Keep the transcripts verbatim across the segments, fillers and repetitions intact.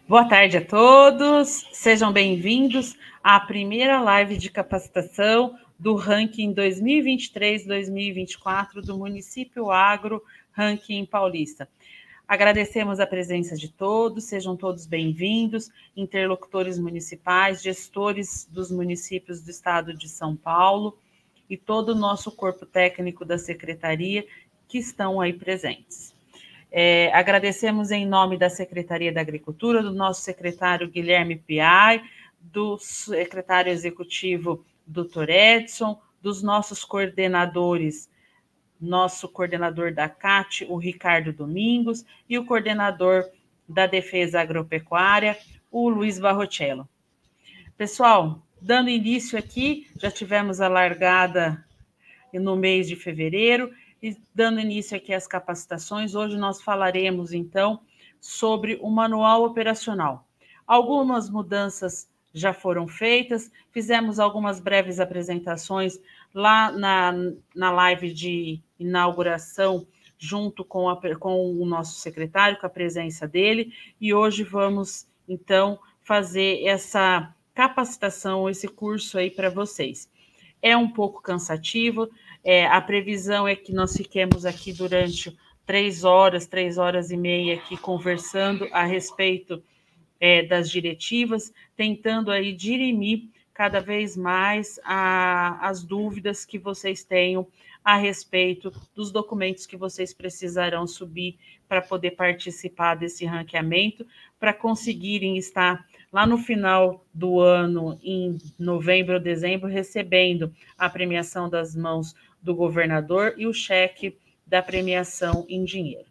Boa tarde a todos, sejam bem-vindos à primeira live de capacitação do ranking dois mil e vinte e três dois mil e vinte e quatro do Município Agro Ranking Paulista. Agradecemos a presença de todos, sejam todos bem-vindos, interlocutores municipais, gestores dos municípios do estado de São Paulo e todo o nosso corpo técnico da secretaria que estão aí presentes. É, agradecemos em nome da Secretaria da Agricultura, do nosso secretário Guilherme Piai, do secretário executivo doutor Edson, dos nossos coordenadores, nosso coordenador da C A T, o Ricardo Domingos, e o coordenador da Defesa Agropecuária, o Luiz Barrochello. Pessoal, dando início aqui, já tivemos a largada no mês de fevereiro, e dando início aqui às capacitações, hoje nós falaremos, então, sobre o manual operacional. Algumas mudanças já foram feitas, fizemos algumas breves apresentações lá na, na live de inauguração, junto com, a, com o nosso secretário, com a presença dele, e hoje vamos, então, fazer essa capacitação, esse curso aí para vocês. É um pouco cansativo, é, a previsão é que nós fiquemos aqui durante três horas, três horas e meia aqui conversando a respeito é, das diretivas, tentando aí dirimir cada vez mais a, as dúvidas que vocês tenham a respeito dos documentos que vocês precisarão subir para poder participar desse ranqueamento, para conseguirem estar lá no final do ano, em novembro ou dezembro, recebendo a premiação das mãos do governador e o cheque da premiação em dinheiro.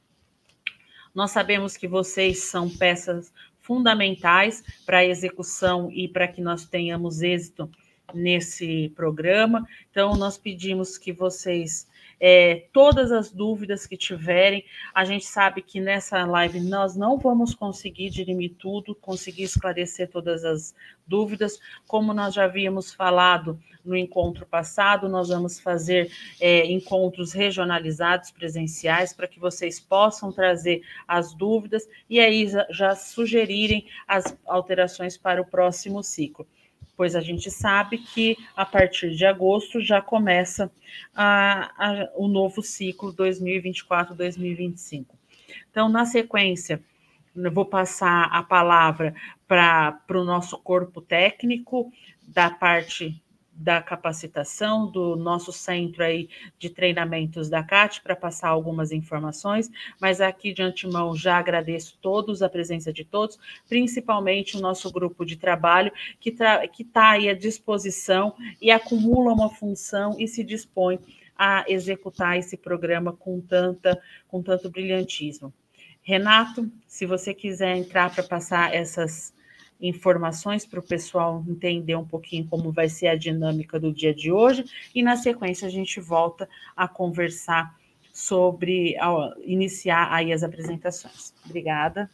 Nós sabemos que vocês são peças fundamentais para a execução e para que nós tenhamos êxito nesse programa, então nós pedimos que vocês, é, todas as dúvidas que tiverem, a gente sabe que nessa live nós não vamos conseguir dirimir tudo, conseguir esclarecer todas as dúvidas, como nós já havíamos falado no encontro passado, nós vamos fazer é, encontros regionalizados, presenciais, para que vocês possam trazer as dúvidas e aí já sugerirem as alterações para o próximo ciclo, pois a gente sabe que a partir de agosto já começa a, a, o novo ciclo dois mil e vinte e quatro, dois mil e vinte e cinco. Então, na sequência, eu vou passar a palavra para o nosso corpo técnico da parte da capacitação do nosso centro aí de treinamentos da C A T para passar algumas informações, mas aqui de antemão já agradeço todos, a presença de todos, principalmente o nosso grupo de trabalho que está aí à disposição e acumula uma função e se dispõe a executar esse programa com, tanta, com tanto brilhantismo. Renato, se você quiser entrar para passar essas informações para o pessoal entender um pouquinho como vai ser a dinâmica do dia de hoje, e na sequência a gente volta a conversar sobre, a, iniciar aí as apresentações. Obrigada.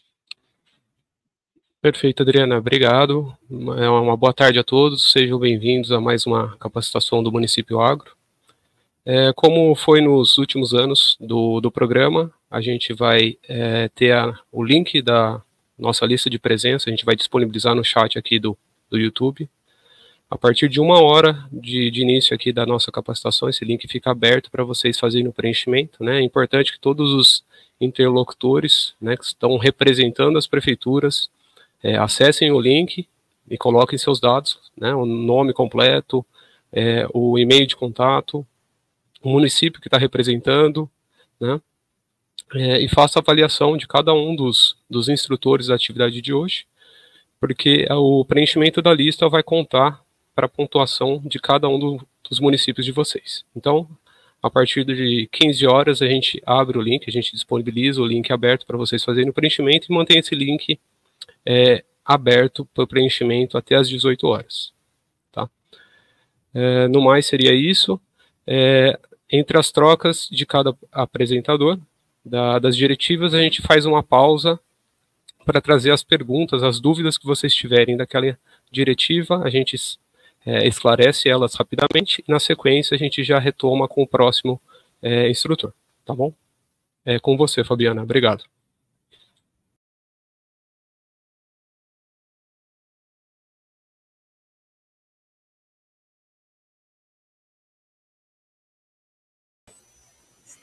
Perfeito, Adriana, obrigado. Uma boa tarde a todos, sejam bem-vindos a mais uma capacitação do Município Agro. É, como foi nos últimos anos do, do programa, a gente vai é, ter a, o link da nossa lista de presença, a gente vai disponibilizar no chat aqui do, do YouTube. A partir de uma hora de, de início aqui da nossa capacitação, esse link fica aberto para vocês fazerem o preenchimento, né? É importante que todos os interlocutores, né, que estão representando as prefeituras, é, acessem o link e coloquem seus dados, né, o nome completo, é, o e-mail de contato, o município que está representando, né? É, e faça a avaliação de cada um dos, dos instrutores da atividade de hoje, porque o preenchimento da lista vai contar para a pontuação de cada um do, dos municípios de vocês. Então, a partir de quinze horas, a gente abre o link, a gente disponibiliza o link aberto para vocês fazerem o preenchimento e mantém esse link é, aberto para o preenchimento até as dezoito horas. Tá? É, no mais, seria isso. É, entre as trocas de cada apresentador, Da, das diretivas, a gente faz uma pausa para trazer as perguntas, as dúvidas que vocês tiverem daquela diretiva, a gente é, esclarece elas rapidamente, e na sequência a gente já retoma com o próximo é, instrutor, tá bom? É com você, Fabiana, obrigado.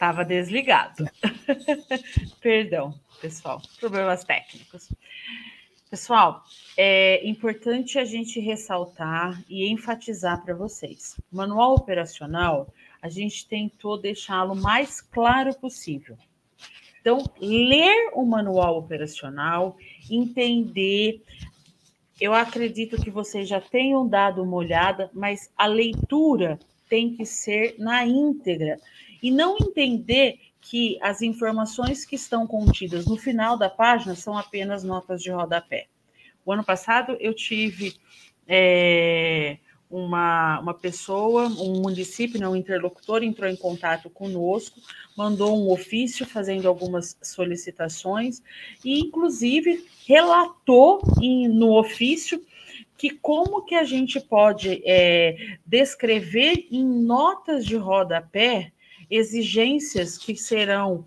Estava desligado. Perdão, pessoal, problemas técnicos. Pessoal, é importante a gente ressaltar e enfatizar para vocês. O manual operacional, a gente tentou deixá-lo mais claro possível. Então, ler o manual operacional, entender. Eu acredito que vocês já tenham dado uma olhada, mas a leitura tem que ser na íntegra. E não entender que as informações que estão contidas no final da página são apenas notas de rodapé. O ano passado eu tive é, uma, uma pessoa, um município, né, um interlocutor, entrou em contato conosco, mandou um ofício fazendo algumas solicitações e, inclusive, relatou em, no ofício que como que a gente pode é, descrever em notas de rodapé exigências que serão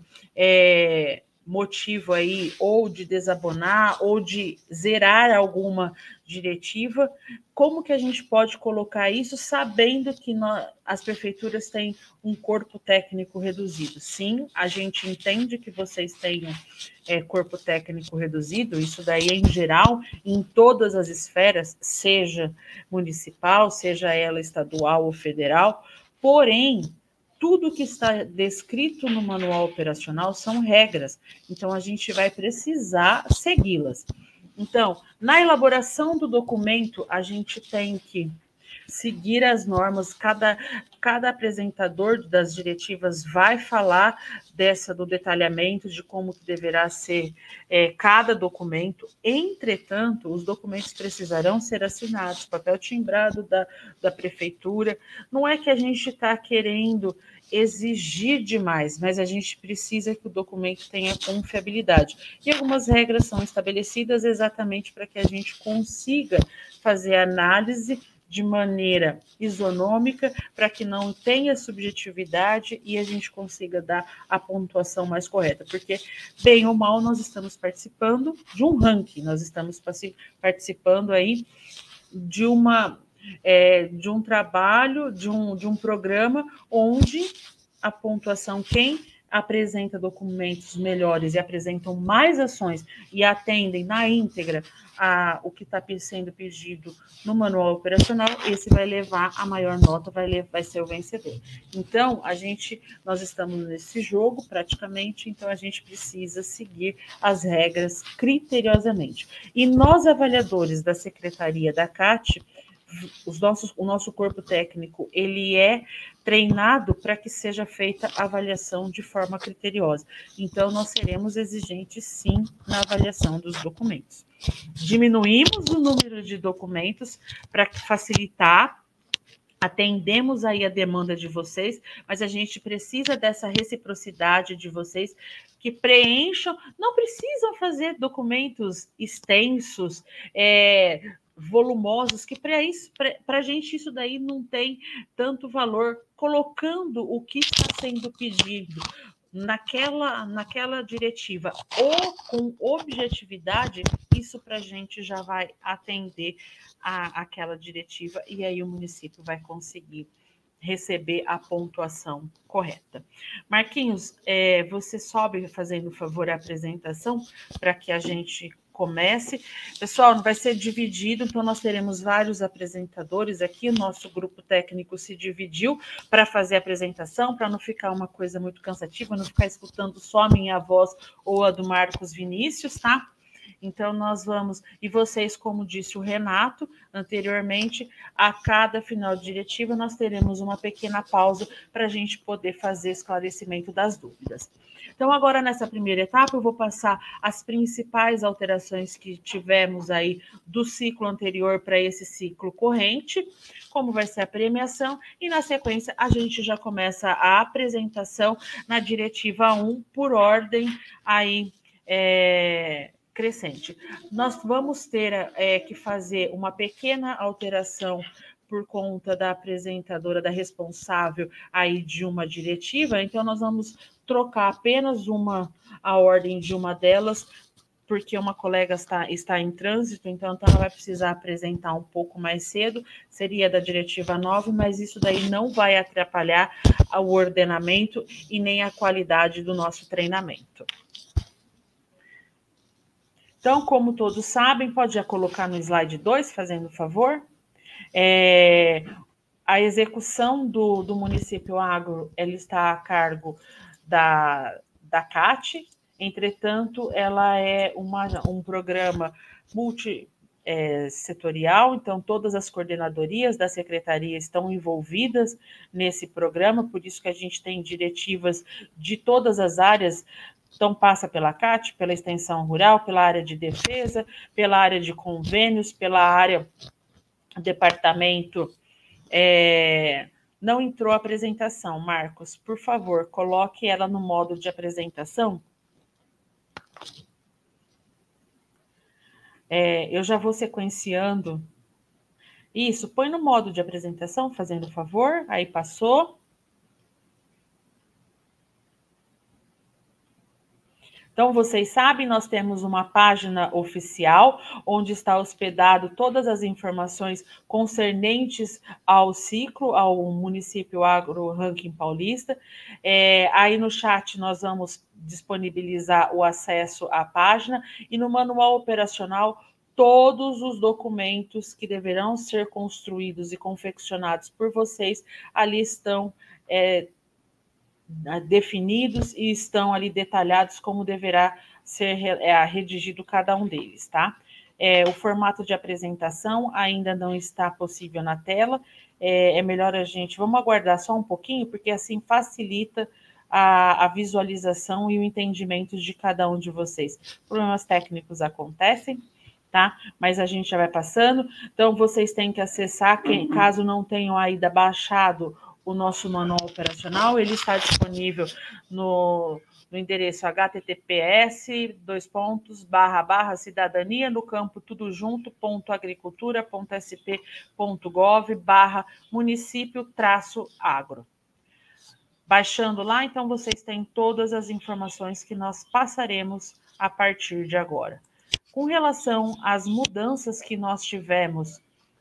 é, motivo aí ou de desabonar ou de zerar alguma diretiva, como que a gente pode colocar isso sabendo que nós, as prefeituras têm um corpo técnico reduzido? Sim, a gente entende que vocês tenham é, corpo técnico reduzido, isso daí é em geral, em todas as esferas, seja municipal, seja ela estadual ou federal, porém, tudo que está descrito no manual operacional são regras, então a gente vai precisar segui-las. Então, na elaboração do documento, a gente tem que seguir as normas, cada, cada apresentador das diretivas vai falar dessa, do detalhamento de como que deverá ser é, cada documento. Entretanto, os documentos precisarão ser assinados, papel timbrado da, da prefeitura. Não é que a gente está querendo exigir demais, mas a gente precisa que o documento tenha confiabilidade. E algumas regras são estabelecidas exatamente para que a gente consiga fazer análise de maneira isonômica, para que não tenha subjetividade e a gente consiga dar a pontuação mais correta, porque, bem ou mal, nós estamos participando de um ranking, nós estamos participando aí de uma é, de um trabalho, de um, de um programa onde a pontuação, quem apresenta documentos melhores e apresentam mais ações e atendem na íntegra a, o que está sendo pedido no manual operacional, esse vai levar a maior nota, vai, levar, vai ser o vencedor. Então, a gente, nós estamos nesse jogo praticamente, então a gente precisa seguir as regras criteriosamente. E nós, avaliadores da Secretaria da C A T, os nossos, o nosso corpo técnico, ele é treinado para que seja feita a avaliação de forma criteriosa. Então, nós seremos exigentes, sim, na avaliação dos documentos. Diminuímos o número de documentos para facilitar, atendemos aí a demanda de vocês, mas a gente precisa dessa reciprocidade de vocês que preencham, não precisam fazer documentos extensos, é, volumosos, que para isso, para a gente isso daí não tem tanto valor, colocando o que está sendo pedido naquela, naquela diretiva ou com objetividade, isso para a gente já vai atender a, aquela diretiva e aí o município vai conseguir receber a pontuação correta. Marquinhos, é, você sobe fazendo favor a apresentação para que a gente comece. Pessoal, vai ser dividido, então nós teremos vários apresentadores aqui, o nosso grupo técnico se dividiu para fazer a apresentação, para não ficar uma coisa muito cansativa, não ficar escutando só a minha voz ou a do Marcos Vinícius, tá? Então, nós vamos, e vocês, como disse o Renato anteriormente, a cada final de diretiva nós teremos uma pequena pausa para a gente poder fazer esclarecimento das dúvidas. Então, agora nessa primeira etapa, eu vou passar as principais alterações que tivemos aí do ciclo anterior para esse ciclo corrente, como vai ser a premiação, e na sequência a gente já começa a apresentação na diretiva um por ordem aí, é, crescente. Nós vamos ter é, que fazer uma pequena alteração por conta da apresentadora, da responsável aí de uma diretiva, então nós vamos trocar apenas uma, a ordem de uma delas, porque uma colega está, está em trânsito, então ela vai precisar apresentar um pouco mais cedo, seria da diretiva nove, mas isso daí não vai atrapalhar o ordenamento e nem a qualidade do nosso treinamento. Então, como todos sabem, pode já colocar no slide dois, fazendo favor. É, a execução do, do município agro, ela está a cargo da, da C A T, entretanto, ela é uma, um programa multissetorial, é, então todas as coordenadorias da secretaria estão envolvidas nesse programa, por isso que a gente tem diretivas de todas as áreas. Então, passa pela C A T, pela extensão rural, pela área de defesa, pela área de convênios, pela área departamento. É, não entrou a apresentação, Marcos, por favor, coloque ela no modo de apresentação. É, eu já vou sequenciando. Isso, põe no modo de apresentação, fazendo favor. Aí passou. Então, vocês sabem, nós temos uma página oficial, onde está hospedado todas as informações concernentes ao ciclo, ao município agro ranking paulista. É, aí no chat nós vamos disponibilizar o acesso à página e no manual operacional todos os documentos que deverão ser construídos e confeccionados por vocês ali estão é, definidos e estão ali detalhados como deverá ser é, redigido cada um deles, tá? É, o formato de apresentação ainda não está possível na tela, é, é melhor a gente, vamos aguardar só um pouquinho, porque assim facilita a, a visualização e o entendimento de cada um de vocês. Problemas técnicos acontecem, tá? Mas a gente já vai passando, então vocês têm que acessar, quem, caso não tenham ainda baixado o nosso manual operacional, ele está disponível no, no endereço h t t p s dois pontos barra barra cidadania no campo tudo junto ponto agricultura ponto s p ponto gov barra município traço agro. Baixando lá, então vocês têm todas as informações que nós passaremos a partir de agora. Com relação às mudanças que nós tivemos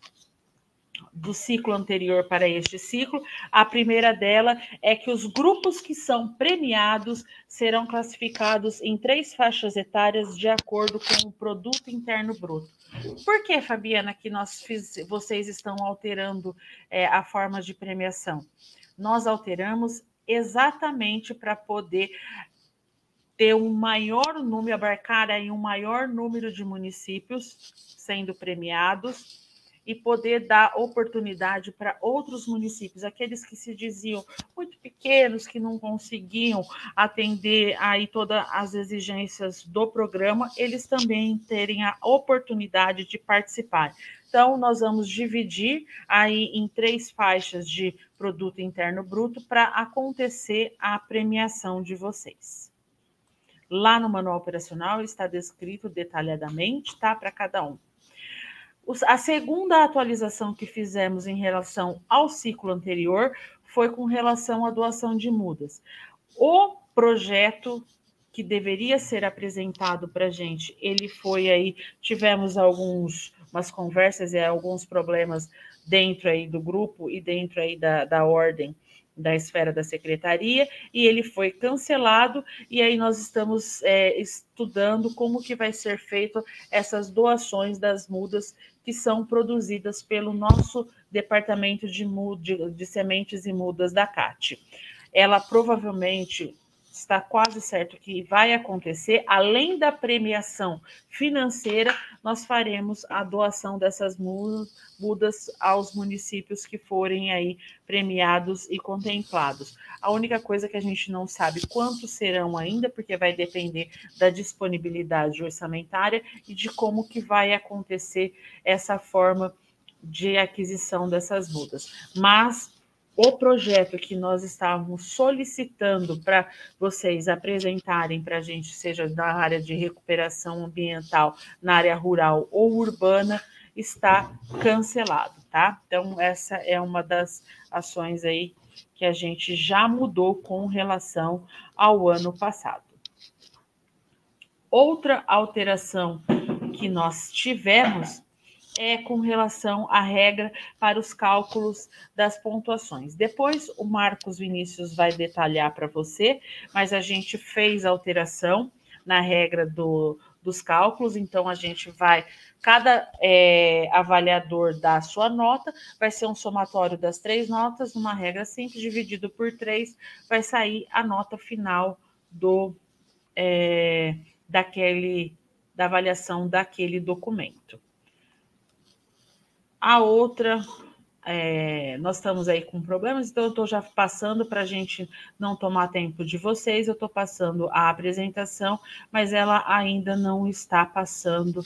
do ciclo anterior para este ciclo, a primeira dela é que os grupos que são premiados serão classificados em três faixas etárias de acordo com o produto interno bruto. Por que, Fabiana, que nós fiz, vocês estão alterando é, a forma de premiação? Nós alteramos exatamente para poder ter um maior número, abarcar aí um maior número de municípios sendo premiados, e poder dar oportunidade para outros municípios, aqueles que se diziam muito pequenos, que não conseguiam atender aí todas as exigências do programa, eles também terem a oportunidade de participar. Então, nós vamos dividir aí em três faixas de produto interno bruto para acontecer a premiação de vocês. Lá no manual operacional está descrito detalhadamente, tá, para cada um. A segunda atualização que fizemos em relação ao ciclo anterior foi com relação à doação de mudas. O projeto que deveria ser apresentado para a gente, ele foi aí, tivemos alguns, umas conversas e alguns problemas dentro aí do grupo e dentro aí da, da ordem da esfera da secretaria, e ele foi cancelado, e aí nós estamos é, estudando como que vai ser feito essas doações das mudas que são produzidas pelo nosso departamento de, de, de sementes e mudas da C A T. Ela provavelmente está quase certo que vai acontecer, além da premiação financeira, nós faremos a doação dessas mudas aos municípios que forem aí premiados e contemplados. A única coisa que a gente não sabe quantos serão ainda, porque vai depender da disponibilidade orçamentária e de como que vai acontecer essa forma de aquisição dessas mudas. Mas o projeto que nós estávamos solicitando para vocês apresentarem para a gente, seja na área de recuperação ambiental, na área rural ou urbana, está cancelado, tá? Então, essa é uma das ações aí que a gente já mudou com relação ao ano passado. Outra alteração que nós tivemos é com relação à regra para os cálculos das pontuações. Depois o Marcos Vinícius vai detalhar para você, mas a gente fez alteração na regra do, dos cálculos, então a gente vai, cada é, avaliador dá a sua nota, vai ser um somatório das três notas, numa regra simples, dividido por três, vai sair a nota final do, é, daquele, da avaliação daquele documento. A outra, é, nós estamos aí com problemas, então eu estou já passando para a gente não tomar tempo de vocês, eu estou passando a apresentação, mas ela ainda não está passando,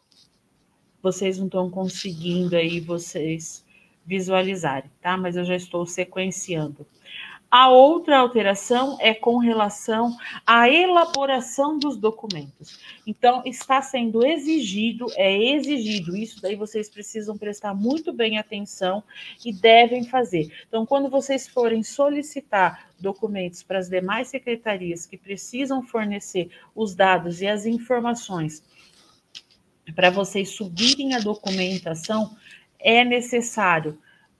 vocês não estão conseguindo aí vocês visualizarem, tá? Mas eu já estou sequenciando. A outra alteração é com relação à elaboração dos documentos. Então, está sendo exigido, é exigido, isso daí vocês precisam prestar muito bem atenção e devem fazer. Então, quando vocês forem solicitar documentos para as demais secretarias que precisam fornecer os dados e as informações para vocês subirem a documentação, é necessário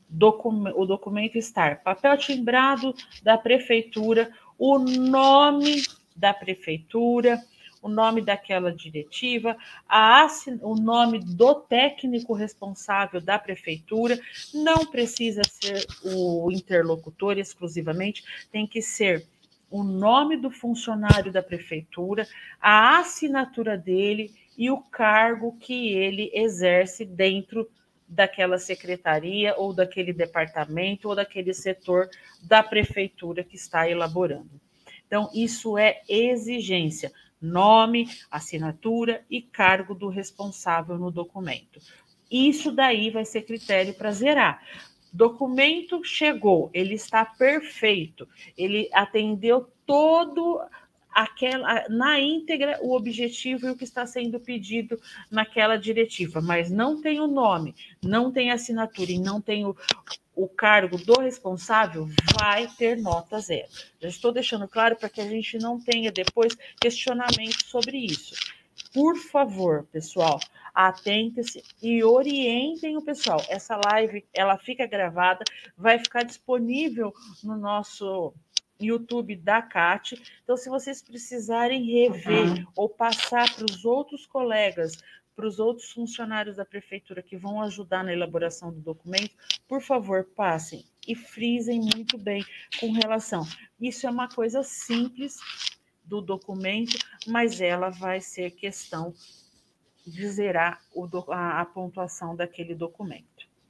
o documento estar papel timbrado da prefeitura, o nome da prefeitura, o nome daquela diretiva, a, o nome do técnico responsável da prefeitura, não precisa ser o interlocutor exclusivamente, tem que ser o nome do funcionário da prefeitura, a assinatura dele e o cargo que ele exerce dentro daquela secretaria ou daquele departamento ou daquele setor da prefeitura que está elaborando. Então, isso é exigência, nome, assinatura e cargo do responsável no documento. Isso daí vai ser critério para zerar. Documento chegou, ele está perfeito, ele atendeu todo aquela, na íntegra o objetivo e o que está sendo pedido naquela diretiva, mas não tem o nome, não tem assinatura e não tem o, o cargo do responsável, vai ter nota zero. Já estou deixando claro para que a gente não tenha depois questionamento sobre isso. Por favor, pessoal, atentem-se e orientem o pessoal. Essa live, ela fica gravada, vai ficar disponível no nosso YouTube da C A T. Então, se vocês precisarem rever uhum. ou passar para os outros colegas, para os outros funcionários da prefeitura que vão ajudar na elaboração do documento, por favor, passem e frisem muito bem com relação. Isso é uma coisa simples do documento, mas ela vai ser questão de zerar o do, a, a pontuação daquele documento.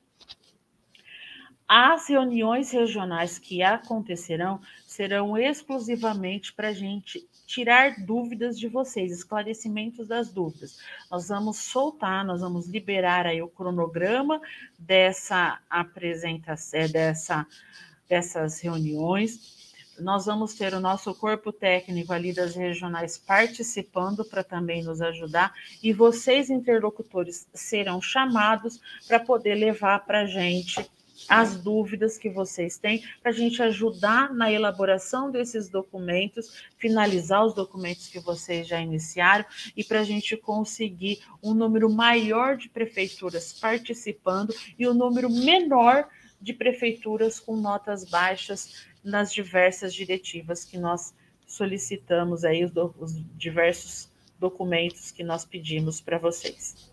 As reuniões regionais que acontecerão serão exclusivamente para a gente tirar dúvidas de vocês, esclarecimentos das dúvidas. Nós vamos soltar, nós vamos liberar aí o cronograma dessa apresentação, dessa, dessas reuniões. Nós vamos ter o nosso corpo técnico ali das regionais participando para também nos ajudar e vocês, interlocutores, serão chamados para poder levar para a gente as dúvidas que vocês têm, para a gente ajudar na elaboração desses documentos, finalizar os documentos que vocês já iniciaram e para a gente conseguir um número maior de prefeituras participando e um número menor de prefeituras com notas baixas nas diversas diretivas que nós solicitamos aí, os, do, os diversos documentos que nós pedimos para vocês.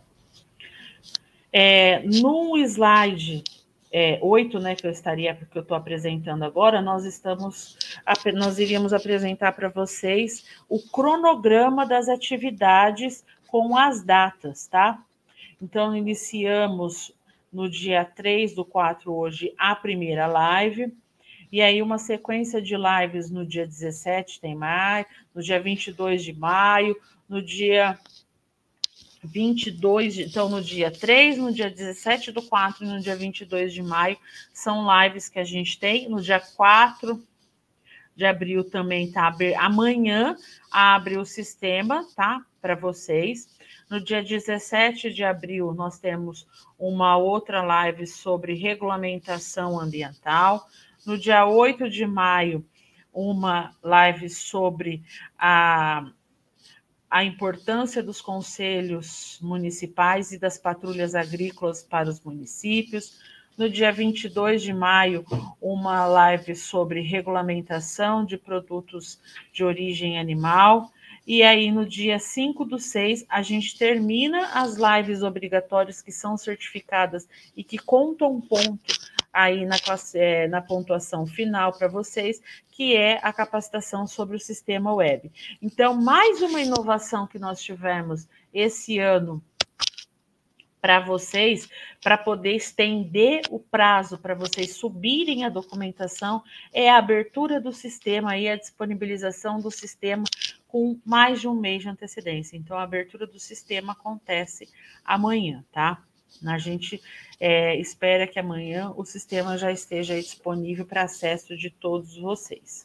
É, no slide é, oito, né, que eu estaria, porque eu estou apresentando agora, nós estamos, nós iríamos apresentar para vocês o cronograma das atividades com as datas, tá? Então, iniciamos no dia três do quatro, hoje, a primeira live, e aí uma sequência de lives no dia dezessete tem maio, no dia vinte e dois de maio, no dia vinte e dois, então no dia três, no dia dezessete do quatro e no dia vinte e dois de maio, são lives que a gente tem. No dia quatro de abril também tá, amanhã abre o sistema, tá, para vocês. No dia dezessete de abril nós temos uma outra live sobre regulamentação ambiental. No dia oito de maio, uma live sobre a a importância dos conselhos municipais e das patrulhas agrícolas para os municípios. No dia vinte e dois de maio, uma live sobre regulamentação de produtos de origem animal. E aí, no dia cinco do seis, a gente termina as lives obrigatórias que são certificadas e que contam ponto aí na, classe, é, na pontuação final para vocês, que é a capacitação sobre o sistema web. Então, mais uma inovação que nós tivemos esse ano para vocês, para poder estender o prazo para vocês subirem a documentação, é a abertura do sistema e a disponibilização do sistema com mais de um mês de antecedência. Então, a abertura do sistema acontece amanhã, tá? A gente é, espera que amanhã o sistema já esteja disponível para acesso de todos vocês.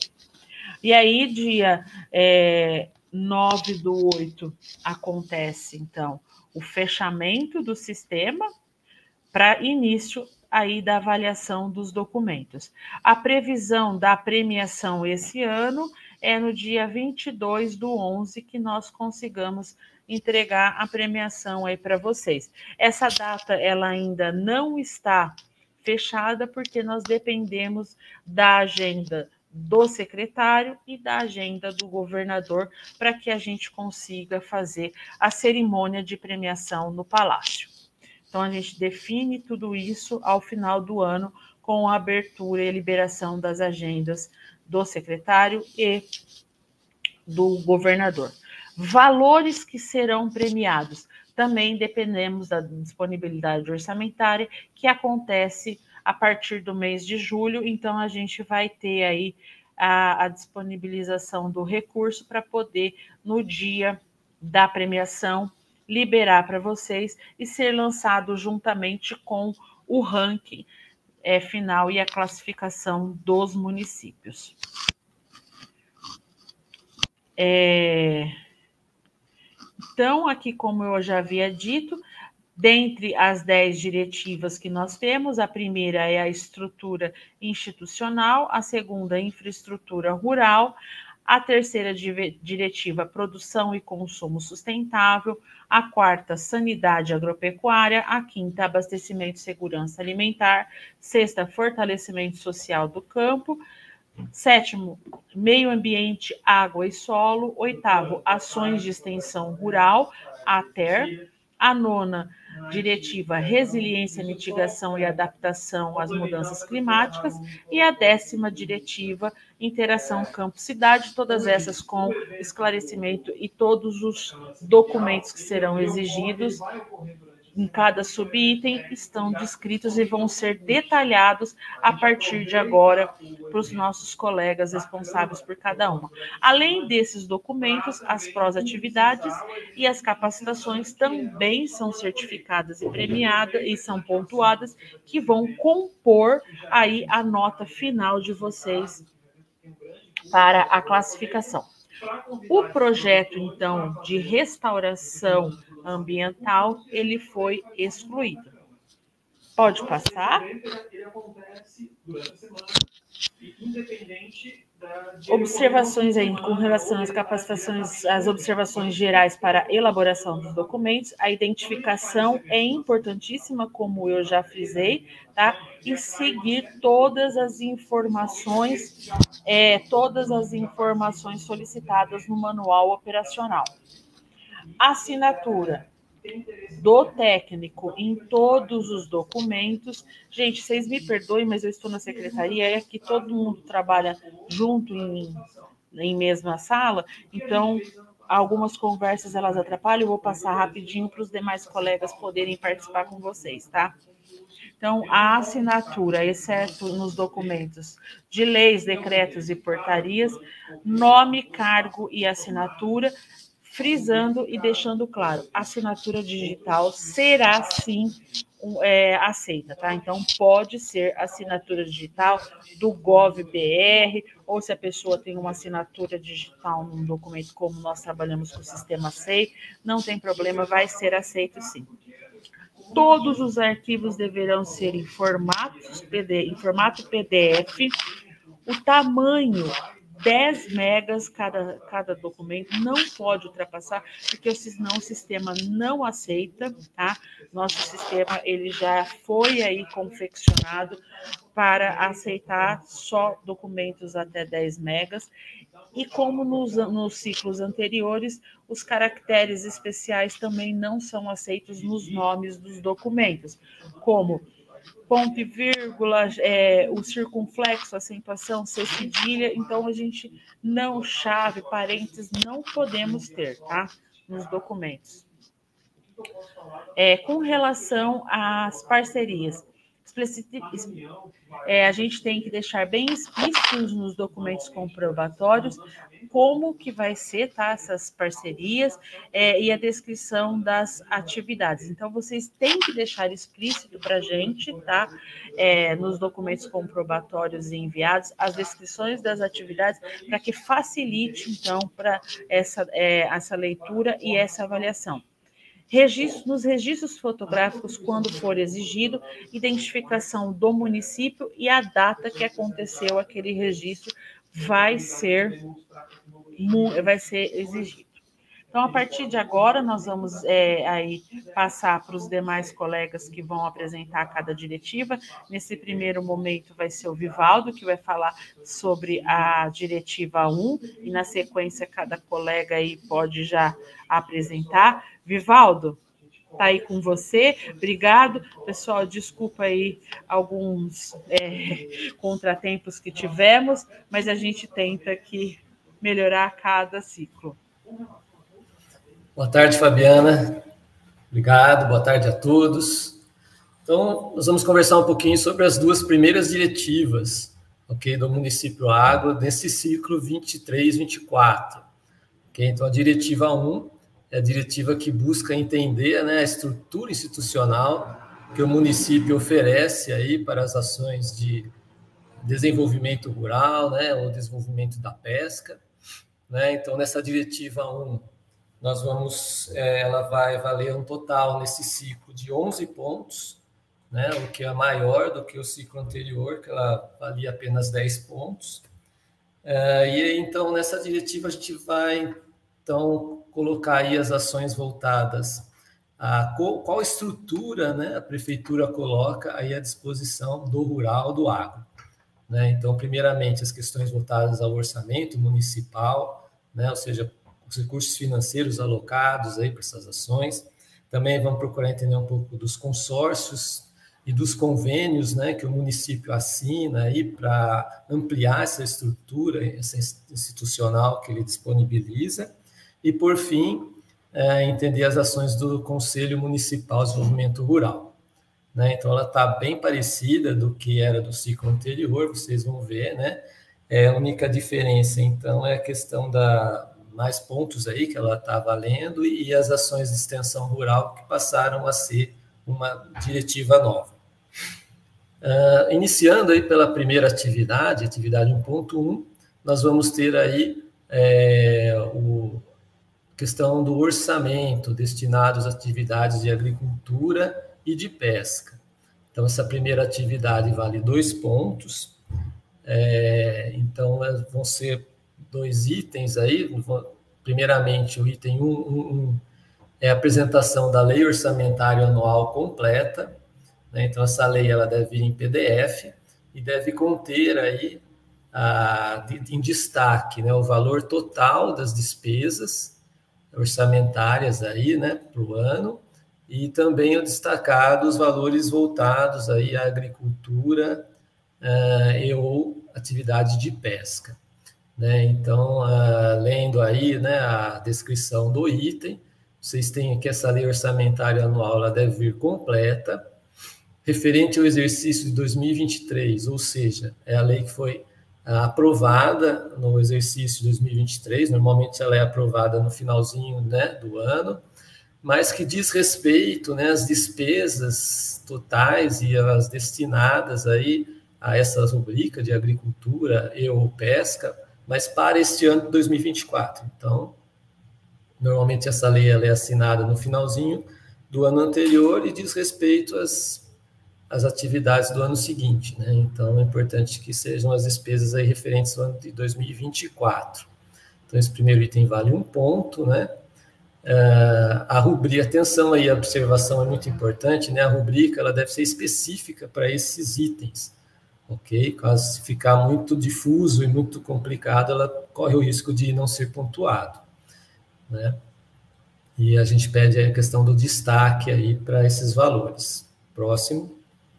E aí, dia é, nove do oito, acontece, então, o fechamento do sistema para início aí da avaliação dos documentos. A previsão da premiação esse ano é no dia vinte e dois do onze que nós consigamos entregar a premiação aí para vocês. Essa data ela ainda não está fechada porque nós dependemos da agenda do secretário e da agenda do governador para que a gente consiga fazer a cerimônia de premiação no Palácio. Então, a gente define tudo isso ao final do ano com a abertura e liberação das agendas do secretário e do governador. Valores que serão premiados. Também dependemos da disponibilidade orçamentária, que acontece a partir do mês de julho, então a gente vai ter aí a, a disponibilização do recurso para poder, no dia da premiação, liberar para vocês e ser lançado juntamente com o ranking é, final e a classificação dos municípios. É... Então, aqui, como eu já havia dito, dentre as dez diretivas que nós temos, a primeira é a estrutura institucional, a segunda, a infraestrutura rural, a terceira diretiva, produção e consumo sustentável, a quarta, sanidade agropecuária, a quinta, abastecimento e segurança alimentar, sexta, fortalecimento social do campo, sétimo, meio ambiente, água e solo, oitavo, ações de extensão rural, a T E R, a nona, diretiva, resiliência, mitigação e adaptação às mudanças climáticas, e a décima diretiva, interação campo-cidade, todas essas com esclarecimento e todos os documentos que serão exigidos em cada subitem estão descritos e vão ser detalhados a partir de agora para os nossos colegas responsáveis por cada uma. Além desses documentos, as pró-atividades e as capacitações também são certificadas e premiadas e são pontuadas, que vão compor aí a nota final de vocês para a classificação. O projeto, então, de restauração ambiental, ele foi excluído. Pode passar. Observações aí com relação às capacitações, as observações gerais para a elaboração dos documentos. A identificação é importantíssima, como eu já frisei, tá? E seguir todas as informações, é, todas as informações solicitadas no manual operacional. Assinatura do técnico em todos os documentos. Gente, vocês me perdoem, mas eu estou na secretaria, é que todo mundo trabalha junto em, em mesma sala, então algumas conversas elas atrapalham, eu vou passar rapidinho para os demais colegas poderem participar com vocês, tá? Então, a assinatura, exceto nos documentos de leis, decretos e portarias, nome, cargo e assinatura, frisando e deixando claro, a assinatura digital será sim é, aceita, tá? Então, pode ser assinatura digital do GovBR, ou se a pessoa tem uma assinatura digital num documento, como nós trabalhamos com o sistema S E I, não tem problema, vai ser aceito sim. Todos os arquivos deverão ser em, formatos P D, em formato P D F. O tamanho dez megas cada, cada documento, não pode ultrapassar, porque senão o sistema não aceita, tá? Nosso sistema, ele já foi aí confeccionado para aceitar só documentos até dez megas, e como nos, nos ciclos anteriores, os caracteres especiais também não são aceitos nos nomes dos documentos, como ponto e vírgula, é, o circunflexo, acentuação, C cedilha, então a gente não, chave, parênteses, não podemos ter, tá? Nos documentos. É, com relação às parcerias, é, a gente tem que deixar bem explícitos nos documentos comprobatórios como que vai ser, tá, essas parcerias, é, e a descrição das atividades. Então, vocês têm que deixar explícito para a gente, tá, é, nos documentos comprobatórios e enviados, as descrições das atividades, para que facilite, então, para essa, é, essa leitura e essa avaliação. Registro, nos registros fotográficos, quando for exigido, identificação do município e a data que aconteceu aquele registro vai ser, vai ser exigido. Então, a partir de agora, nós vamos é, aí passar para os demais colegas que vão apresentar cada diretiva. Nesse primeiro momento vai ser o Vivaldo, que vai falar sobre a diretiva um, e na sequência cada colega aí pode já apresentar. Vivaldo, está aí com você, obrigado. Pessoal, desculpa aí alguns é, contratempos que tivemos, mas a gente tenta aqui melhorar a cada ciclo. Boa tarde, Fabiana. Obrigado, boa tarde a todos. Então, nós vamos conversar um pouquinho sobre as duas primeiras diretivas, ok, do Município Agro, nesse ciclo vinte e três, vinte e quatro. Okay? Então, a diretiva um é a diretiva que busca entender, né, a estrutura institucional que o município oferece aí para as ações de desenvolvimento rural, né, ou desenvolvimento da pesca. Né? Então, nessa diretiva um, nós vamos, é, ela vai valer um total nesse ciclo de onze pontos, né, o que é maior do que o ciclo anterior, que ela valia apenas dez pontos. É, e então, nessa diretiva, a gente vai, então, colocar aí as ações voltadas a qual, qual estrutura, né, a prefeitura coloca aí à disposição do rural, do agro. Né? Então, primeiramente, as questões voltadas ao orçamento municipal, né, ou seja, os recursos financeiros alocados aí para essas ações. Também vamos procurar entender um pouco dos consórcios e dos convênios, né, que o município assina aí para ampliar essa estrutura, essa institucional que ele disponibiliza. E, por fim, é, entender as ações do Conselho Municipal de Desenvolvimento Rural. Né? Então, ela está bem parecida do que era do ciclo anterior, vocês vão ver, né? É, a única diferença, então, é a questão da mais pontos aí que ela está valendo e as ações de extensão rural que passaram a ser uma diretiva nova. Uh, iniciando aí pela primeira atividade, atividade um ponto um, nós vamos ter aí é, o questão do orçamento destinado às atividades de agricultura e de pesca. Então, essa primeira atividade vale dois pontos, é, então vão ser dois itens aí. Primeiramente, o item um ponto um ponto um é a apresentação da lei orçamentária anual completa, né? Então, essa lei ela deve vir em P D F e deve conter aí, a, em destaque, né, o valor total das despesas orçamentárias aí, né, para o ano, e também o destacado os valores voltados aí à agricultura uh, e ou atividade de pesca. Né? Então, uh, lendo aí, né, a descrição do item, vocês têm aqui essa lei orçamentária anual, ela deve vir completa, referente ao exercício de dois mil e vinte e três, ou seja, é a lei que foi uh, aprovada no exercício de dois mil e vinte e três, normalmente ela é aprovada no finalzinho, né, do ano, mas que diz respeito, né, às despesas totais e as destinadas aí a essa rubrica de agricultura e ou pesca, mas para este ano de dois mil e vinte e quatro. Então, normalmente essa lei ela é assinada no finalzinho do ano anterior e diz respeito às, as atividades do ano seguinte, né? Então, é importante que sejam as despesas aí referentes ao ano de dois mil e vinte e quatro. Então, esse primeiro item vale um ponto, né? Uh, a rubrica, atenção aí, a observação é muito importante, né? A rubrica, ela deve ser específica para esses itens, ok? Caso se ficar muito difuso e muito complicado, ela corre o risco de não ser pontuado, né? E a gente pede a questão do destaque aí para esses valores. Próximo.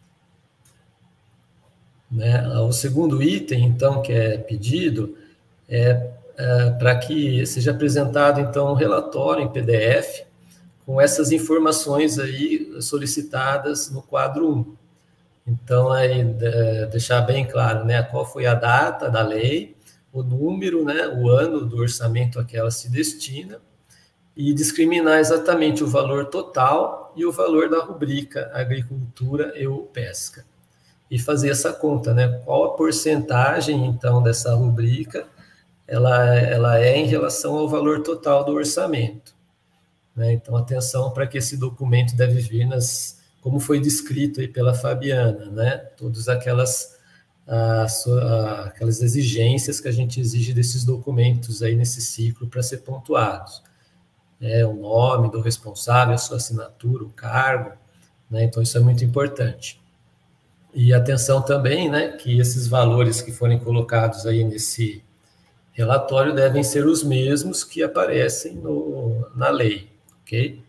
Né? O segundo item, então, que é pedido, é, é para que seja apresentado, então, um relatório em P D F com essas informações aí solicitadas no quadro um. Então, aí, é, deixar bem claro, né, qual foi a data da lei, o número, né, o ano do orçamento a que ela se destina, e discriminar exatamente o valor total e o valor da rubrica agricultura e ou pesca. E fazer essa conta, né? Qual a porcentagem, então, dessa rubrica ela, ela é em relação ao valor total do orçamento. Né? Então, atenção para que esse documento deve vir nas, como foi descrito aí pela Fabiana, né? Todas aquelas, a, a, aquelas exigências que a gente exige desses documentos aí nesse ciclo para ser pontuados. É, o nome do responsável, a sua assinatura, o cargo, né? Então, isso é muito importante. E atenção também, né, que esses valores que forem colocados aí nesse relatório devem ser os mesmos que aparecem no, na lei, ok?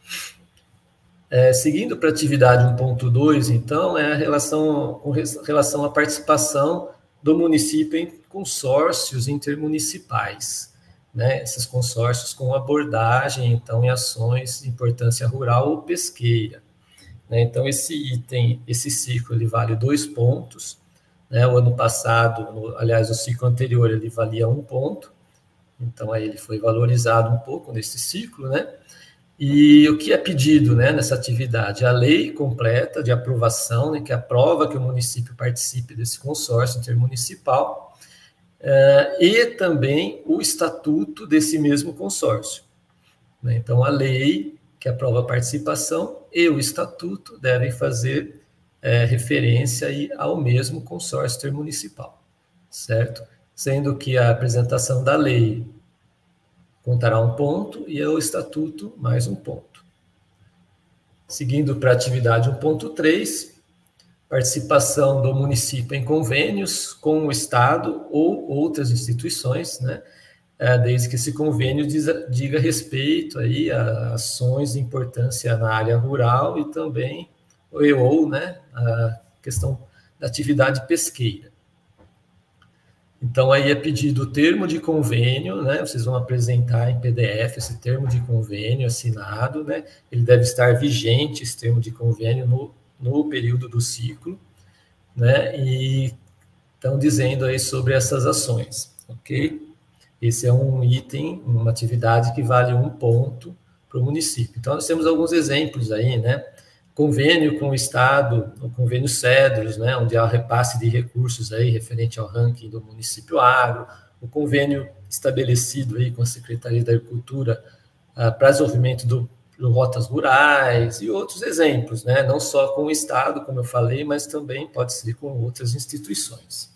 É, seguindo para a atividade um ponto dois, então, é a relação, com relação à participação do município em consórcios intermunicipais, né, esses consórcios com abordagem, então, em ações de importância rural ou pesqueira. Né, então, esse item, esse ciclo, ele vale dois pontos. Né, o ano passado, no, aliás, o ciclo anterior, ele valia um ponto. Então, aí ele foi valorizado um pouco nesse ciclo, né? E o que é pedido, né, nessa atividade? A lei completa de aprovação, né, que aprova que o município participe desse consórcio intermunicipal, uh, e também o estatuto desse mesmo consórcio. Né? Então, a lei que aprova a participação e o estatuto devem fazer é, referência aí ao mesmo consórcio intermunicipal, certo? Sendo que a apresentação da lei contará um ponto e o estatuto mais um ponto. Seguindo para a atividade um ponto três, participação do município em convênios com o Estado ou outras instituições, né? Desde que esse convênio diga respeito aí a ações de importância na área rural e também, ou, né, a questão da atividade pesqueira. Então, aí é pedido o termo de convênio, né, vocês vão apresentar em P D F esse termo de convênio assinado, né, ele deve estar vigente, esse termo de convênio, no, no período do ciclo, né, e estão dizendo aí sobre essas ações, ok? Esse é um item, uma atividade que vale um ponto para o município. Então, nós temos alguns exemplos aí, né? Convênio com o Estado, o convênio CEDROS, né? Onde há repasse de recursos aí referente ao ranking do município agro, o convênio estabelecido aí com a Secretaria da Agricultura ah, para desenvolvimento do, do rotas rurais e outros exemplos, né? Não só com o Estado, como eu falei, mas também pode ser com outras instituições.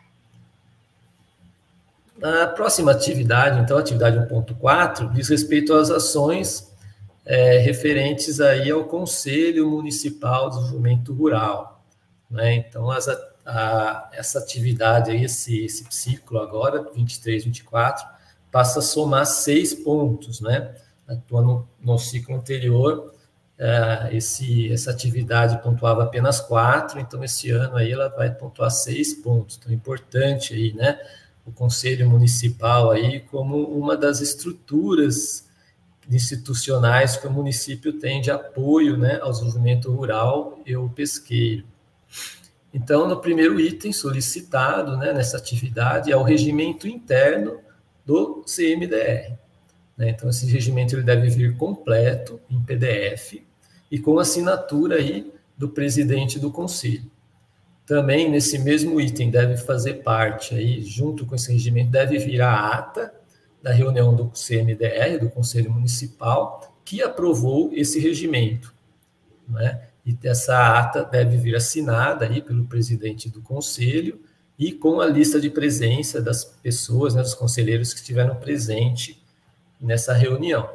A próxima atividade, então, a atividade um ponto quatro, diz respeito às ações é, referentes aí ao Conselho Municipal de Desenvolvimento Rural. Né? Então, as, a, essa atividade, aí, esse, esse ciclo agora, vinte e três, vinte e quatro, passa a somar seis pontos. Né? No, no ciclo anterior, é, esse, essa atividade pontuava apenas quatro, então, esse ano aí ela vai pontuar seis pontos. Então, é importante aí, né? O Conselho Municipal aí como uma das estruturas institucionais que o município tem de apoio, né, ao desenvolvimento rural e ao pesqueiro. Então, no primeiro item solicitado, né, nessa atividade é o regimento interno do C M D R. Né? Então, esse regimento ele deve vir completo em P D F e com assinatura aí do presidente do Conselho. Também, nesse mesmo item, deve fazer parte, aí, junto com esse regimento, deve vir a ata da reunião do C M D R, do Conselho Municipal, que aprovou esse regimento. Né? e essa ata deve vir assinada aí pelo presidente do conselho e com a lista de presença das pessoas, né, dos conselheiros que estiveram presentes nessa reunião.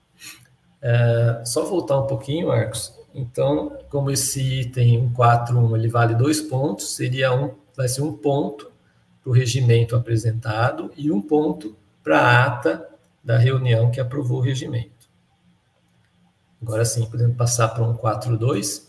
É, só voltar um pouquinho, Marcos. Então, como esse item cento e quarenta e um ele vale dois pontos, seria um, vai ser um ponto para o regimento apresentado e um ponto para a ata da reunião que aprovou o regimento. Agora sim, podemos passar para um cento e quarenta e dois,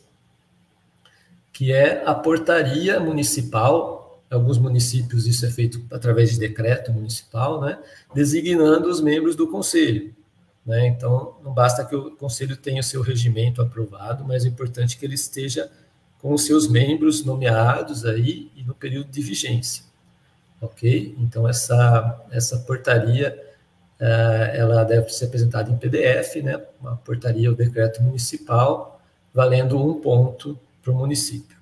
que é a portaria municipal. Em alguns municípios isso é feito através de decreto municipal, né, designando os membros do conselho. Né? Então, não basta que o conselho tenha o seu regimento aprovado, mas é importante que ele esteja com os seus membros nomeados aí e no período de vigência. Ok? Então, essa, essa portaria, uh, ela deve ser apresentada em P D F, né? Uma portaria ou decreto municipal, valendo um ponto para o município.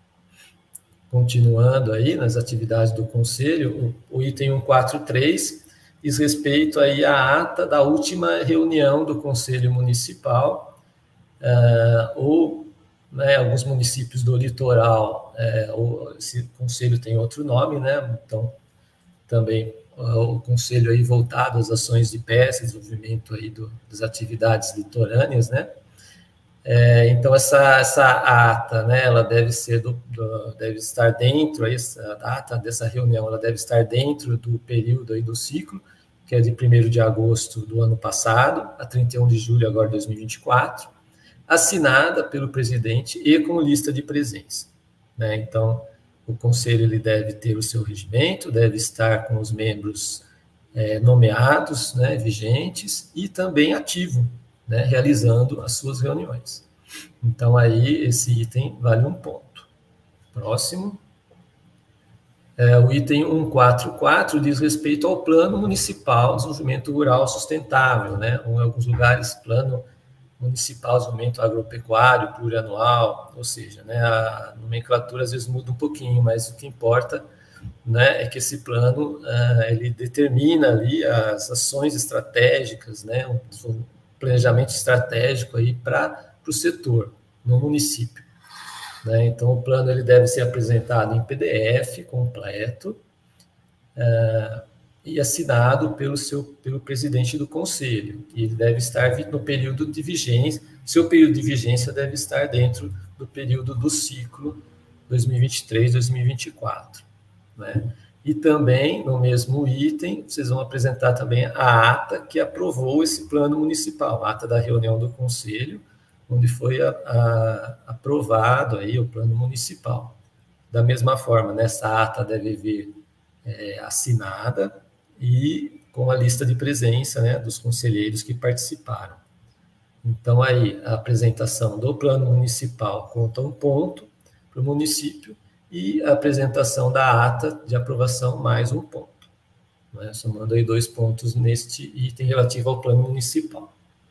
Continuando aí nas atividades do conselho, o, o item cento e quarenta e três diz respeito aí à ata da última reunião do Conselho Municipal, uh, ou, né, alguns municípios do litoral, é, o, esse conselho tem outro nome, né, então, também uh, o conselho aí voltado às ações de pesca, desenvolvimento aí do, das atividades litorâneas, né, é, então essa, essa ata, né, ela deve ser, do, do, deve estar dentro, aí, essa data dessa reunião, ela deve estar dentro do período aí do ciclo, que é de primeiro de agosto do ano passado, a trinta e um de julho agora de dois mil e vinte e quatro, assinada pelo presidente e com lista de presença. Né? Então, o conselho ele deve ter o seu regimento, deve estar com os membros é, nomeados, né, vigentes, e também ativo, né, realizando as suas reuniões. Então, aí, esse item vale um ponto. Próximo. É, o item cento e quarenta e quatro diz respeito ao Plano Municipal de Desenvolvimento Rural Sustentável, né? Ou, em alguns lugares, Plano Municipal de Desenvolvimento Agropecuário Plurianual, ou seja, né, a nomenclatura às vezes muda um pouquinho, mas o que importa, né, é que esse plano uh, ele determina ali as ações estratégicas, né, um planejamento estratégico aí para o setor, no município. Né? Então, o plano ele deve ser apresentado em P D F completo uh, e assinado pelo, seu, pelo presidente do conselho. E ele deve estar no período de vigência, seu período de vigência deve estar dentro do período do ciclo dois mil e vinte e três, dois mil e vinte e quatro. Né? E também, no mesmo item, vocês vão apresentar também a ata que aprovou esse plano municipal, a ata da reunião do conselho, onde foi a, a, aprovado aí o plano municipal. Da mesma forma, nessa ata deve vir é, assinada e com a lista de presença, né, dos conselheiros que participaram. Então, aí, a apresentação do plano municipal conta um ponto para o município e a apresentação da ata de aprovação mais um ponto. Né, somando aí dois pontos neste item relativo ao plano municipal.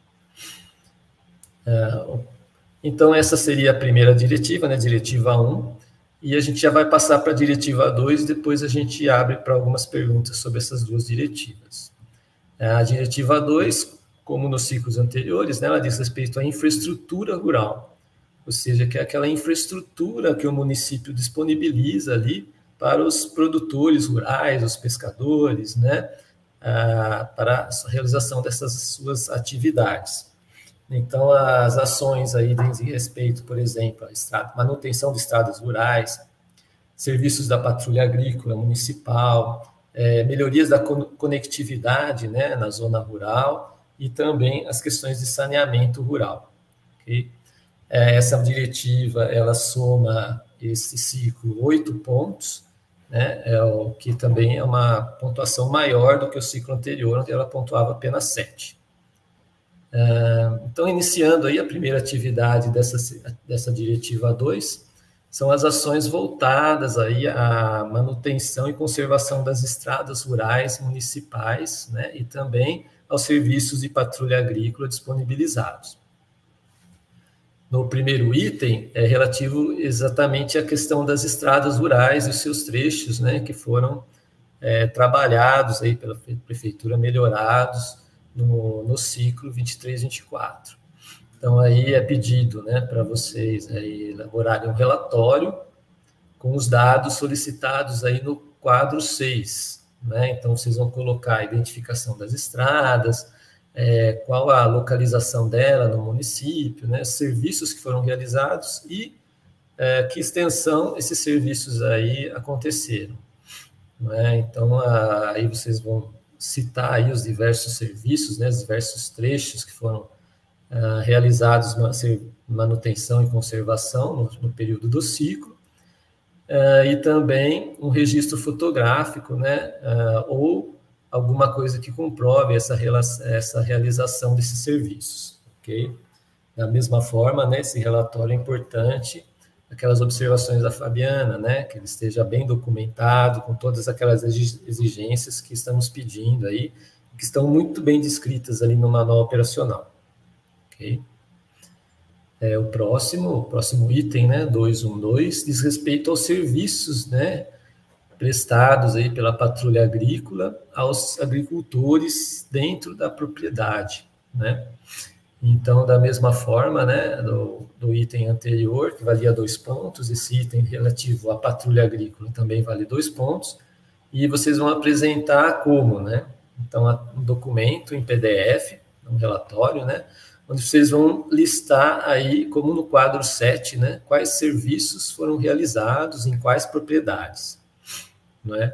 Então, essa seria a primeira diretiva, né, diretiva um, e a gente já vai passar para a diretiva dois, depois a gente abre para algumas perguntas sobre essas duas diretivas. A diretiva dois, como nos ciclos anteriores, né, ela diz respeito à infraestrutura rural, ou seja, que é aquela infraestrutura que o município disponibiliza ali para os produtores rurais, os pescadores, né, para a realização dessas suas atividades. Então, as ações aí dizem respeito, por exemplo, à estrada, manutenção de estradas rurais, serviços da patrulha agrícola municipal, é, melhorias da conectividade, né, na zona rural e também as questões de saneamento rural. Okay? É, essa diretiva, ela soma esse ciclo oito pontos, né, é o que também é uma pontuação maior do que o ciclo anterior, onde ela pontuava apenas sete. Então, iniciando aí a primeira atividade dessa, dessa diretiva dois, são as ações voltadas aí à manutenção e conservação das estradas rurais municipais, né, e também aos serviços de patrulha agrícola disponibilizados. No primeiro item, é relativo exatamente à questão das estradas rurais e os seus trechos, né, que foram é, trabalhados aí pela prefeitura, melhorados, No, no ciclo vinte e três, vinte e quatro. Então, aí é pedido, né, para vocês aí elaborarem um relatório com os dados solicitados aí no quadro seis, né? Então, vocês vão colocar a identificação das estradas, é, qual a localização dela no município, né, serviços que foram realizados e é, que extensão esses serviços aí aconteceram, né? Então, a, aí vocês vão citar aí os diversos serviços, né, os diversos trechos que foram Uh, realizados manutenção e conservação no, no período do ciclo, uh, e também um registro fotográfico, né, uh, ou alguma coisa que comprove essa, essa realização desses serviços, ok? Da mesma forma, né, esse relatório é importante, aquelas observações da Fabiana, né, que ele esteja bem documentado, com todas aquelas exigências que estamos pedindo aí, que estão muito bem descritas ali no manual operacional. Okay. É, o próximo, o próximo item, né, dois um dois, diz respeito aos serviços, né, prestados aí pela patrulha agrícola aos agricultores dentro da propriedade, né. Então, da mesma forma, né, do, do item anterior, que valia dois pontos, esse item relativo à patrulha agrícola também vale dois pontos, e vocês vão apresentar como, né, então, um documento em P D F, um relatório, né, onde vocês vão listar aí, como no quadro sete, né, quais serviços foram realizados em quais propriedades, não é?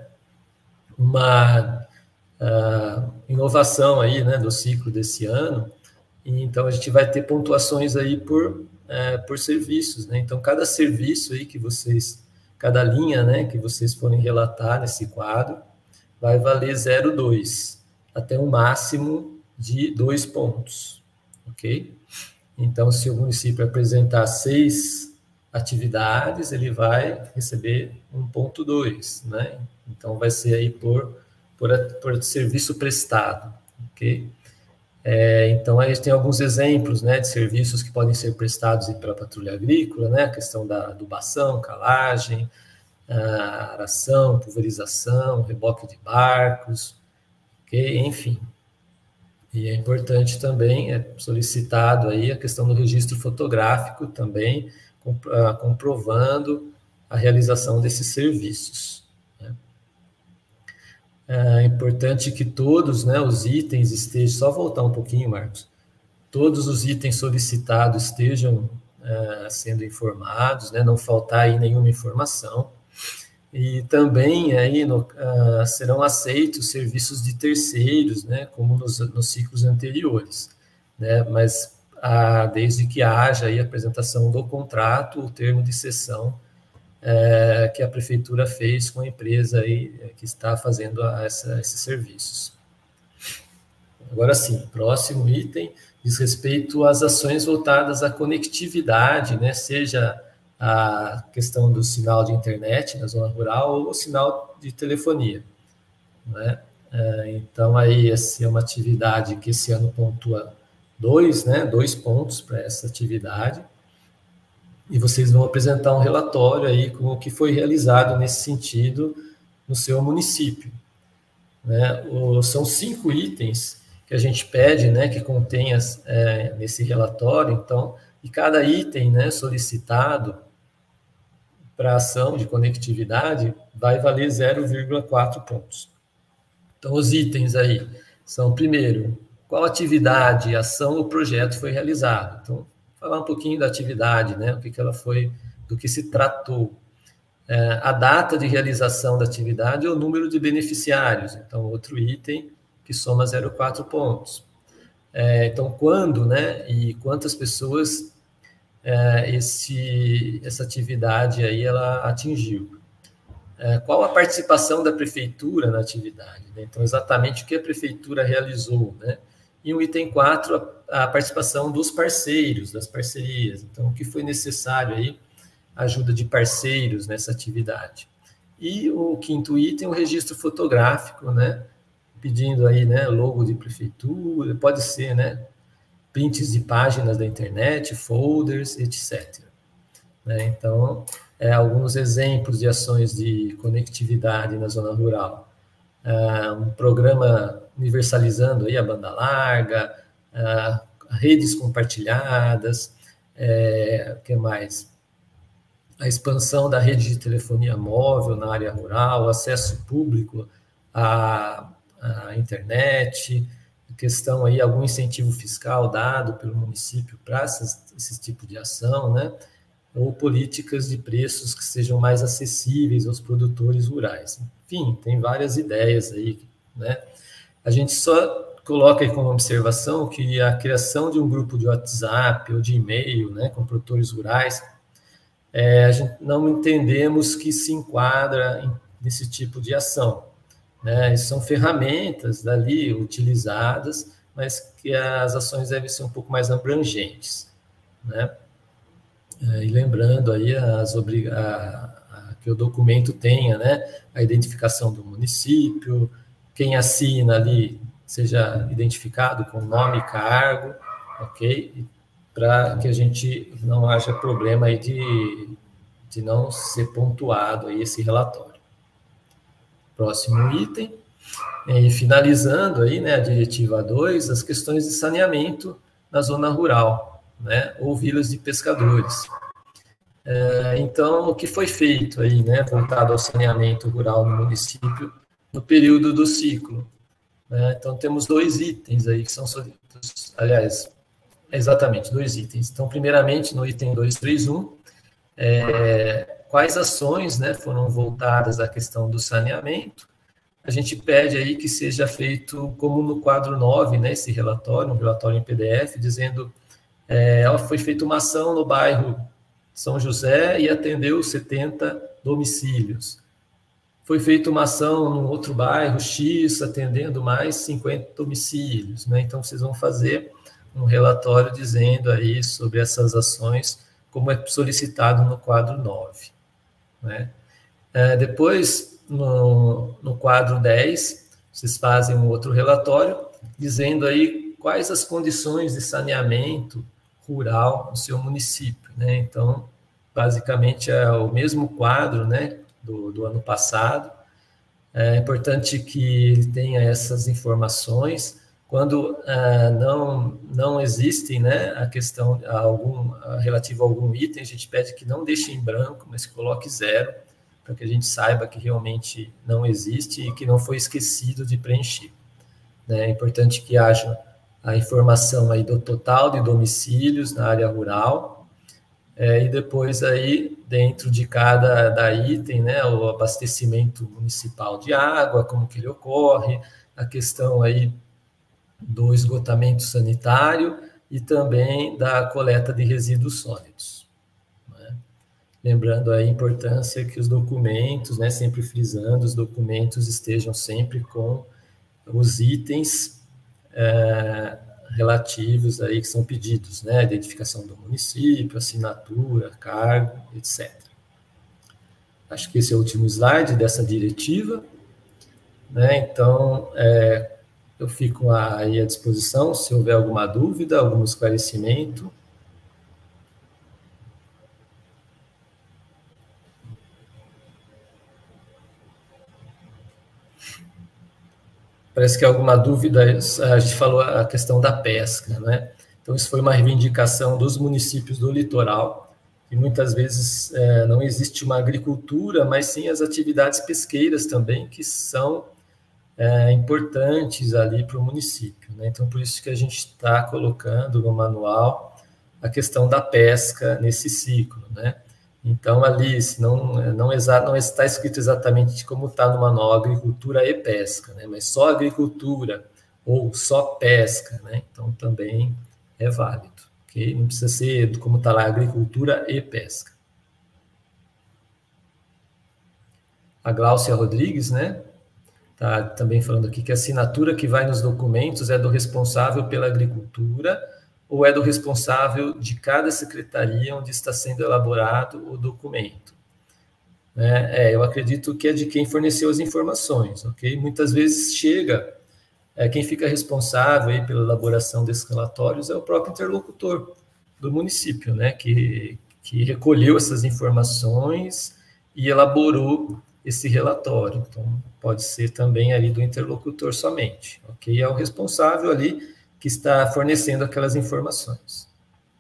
Uma uh, inovação aí, né, do ciclo desse ano, e então a gente vai ter pontuações aí por, uh, por serviços, né? Então, cada serviço aí que vocês, cada linha, né, que vocês forem relatar nesse quadro, vai valer zero vírgula dois, até um máximo de dois pontos. Ok? Então, se o município apresentar seis atividades, ele vai receber um ponto dois, né? Então, vai ser aí por, por, por serviço prestado, ok? É, então, aí tem alguns exemplos, né, de serviços que podem ser prestados pela patrulha agrícola, né? A questão da adubação, calagem, a aração, pulverização, reboque de barcos, ok? Enfim. E é importante também, é solicitado aí a questão do registro fotográfico também, comprovando a realização desses serviços, né? É importante que todos, né, os itens estejam, só voltar um pouquinho, Marcos, todos os itens solicitados estejam uh, sendo informados, né, não faltar aí nenhuma informação. E também aí no, uh, serão aceitos serviços de terceiros, né, como nos, nos ciclos anteriores, né, mas uh, desde que haja aí a apresentação do contrato, o termo de cessão uh, que a prefeitura fez com a empresa aí, que está fazendo a, essa, esses serviços. Agora sim, próximo item diz respeito às ações voltadas à conectividade, né, seja a questão do sinal de internet na zona rural ou o sinal de telefonia, né? Então, aí, essa é uma atividade que esse ano pontua dois, né? Dois pontos para essa atividade, e vocês vão apresentar um relatório aí com o que foi realizado nesse sentido no seu município, né? O, são cinco itens que a gente pede, né, que contenha é, nesse relatório, então, e cada item, né, solicitado para ação de conectividade vai valer zero vírgula quatro pontos. Então, os itens aí são, primeiro, qual atividade, ação ou projeto foi realizado. Então, falar um pouquinho da atividade, né, o que, que ela foi, do que se tratou. É, a data de realização da atividade ou o número de beneficiários. Então, outro item que soma zero vírgula quatro pontos. É, então, quando, né, e quantas pessoas é, esse, essa atividade aí ela atingiu. É, qual a participação da prefeitura na atividade, né? Então, exatamente o que a prefeitura realizou, né? E o item quatro, a, a participação dos parceiros, das parcerias. Então, o que foi necessário aí, ajuda de parceiros nessa atividade. E o quinto item, o registro fotográfico, né? Pedindo aí, né, logo de prefeitura, pode ser, né, prints de páginas da internet, folders, etcétera. Né? Então, é, alguns exemplos de ações de conectividade na zona rural. Uh, um programa universalizando aí a banda larga, uh, redes compartilhadas, é, o que mais? A expansão da rede de telefonia móvel na área rural, acesso público à, à internet, questão aí, algum incentivo fiscal dado pelo município para esse tipo de ação, né? Ou políticas de preços que sejam mais acessíveis aos produtores rurais. Enfim, tem várias ideias aí, né? A gente só coloca aí como observação que a criação de um grupo de WhatsApp ou de e-mail, né, com produtores rurais, é, a gente não entendemos que se enquadra em, nesse tipo de ação, né? São ferramentas dali utilizadas, mas que as ações devem ser um pouco mais abrangentes, né? E lembrando aí as obrig... a, a, que o documento tenha, né, a identificação do município, quem assina ali seja identificado com nome e cargo, ok? Para que a gente não haja problema aí de, de não ser pontuado aí esse relatório. Próximo item, e finalizando aí, né, a diretiva dois, as questões de saneamento na zona rural, né, ou vilas de pescadores. É, então, o que foi feito aí, né, voltado ao saneamento rural no município no período do ciclo, né? Então, temos dois itens aí que são, aliás, exatamente, dois itens. Então, primeiramente, no item dois três um, é, quais ações, né, foram voltadas à questão do saneamento. A gente pede aí que seja feito, como no quadro nove, né, esse relatório, um relatório em P D F, dizendo é, foi feita uma ação no bairro São José e atendeu setenta domicílios. Foi feita uma ação no outro bairro X, atendendo mais cinquenta domicílios, né? Então, vocês vão fazer um relatório dizendo aí sobre essas ações, como é solicitado no quadro nove, né? É, depois, no, no quadro dez, vocês fazem um outro relatório, dizendo aí quais as condições de saneamento rural no seu município, né? Então, basicamente, é o mesmo quadro, né, do, do ano passado. É importante que ele tenha essas informações. Quando ah, não, não existem, né, a questão algum, relativa a algum item, a gente pede que não deixe em branco, mas que coloque zero, para que a gente saiba que realmente não existe e que não foi esquecido de preencher, né? É importante que haja a informação aí do total de domicílios na área rural, é, e depois aí, dentro de cada da item, né, o abastecimento municipal de água, como que ele ocorre, a questão aí do esgotamento sanitário e também da coleta de resíduos sólidos, né? Lembrando a importância que os documentos, né, sempre frisando, os documentos estejam sempre com os itens é, relativos aí que são pedidos, né, identificação do município, assinatura, cargo, etcétera. Acho que esse é o último slide dessa diretiva, né? Então, é, eu fico aí à disposição, se houver alguma dúvida, algum esclarecimento. Parece que alguma dúvida, a gente falou a questão da pesca, né? Então, isso foi uma reivindicação dos municípios do litoral, e muitas vezes é, não existe uma agricultura, mas sim as atividades pesqueiras também, que são é, importantes ali para o município, né? Então, por isso que a gente está colocando no manual a questão da pesca nesse ciclo, né? Então, ali, se não, não, exa, não está escrito exatamente como está no manual, agricultura e pesca, né? Mas só agricultura ou só pesca, né? Então, também é válido, ok? Não precisa ser como está lá, agricultura e pesca. A Gláucia Rodrigues, né? Está também falando aqui que a assinatura que vai nos documentos é do responsável pela agricultura ou é do responsável de cada secretaria onde está sendo elaborado o documento. É, é, eu acredito que é de quem forneceu as informações, ok? Muitas vezes chega, é, quem fica responsável aí pela elaboração desses relatórios é o próprio interlocutor do município, né? Que, que recolheu essas informações e elaborou esse relatório. Então, pode ser também ali do interlocutor somente, ok? É o responsável ali que está fornecendo aquelas informações.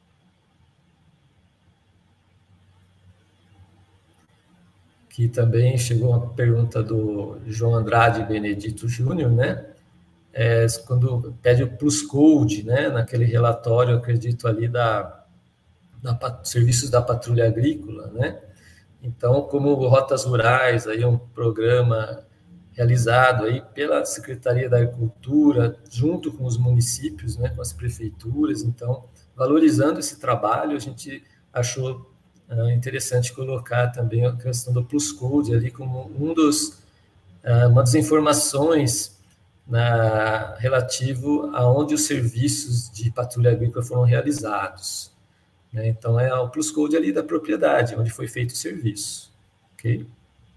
Aqui também chegou uma pergunta do João Andrade Benedito Júnior, né? É, quando pede o plus code, né? Naquele relatório, acredito ali da, da serviços da patrulha agrícola, né? Então, como Rotas Rurais, aí é um programa realizado aí pela Secretaria da Agricultura, junto com os municípios, né? Com as prefeituras. Então, valorizando esse trabalho, a gente achou É interessante colocar também a questão do plus code ali como um dos, uma das informações na, relativo a onde os serviços de patrulha agrícola foram realizados. Né? Então, é o plus code ali da propriedade, onde foi feito o serviço. Ok?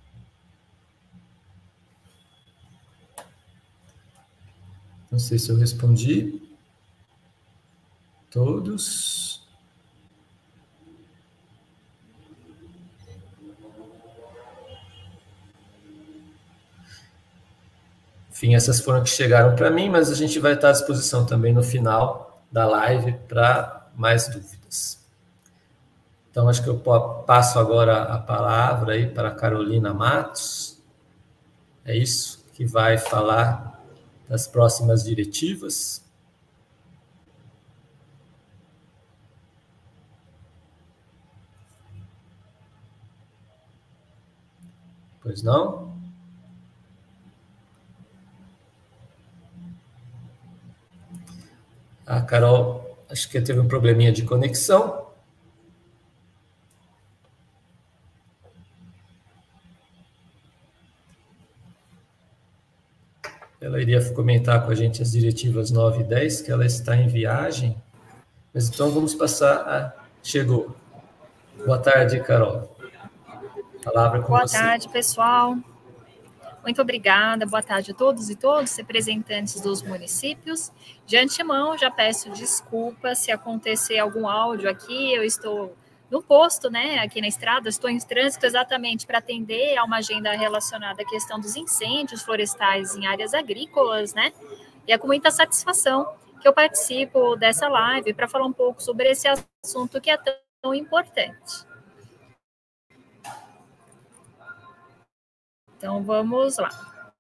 Não sei se eu respondi. Todos. Enfim, essas foram que chegaram para mim, mas a gente vai estar à disposição também no final da live para mais dúvidas. Então, acho que eu passo agora a palavra aí para a Carolina Matos. É isso, que vai falar das próximas diretivas. Pois não? A Carol, acho que teve um probleminha de conexão. Ela iria comentar com a gente as diretivas nove e dez, que ela está em viagem. Mas então vamos passar a... Chegou. Boa tarde, Carol. A palavra com Boa você. Boa tarde, pessoal. Muito obrigada, boa tarde a todos e todos, representantes dos municípios. De antemão, já peço desculpas se acontecer algum áudio aqui, eu estou no posto, né, aqui na estrada, estou em trânsito exatamente para atender a uma agenda relacionada à questão dos incêndios florestais em áreas agrícolas, né, e é com muita satisfação que eu participo dessa live para falar um pouco sobre esse assunto que é tão importante. Então, vamos lá.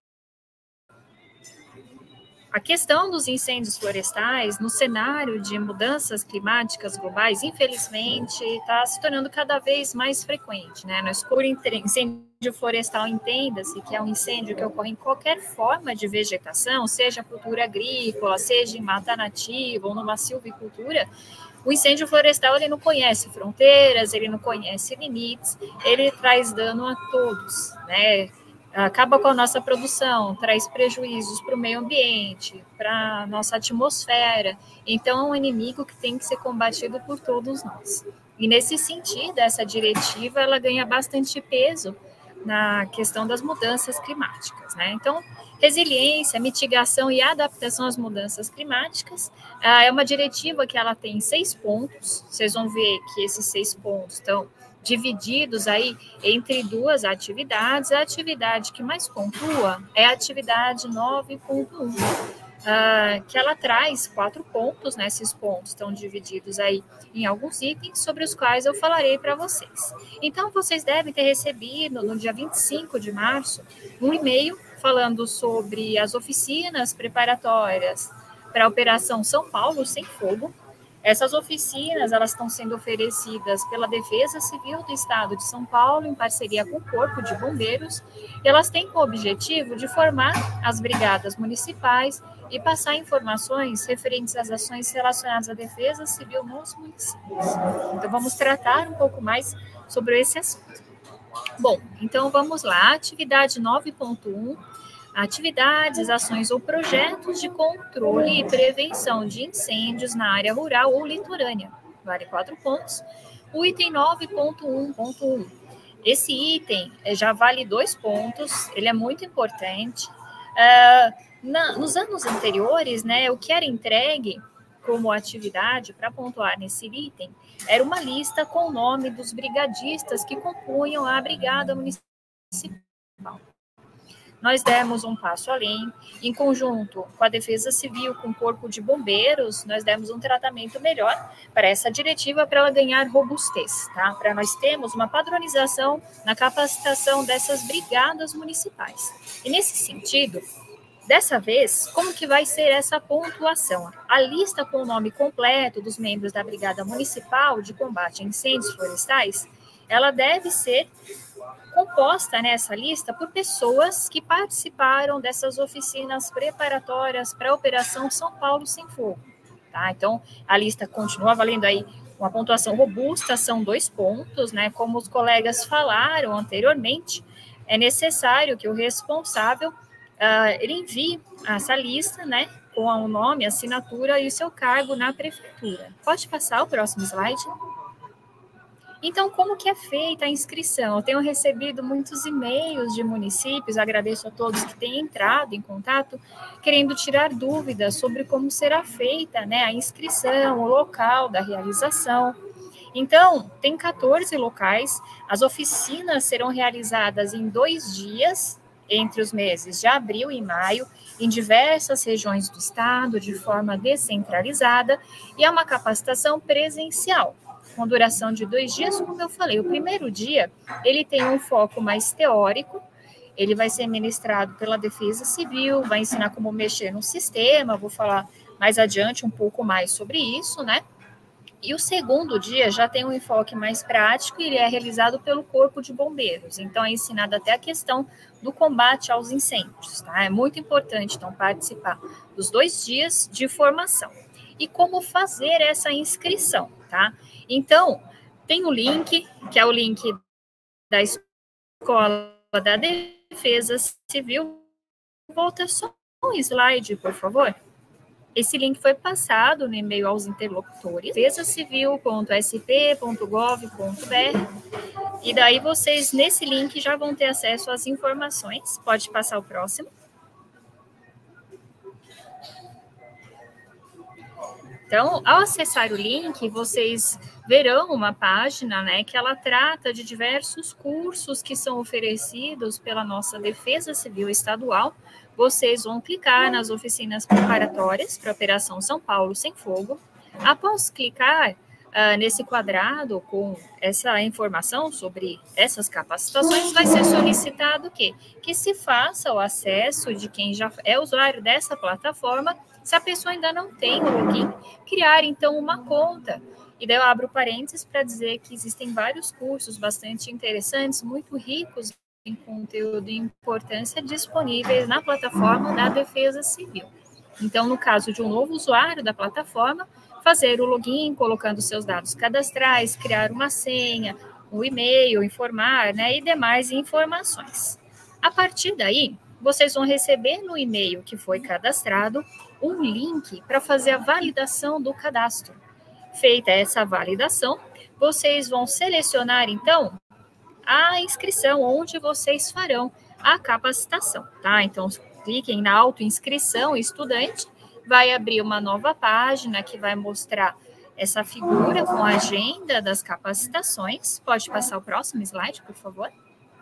A questão dos incêndios florestais, no cenário de mudanças climáticas globais, infelizmente, está se tornando cada vez mais frequente, né? No escuro incêndio florestal, entenda-se que é um incêndio que ocorre em qualquer forma de vegetação, seja cultura agrícola, seja em mata nativa ou numa silvicultura. O incêndio florestal, ele não conhece fronteiras, ele não conhece limites, ele traz dano a todos, né? Acaba com a nossa produção, traz prejuízos para o meio ambiente, para a nossa atmosfera. Então, é um inimigo que tem que ser combatido por todos nós. E, nesse sentido, essa diretiva ela ganha bastante peso na questão das mudanças climáticas, né? Então, resiliência, mitigação e adaptação às mudanças climáticas é uma diretiva que ela tem seis pontos. Vocês vão ver que esses seis pontos estão divididos aí entre duas atividades. A atividade que mais pontua é a atividade nove ponto um, uh, que ela traz quatro pontos, né? Esses pontos estão divididos aí em alguns itens sobre os quais eu falarei para vocês. Então, vocês devem ter recebido no dia vinte e cinco de março um e-mail falando sobre as oficinas preparatórias para a Operação São Paulo Sem Fogo. Essas oficinas, elas estão sendo oferecidas pela Defesa Civil do Estado de São Paulo, em parceria com o Corpo de Bombeiros, e elas têm como objetivo de formar as brigadas municipais e passar informações referentes às ações relacionadas à defesa civil nos municípios. Então, vamos tratar um pouco mais sobre esse assunto. Bom, então vamos lá, atividade nove ponto um, atividades, ações ou projetos de controle e prevenção de incêndios na área rural ou litorânea. Vale quatro pontos. O item nove ponto um ponto um. Esse item já vale dois pontos, ele é muito importante. Uh, na, nos anos anteriores, né, o que era entregue como atividade para pontuar nesse item era uma lista com o nome dos brigadistas que compunham a brigada municipal. nós demos um passo além, em conjunto com a Defesa Civil, com o Corpo de Bombeiros, nós demos um tratamento melhor para essa diretiva, para ela ganhar robustez, tá? Para nós termos uma padronização na capacitação dessas brigadas municipais. E nesse sentido, dessa vez, como que vai ser essa pontuação? A lista com o nome completo dos membros da Brigada Municipal de Combate a Incêndios Florestais, ela deve ser composta nessa lista por pessoas que participaram dessas oficinas preparatórias para a Operação São Paulo Sem Fogo. Tá? Então, a lista continua valendo aí uma pontuação robusta, são dois pontos, né? Como os colegas falaram anteriormente, é necessário que o responsável uh, ele envie essa lista, né? Com o nome, assinatura e o seu cargo na prefeitura. Pode passar o próximo slide? Então, como que é feita a inscrição? Eu tenho recebido muitos e-mails de municípios, agradeço a todos que têm entrado em contato, querendo tirar dúvidas sobre como será feita, né, a inscrição, o local da realização. Então, tem quatorze locais, as oficinas serão realizadas em dois dias, entre os meses de abril e maio, em diversas regiões do estado, de forma descentralizada, e é uma capacitação presencial, com duração de dois dias, como eu falei. O primeiro dia, ele tem um foco mais teórico, ele vai ser ministrado pela Defesa Civil, vai ensinar como mexer no sistema, vou falar mais adiante um pouco mais sobre isso, né? E o segundo dia já tem um enfoque mais prático e ele é realizado pelo Corpo de Bombeiros. Então, é ensinado até a questão do combate aos incêndios, tá? É muito importante, então, participar dos dois dias de formação. E como fazer essa inscrição, tá? Então, tem o link, que é o link da Escola da Defesa Civil. Volta só um slide, por favor. Esse link foi passado no e-mail aos interlocutores, defesa civil ponto s p ponto gov ponto b r, e daí vocês, nesse link, já vão ter acesso às informações. Pode passar o próximo. Então, ao acessar o link, vocês verão uma página, né, que ela trata de diversos cursos que são oferecidos pela nossa Defesa Civil Estadual. Vocês vão clicar nas oficinas preparatórias para a Operação São Paulo Sem Fogo. Após clicar uh, nesse quadrado com essa informação sobre essas capacitações, vai ser solicitado o quê? Que se faça o acesso de quem já é usuário dessa plataforma. Se a pessoa ainda não tem o login, criar então uma conta. E daí eu abro parênteses para dizer que existem vários cursos bastante interessantes, muito ricos em conteúdo e importância, disponíveis na plataforma da Defesa Civil. Então, no caso de um novo usuário da plataforma, fazer o login, colocando seus dados cadastrais, criar uma senha, um e-mail, informar, né, e demais informações. A partir daí, vocês vão receber no e-mail que foi cadastrado um link para fazer a validação do cadastro. Feita essa validação, vocês vão selecionar, então, a inscrição, onde vocês farão a capacitação, tá? Então, cliquem na autoinscrição estudante, vai abrir uma nova página que vai mostrar essa figura com a agenda das capacitações. Pode passar o próximo slide, por favor.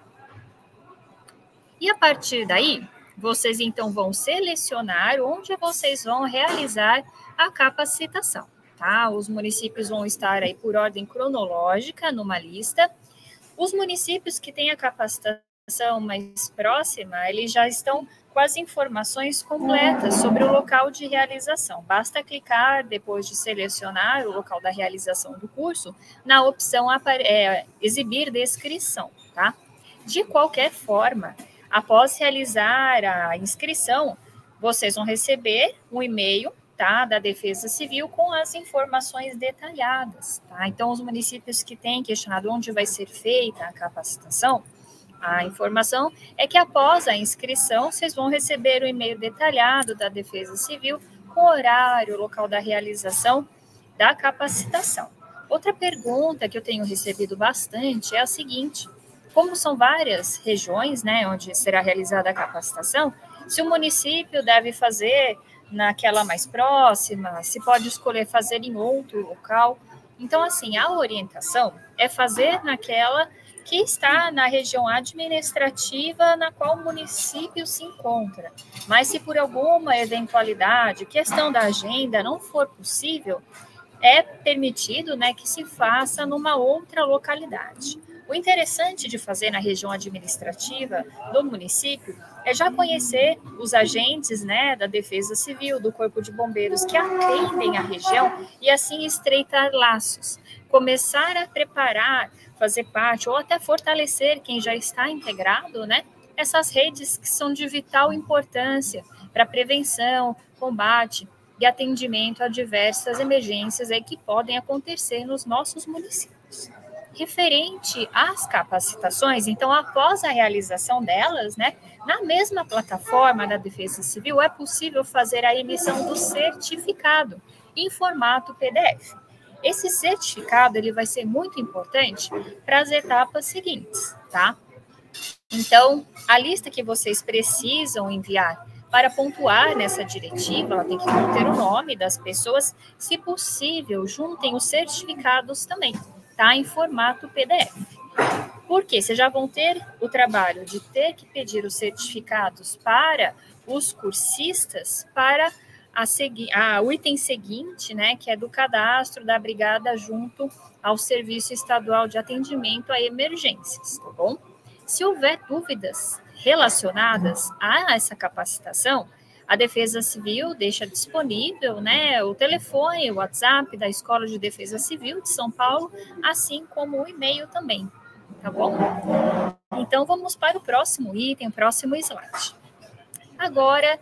E a partir daí, vocês então vão selecionar onde vocês vão realizar a capacitação, tá? Os municípios vão estar aí por ordem cronológica numa lista. Os municípios que têm a capacitação mais próxima, eles já estão com as informações completas sobre o local de realização. Basta clicar, depois de selecionar o local da realização do curso, na opção é, exibir descrição, tá? De qualquer forma, após realizar a inscrição, vocês vão receber um e-mail, tá, da Defesa Civil com as informações detalhadas, tá? Então, os municípios que têm questionado onde vai ser feita a capacitação, a informação é que após a inscrição, vocês vão receber o e-mail detalhado da Defesa Civil com horário, local da realização da capacitação. Outra pergunta que eu tenho recebido bastante é a seguinte: como são várias regiões, né, onde será realizada a capacitação, se o município deve fazer naquela mais próxima, se pode escolher fazer em outro local. Então, assim, a orientação é fazer naquela que está na região administrativa na qual o município se encontra. Mas se por alguma eventualidade, questão da agenda, não for possível, é permitido, né, que se faça numa outra localidade. O interessante de fazer na região administrativa do município é já conhecer os agentes, né, da Defesa Civil, do Corpo de Bombeiros que atendem a região e assim estreitar laços, começar a preparar, fazer parte ou até fortalecer quem já está integrado, né, essas redes que são de vital importância para prevenção, combate e atendimento a diversas emergências aí que podem acontecer nos nossos municípios. Referente às capacitações, então, após a realização delas, né, na mesma plataforma da Defesa Civil, é possível fazer a emissão do certificado em formato P D F. Esse certificado ele vai ser muito importante para as etapas seguintes, tá? Então, a lista que vocês precisam enviar para pontuar nessa diretiva, ela tem que conter o nome das pessoas, se possível, juntem os certificados também, tá? Em formato P D F. Por quê? Vocês já vão ter o trabalho de ter que pedir os certificados para os cursistas para a segui- a, o item seguinte, né, que é do cadastro da brigada junto ao Serviço Estadual de Atendimento a Emergências, tá bom? Se houver dúvidas relacionadas a essa capacitação, a Defesa Civil deixa disponível, né, o telefone, o WhatsApp da Escola de Defesa Civil de São Paulo, assim como o e-mail também, tá bom? Então, vamos para o próximo item, o próximo slide. Agora,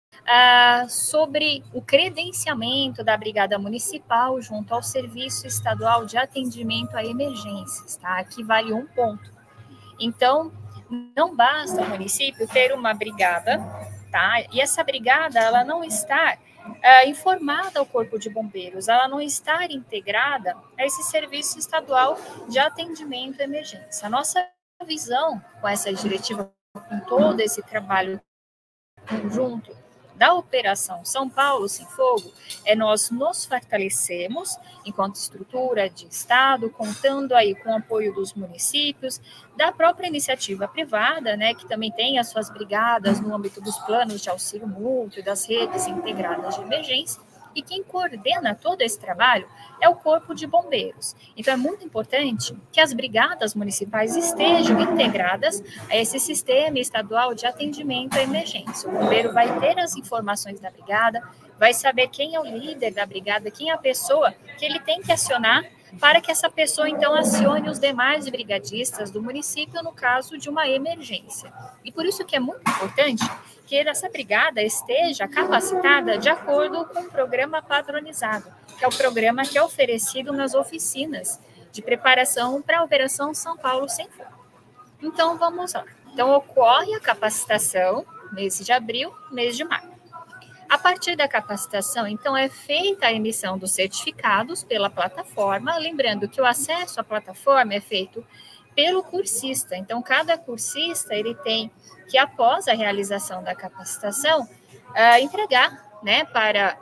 ah, sobre o credenciamento da Brigada Municipal junto ao Serviço Estadual de Atendimento a Emergências, tá? Aqui vale um ponto. Então, não basta o município ter uma brigada, tá? E essa brigada, ela não está uh, informada ao Corpo de Bombeiros, ela não está integrada a esse Serviço Estadual de Atendimento à Emergência. A nossa visão com essa diretiva, com todo esse trabalho conjunto da Operação São Paulo Sem Fogo, é nós nos fortalecemos enquanto estrutura de Estado, contando aí com o apoio dos municípios, da própria iniciativa privada, né, que também tem as suas brigadas no âmbito dos planos de auxílio mútuo e das redes integradas de emergência, e quem coordena todo esse trabalho é o Corpo de Bombeiros. Então, é muito importante que as brigadas municipais estejam integradas a esse sistema estadual de atendimento à emergência. O bombeiro vai ter as informações da brigada, vai saber quem é o líder da brigada, quem é a pessoa que ele tem que acionar para que essa pessoa, então, acione os demais brigadistas do município no caso de uma emergência. E por isso que é muito importante que essa brigada esteja capacitada de acordo com o programa padronizado, que é o programa que é oferecido nas oficinas de preparação para a Operação São Paulo Sem Fogo. Então, vamos lá. Então, ocorre a capacitação, mês de abril, mês de maio. A partir da capacitação, então, é feita a emissão dos certificados pela plataforma, lembrando que o acesso à plataforma é feito pelo cursista. Então, cada cursista, ele tem que, após a realização da capacitação, uh, entregar, né, para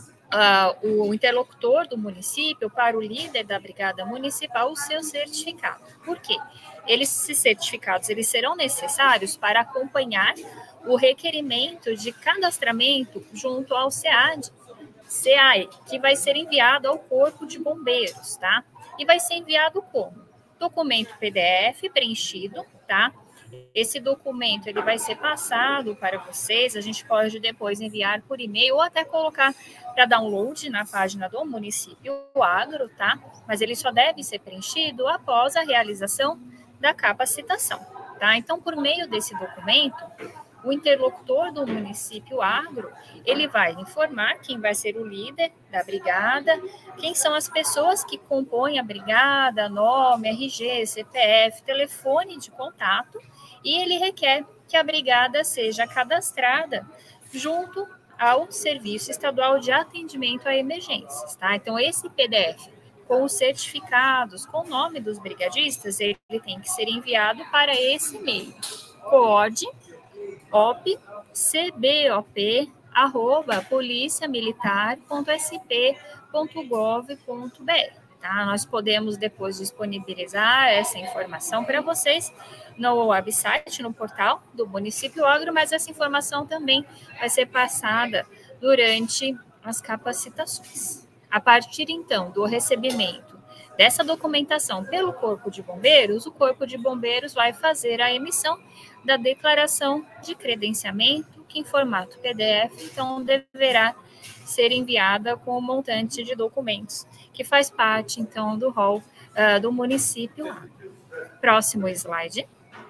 uh, o interlocutor do município, para o líder da brigada municipal, o seu certificado. Por quê? Esses certificados, eles serão necessários para acompanhar o requerimento de cadastramento junto ao SEAD, C A E, que vai ser enviado ao Corpo de Bombeiros, tá? E vai ser enviado como? Documento P D F preenchido, tá? Esse documento ele vai ser passado para vocês, a gente pode depois enviar por e-mail ou até colocar para download na página do município Agro, tá? Mas ele só deve ser preenchido após a realização da capacitação, tá? Então, por meio desse documento, o interlocutor do município Agro, ele vai informar quem vai ser o líder da brigada, quem são as pessoas que compõem a brigada, nome, R G, C P F, telefone de contato, e ele requer que a brigada seja cadastrada junto ao Serviço Estadual de Atendimento a Emergências, tá? Então, esse P D F com os certificados, com o nome dos brigadistas, ele tem que ser enviado para esse e-mail, coord, op, cbop, arroba, policiamilitar ponto s p ponto gov ponto b r, tá? Nós podemos depois disponibilizar essa informação para vocês no website, no portal do Município Agro, mas essa informação também vai ser passada durante as capacitações. A partir, então, do recebimento dessa documentação pelo Corpo de Bombeiros, o Corpo de Bombeiros vai fazer a emissão da declaração de credenciamento, que em formato P D F, então, deverá ser enviada com o montante de documentos, que faz parte, então, do rol uh, do município. Próximo slide.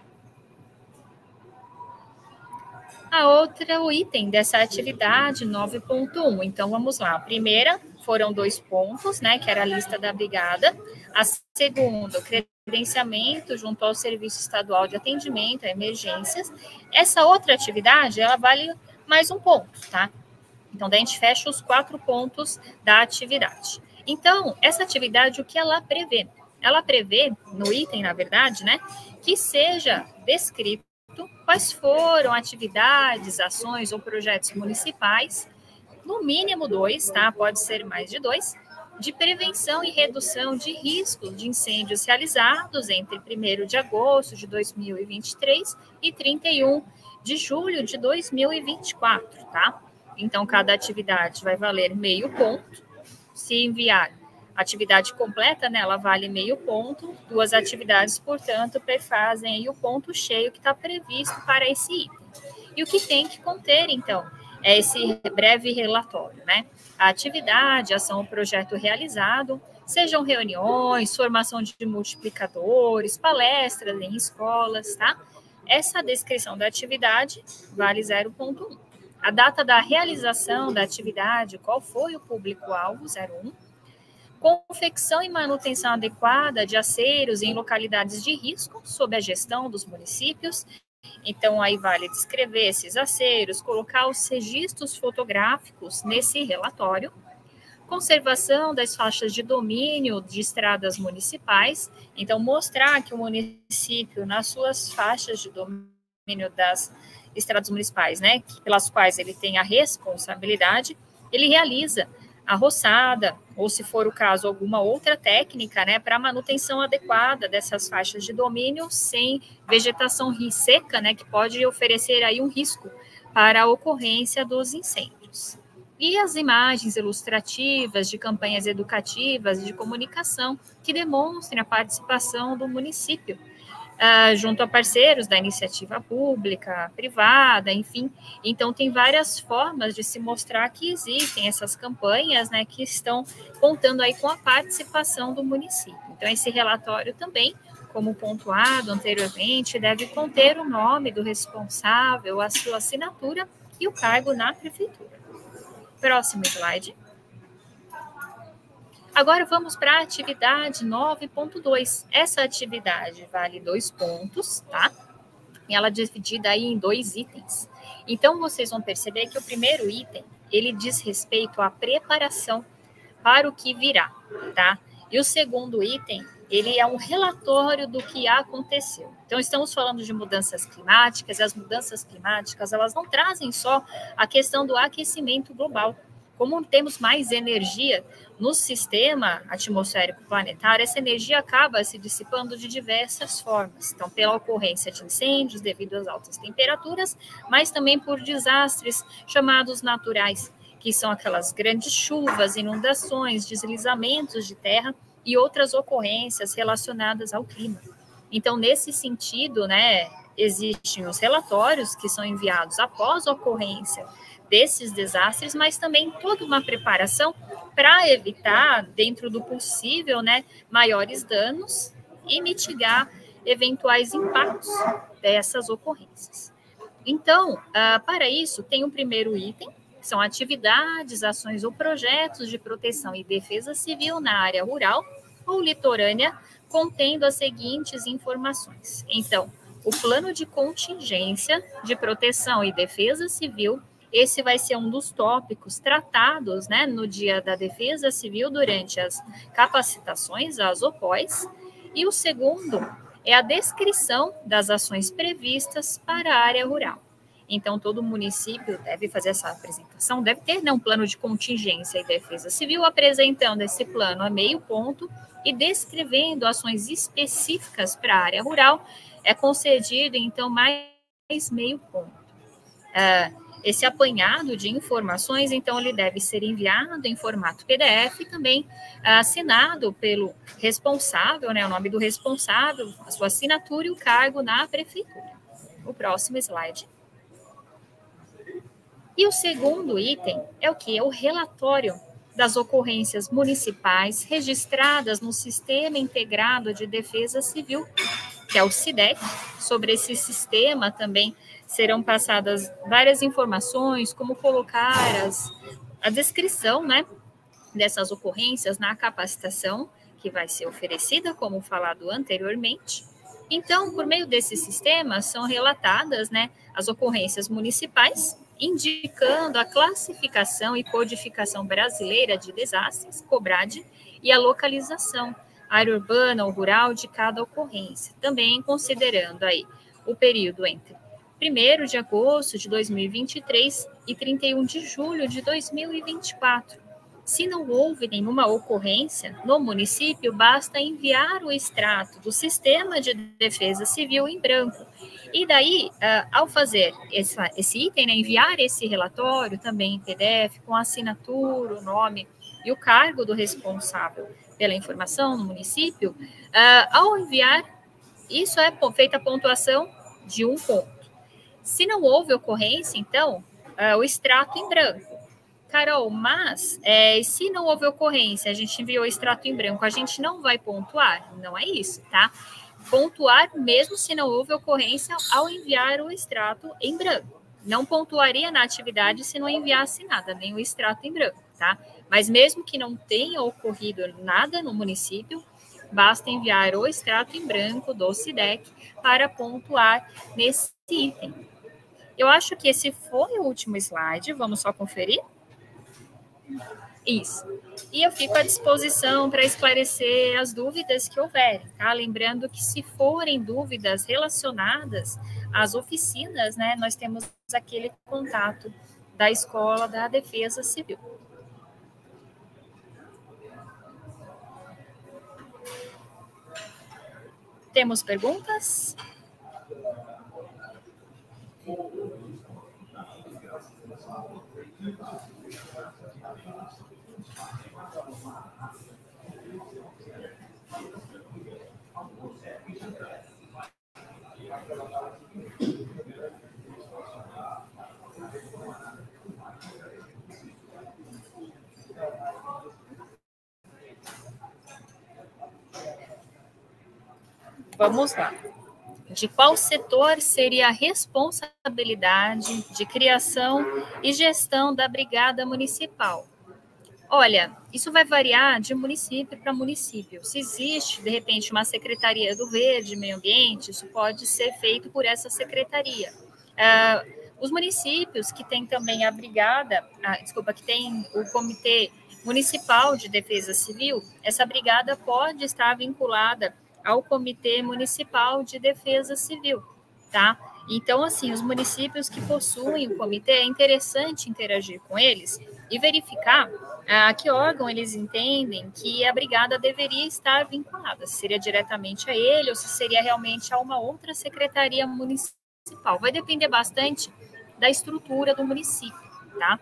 A outra, o item dessa atividade nove ponto um. Então, vamos lá. A primeira foram dois pontos, né, que era a lista da brigada. A segunda, o credenciamento junto ao Serviço Estadual de Atendimento a Emergências. Essa outra atividade, ela vale mais um ponto, tá? Então, daí a gente fecha os quatro pontos da atividade. Então, essa atividade, o que ela prevê? Ela prevê, no item, na verdade, né, que seja descrito quais foram atividades, ações ou projetos municipais, no mínimo dois, tá? Pode ser mais de dois, de prevenção e redução de riscos de incêndios realizados entre primeiro de agosto de dois mil e vinte e três e trinta e um de julho de dois mil e vinte e quatro, tá? Então, cada atividade vai valer meio ponto. Se enviar atividade completa, né, ela vale meio ponto. Duas atividades, portanto, prefazem aí o ponto cheio que está previsto para esse item. E o que tem que conter, então, é esse breve relatório, né? A atividade, ação ou projeto realizado, sejam reuniões, formação de multiplicadores, palestras em escolas, tá? Essa descrição da atividade vale zero ponto um. A data da realização da atividade, qual foi o público-alvo, zero ponto um. Confecção e manutenção adequada de aceiros em localidades de risco, sob a gestão dos municípios. Então, aí vale descrever esses aceiros, colocar os registros fotográficos nesse relatório. Conservação das faixas de domínio de estradas municipais. Então, mostrar que o município, nas suas faixas de domínio das estradas municipais, né, pelas quais ele tem a responsabilidade, ele realiza a roçada, ou se for o caso, alguma outra técnica, né, para manutenção adequada dessas faixas de domínio sem vegetação seca, né, que pode oferecer aí um risco para a ocorrência dos incêndios. E as imagens ilustrativas de campanhas educativas de comunicação que demonstrem a participação do município, Uh, junto a parceiros da iniciativa pública, privada, enfim. Então, tem várias formas de se mostrar que existem essas campanhas, né, que estão contando aí com a participação do município. Então, esse relatório também, como pontuado anteriormente, deve conter o nome do responsável, a sua assinatura e o cargo na prefeitura. Próximo slide. Agora vamos para a atividade nove ponto dois. Essa atividade vale dois pontos, tá? E ela é dividida aí em dois itens. Então, vocês vão perceber que o primeiro item, ele diz respeito à preparação para o que virá, tá? E o segundo item, ele é um relatório do que aconteceu. Então, estamos falando de mudanças climáticas, e as mudanças climáticas, elas não trazem só a questão do aquecimento global. Como temos mais energia no sistema atmosférico planetário, essa energia acaba se dissipando de diversas formas. Então, pela ocorrência de incêndios devido às altas temperaturas, mas também por desastres chamados naturais, que são aquelas grandes chuvas, inundações, deslizamentos de terra e outras ocorrências relacionadas ao clima. Então, nesse sentido, né, existem os relatórios que são enviados após a ocorrência desses desastres, mas também toda uma preparação para evitar, dentro do possível, né, maiores danos e mitigar eventuais impactos dessas ocorrências. Então, uh, para isso, tem um primeiro item, que são atividades, ações ou projetos de proteção e defesa civil na área rural ou litorânea, contendo as seguintes informações. Então, o plano de contingência de proteção e defesa civil. Esse vai ser um dos tópicos tratados, né, no Dia da Defesa Civil durante as capacitações, as O P O Is. E o segundo é a descrição das ações previstas para a área rural. Então, todo município deve fazer essa apresentação, deve ter, né, um plano de contingência e defesa civil, apresentando esse plano a meio ponto e descrevendo ações específicas para a área rural, é concedido, então, mais meio ponto. Uh, esse apanhado de informações, então, ele deve ser enviado em formato P D F e também uh, assinado pelo responsável, né, o nome do responsável, a sua assinatura e o cargo na prefeitura. O próximo slide. E o segundo item é o que? É o relatório das ocorrências municipais registradas no Sistema Integrado de Defesa Civil, que é o SIDEC. Sobre esse sistema também serão passadas várias informações, como colocar as, a descrição, né, dessas ocorrências na capacitação que vai ser oferecida, como falado anteriormente. Então, por meio desse sistema, são relatadas, né, as ocorrências municipais, indicando a classificação e codificação brasileira de desastres, COBRAD, e a localização, área urbana ou rural de cada ocorrência, também considerando aí o período entre primeiro de agosto de dois mil e vinte e três e trinta e um de julho de dois mil e vinte e quatro. Se não houve nenhuma ocorrência no município, basta enviar o extrato do Sistema de Defesa Civil em branco. E daí, uh, ao fazer essa, esse item, né, enviar esse relatório também em P D F, com a assinatura, o nome e o cargo do responsável pela informação no município, uh, ao enviar, isso é feita a pontuação de um ponto. Se não houve ocorrência, então, uh, o extrato em branco. Carol, mas é, se não houve ocorrência, a gente enviou o extrato em branco, a gente não vai pontuar? Não é isso, tá? Pontuar mesmo se não houve ocorrência ao enviar o extrato em branco. Não pontuaria na atividade se não enviasse nada, nem o extrato em branco, tá? Mas mesmo que não tenha ocorrido nada no município, basta enviar o extrato em branco do SIDEC para pontuar nesse item. Eu acho que esse foi o último slide, vamos só conferir? Isso. E eu fico à disposição para esclarecer as dúvidas que houverem, tá? Lembrando que se forem dúvidas relacionadas às oficinas, né, nós temos aquele contato da Escola da Defesa Civil. Temos perguntas? Vamos lá. De qual setor seria a responsabilidade de criação e gestão da brigada municipal? Olha, isso vai variar de município para município. Se existe, de repente, uma Secretaria do Verde, Meio Ambiente, isso pode ser feito por essa secretaria. Ah, os municípios que têm também a brigada, ah, desculpa, que tem o Comitê Municipal de Defesa Civil, essa brigada pode estar vinculada ao Comitê Municipal de Defesa Civil, tá? Então, assim, os municípios que possuem o comitê, é interessante interagir com eles e verificar a ah, que órgão eles entendem que a brigada deveria estar vinculada, se seria diretamente a ele ou se seria realmente a uma outra secretaria municipal. Vai depender bastante da estrutura do município, tá?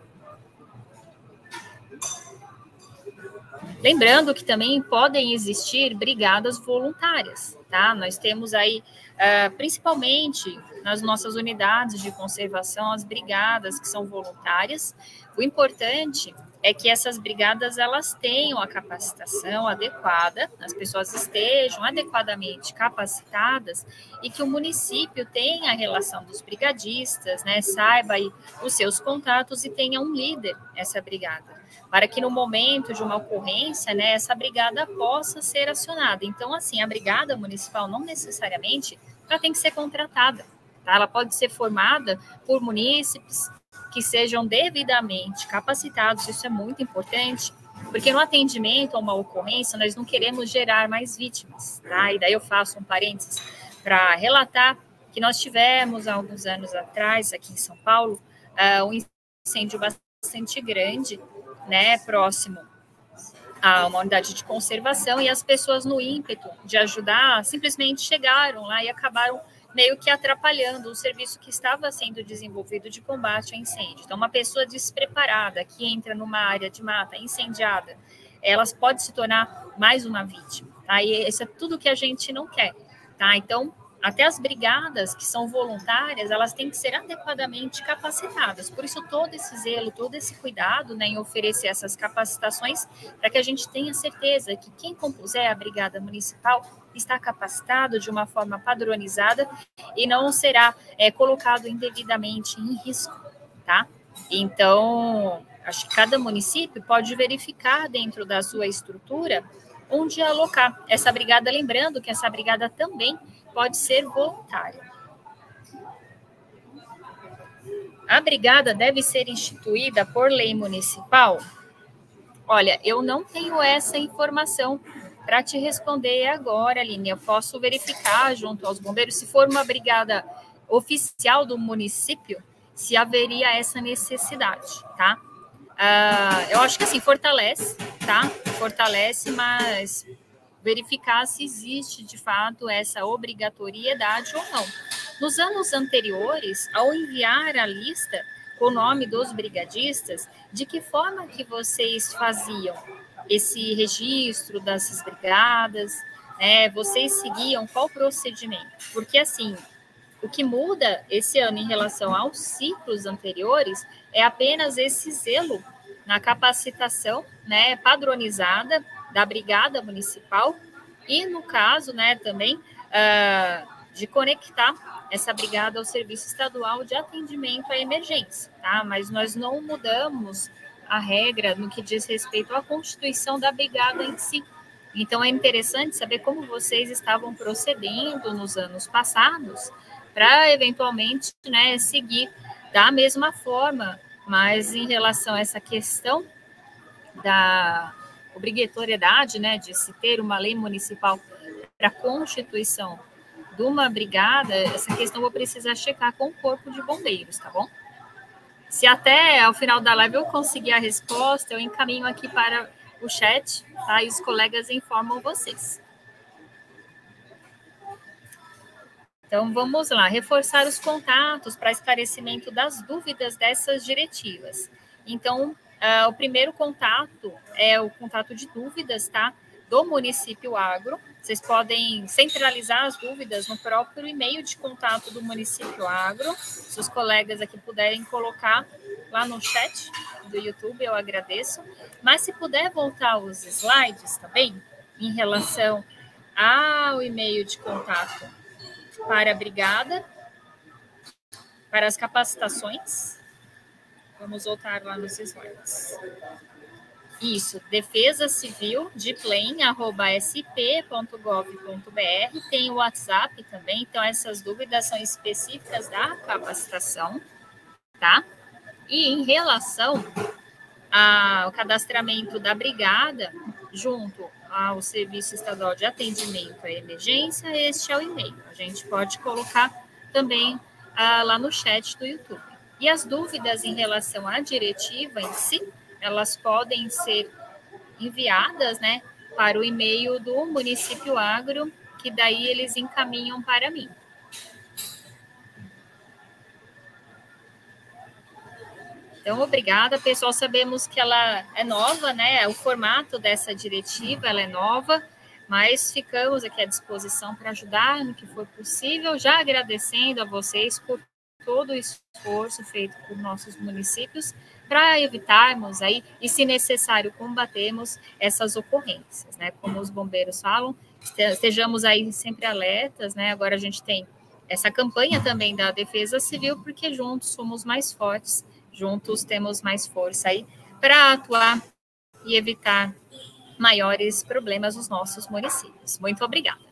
Lembrando que também podem existir brigadas voluntárias, tá? Nós temos aí, uh, principalmente nas nossas unidades de conservação, as brigadas que são voluntárias. O importante é que essas brigadas, elas tenham a capacitação adequada, as pessoas estejam adequadamente capacitadas e que o município tenha a relação dos brigadistas, né? Saiba aí os seus contatos e tenha um líder essa brigada, para que no momento de uma ocorrência, né, essa brigada possa ser acionada. Então, assim, a brigada municipal não necessariamente ela tem que ser contratada, tá? Ela pode ser formada por munícipes que sejam devidamente capacitados, isso é muito importante, porque no atendimento a uma ocorrência, nós não queremos gerar mais vítimas, tá? E daí eu faço um parênteses para relatar que nós tivemos há alguns anos atrás, aqui em São Paulo, uh, um incêndio bastante grande, né, próximo a uma unidade de conservação, e as pessoas, no ímpeto de ajudar, simplesmente chegaram lá e acabaram meio que atrapalhando o serviço que estava sendo desenvolvido de combate a incêndio. Então, uma pessoa despreparada que entra numa área de mata incendiada, elas pode se tornar mais uma vítima, tá? E isso é tudo que a gente não quer, tá? Então, até as brigadas que são voluntárias, elas têm que ser adequadamente capacitadas. Por isso, todo esse zelo, todo esse cuidado, né, em oferecer essas capacitações, para que a gente tenha certeza que quem compuser a Brigada Municipal está capacitado de uma forma padronizada e não será é, colocado indevidamente em risco, tá? Então, acho que cada município pode verificar dentro da sua estrutura onde alocar essa brigada, lembrando que essa brigada também pode ser voluntária. A brigada deve ser instituída por lei municipal? Olha, eu não tenho essa informação para te responder agora, Aline. Eu posso verificar junto aos bombeiros, se for uma brigada oficial do município, se haveria essa necessidade, tá? Uh, eu acho que assim, fortalece, tá? Fortalece, mas verificar se existe de fato essa obrigatoriedade ou não. Nos anos anteriores, ao enviar a lista com o nome dos brigadistas, de que forma que vocês faziam esse registro dessas brigadas, né? Vocês seguiam qual procedimento? Porque assim, o que muda esse ano em relação aos ciclos anteriores é apenas esse zelo na capacitação, né, padronizada da Brigada Municipal e, no caso, né, também uh, de conectar essa brigada ao Serviço Estadual de Atendimento à Emergência, tá? Mas nós não mudamos a regra no que diz respeito à constituição da brigada em si. Então, é interessante saber como vocês estavam procedendo nos anos passados para, eventualmente, né, seguir da mesma forma, mas em relação a essa questão da obrigatoriedade, né, de se ter uma lei municipal para a constituição de uma brigada, essa questão eu vou precisar checar com o Corpo de Bombeiros, tá bom? Se até ao final da live eu conseguir a resposta, eu encaminho aqui para o chat, tá? E os colegas informam vocês. Então, vamos lá, reforçar os contatos para esclarecimento das dúvidas dessas diretivas. Então, uh, o primeiro contato é o contato de dúvidas, tá? Do município agro. Vocês podem centralizar as dúvidas no próprio e-mail de contato do município agro. Se os colegas aqui puderem colocar lá no chat do YouTube, eu agradeço. Mas se puder voltar os slides também, em relação ao e-mail de contato para a brigada, para as capacitações. Vamos voltar lá nos slides. Isso, defesa civil de plain arroba s p ponto gov ponto b r. Tem o WhatsApp também, então essas dúvidas são específicas da capacitação, tá? E em relação ao cadastramento da brigada, junto ao Serviço Estadual de Atendimento à Emergência, este é o e-mail. A gente pode colocar também ah, lá no chat do YouTube. E as dúvidas em relação à diretiva em si, elas podem ser enviadas, né, para o e-mail do município agro, que daí eles encaminham para mim. Então, obrigada, pessoal. Sabemos que ela é nova, né? O formato dessa diretiva, ela é nova, mas ficamos aqui à disposição para ajudar no que for possível, já agradecendo a vocês por todo o esforço feito por nossos municípios para evitarmos aí, e se necessário, combatermos essas ocorrências, né? Como os bombeiros falam, estejamos aí sempre alertas, né? Agora a gente tem essa campanha também da Defesa Civil, porque juntos somos mais fortes, juntos temos mais força aí para atuar e evitar maiores problemas nos nossos municípios. Muito obrigada.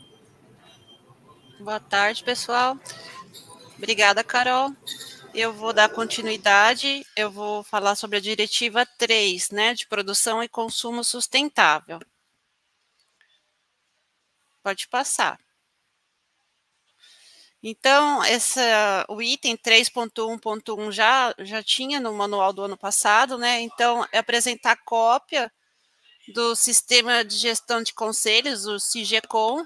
Boa tarde, pessoal. Obrigada, Carol. Eu vou dar continuidade, eu vou falar sobre a diretiva três, né, de produção e consumo sustentável. Pode passar. Então, essa, o item três ponto um ponto um já, já tinha no manual do ano passado, né? Então, é apresentar cópia do Sistema de Gestão de Conselhos, o SIGECON,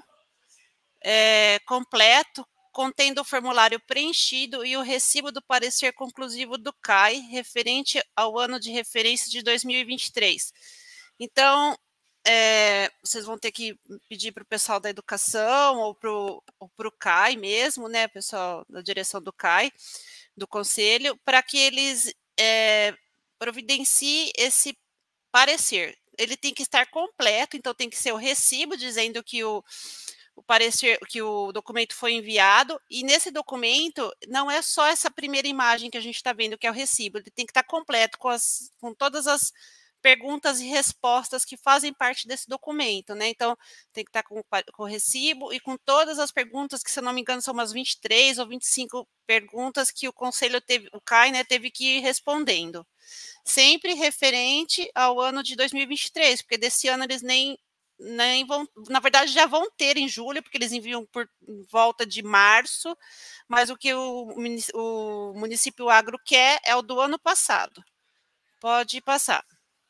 é, completo, contendo o formulário preenchido e o recibo do parecer conclusivo do C A I, referente ao ano de referência de dois mil e vinte e três. Então, é, vocês vão ter que pedir para o pessoal da educação ou para o C A I mesmo, né, pessoal da direção do C A I, do conselho, para que eles é, providenciem esse parecer. Ele tem que estar completo, então tem que ser o recibo dizendo que o, o parecer, que o documento foi enviado, e nesse documento não é só essa primeira imagem que a gente está vendo, que é o recibo, ele tem que estar completo com, as, com todas as perguntas e respostas que fazem parte desse documento, né? Então, tem que estar com, com o recibo e com todas as perguntas, que se eu não me engano são umas vinte e três ou vinte e cinco perguntas que o conselho teve, o C A I, né, teve que ir respondendo. Sempre referente ao ano de dois mil e vinte e três, porque desse ano eles nem, nem vão, na verdade já vão ter em julho, porque eles enviam por volta de março, mas o que o, o município agro quer é o do ano passado. Pode passar.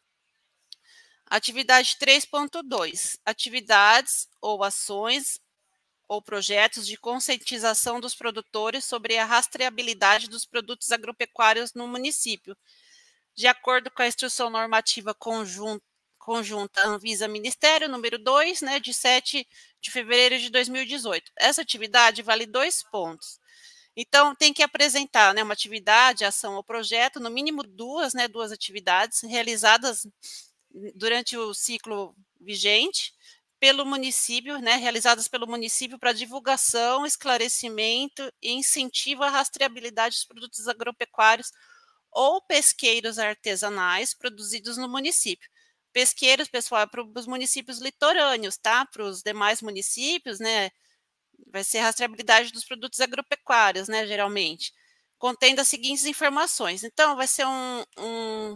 Atividade três ponto dois, atividades ou ações ou projetos de conscientização dos produtores sobre a rastreabilidade dos produtos agropecuários no município, de acordo com a Instrução Normativa Conjunta, conjunta Anvisa-Ministério, número dois, né, de sete de fevereiro de dois mil e dezoito. Essa atividade vale dois pontos. Então, tem que apresentar, né, uma atividade, ação ou projeto, no mínimo duas, né, duas atividades realizadas durante o ciclo vigente, pelo município, né, realizadas pelo município para divulgação, esclarecimento e incentivo à rastreabilidade dos produtos agropecuários ou pesqueiros artesanais produzidos no município. Pesqueiros, pessoal, é para os municípios litorâneos, tá? Para os demais municípios, né, vai ser rastreabilidade dos produtos agropecuários, né, geralmente, contendo as seguintes informações. Então, vai ser um... um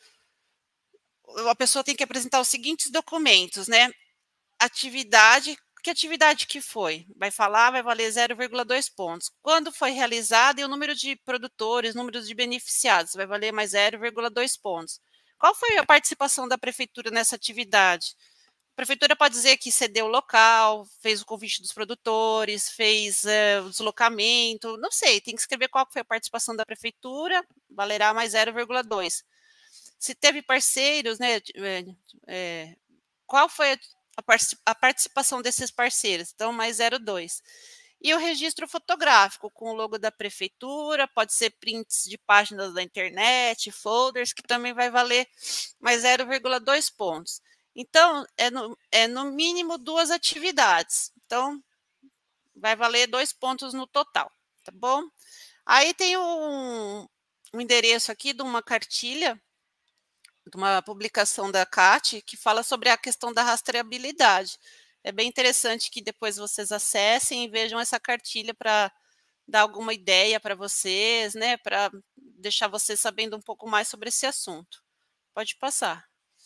a pessoa tem que apresentar os seguintes documentos, né? Atividade, que atividade que foi? Vai falar, vai valer zero vírgula dois pontos. Quando foi realizada e o número de produtores, número de beneficiados, vai valer mais zero vírgula dois pontos. Qual foi a participação da prefeitura nessa atividade? A prefeitura pode dizer que cedeu o local, fez o convite dos produtores, fez é, o deslocamento, não sei, tem que escrever qual foi a participação da prefeitura, valerá mais zero vírgula dois. Se teve parceiros, né, é, é, qual foi a, a participação desses parceiros? Então, mais zero vírgula dois. E o registro fotográfico, com o logo da prefeitura, pode ser prints de páginas da internet, folders, que também vai valer mais zero vírgula dois pontos. Então, é no, é no mínimo duas atividades. Então, vai valer dois pontos no total, tá bom? Aí tem um, um endereço aqui de uma cartilha, de uma publicação da C A T, que fala sobre a questão da rastreabilidade. É bem interessante que depois vocês acessem e vejam essa cartilha para dar alguma ideia para vocês, né, para deixar vocês sabendo um pouco mais sobre esse assunto. Pode passar.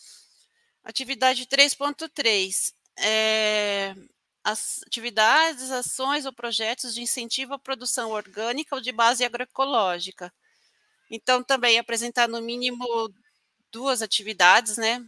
Atividade três ponto três. É, as atividades, ações ou projetos de incentivo à produção orgânica ou de base agroecológica. Então, também apresentar no mínimo duas atividades, né?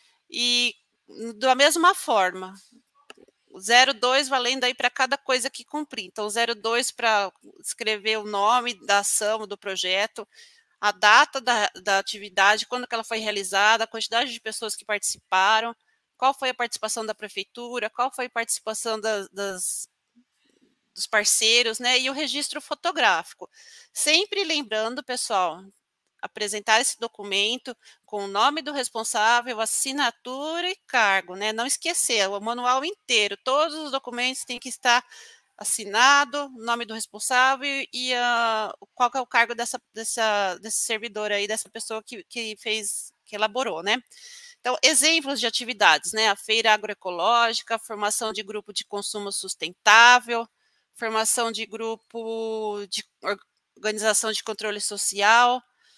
E da mesma forma, o zero vírgula dois valendo aí para cada coisa que cumprir. Então, zero vírgula dois para escrever o nome da ação, do projeto, a data da, da atividade, quando que ela foi realizada, a quantidade de pessoas que participaram, qual foi a participação da prefeitura, qual foi a participação das, das, dos parceiros, né? E o registro fotográfico. Sempre lembrando, pessoal, apresentar esse documento com o nome do responsável, assinatura e cargo, né? Não esquecer, o manual inteiro, todos os documentos têm que estar assinado, nome do responsável e uh, qual que é o cargo dessa, dessa, desse servidor aí, dessa pessoa que, que fez, que elaborou, né? Então, exemplos de atividades, né? A feira agroecológica, formação de grupo de consumo sustentável, formação de grupo de organização de controle social,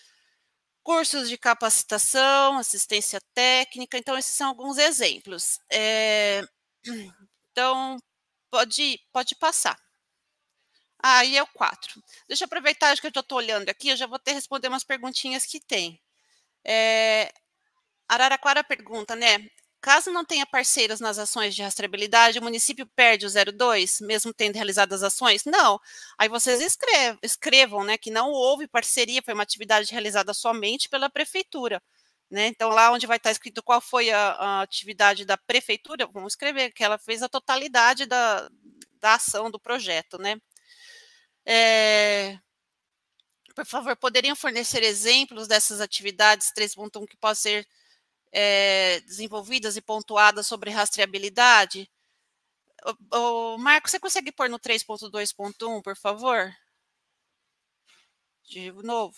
cursos de capacitação, assistência técnica. Então, esses são alguns exemplos. É, então, pode, pode passar. Aí é o quatro. Deixa eu aproveitar que eu já estou olhando aqui, eu já vou ter que responder umas perguntinhas que tem. É, Araraquara pergunta, né? Caso não tenha parceiros nas ações de rastreabilidade, o município perde o zero dois, mesmo tendo realizado as ações? Não. Aí vocês escrevam, escrevam, né, que não houve parceria, foi uma atividade realizada somente pela prefeitura. Né? Então, lá onde vai estar escrito qual foi a, a atividade da prefeitura, vamos escrever que ela fez a totalidade da, da ação do projeto. Né? É, por favor, poderiam fornecer exemplos dessas atividades três ponto um que possam ser é, desenvolvidas e pontuadas sobre rastreabilidade? O, o Marco, você consegue pôr no três ponto dois ponto um, por favor? De novo.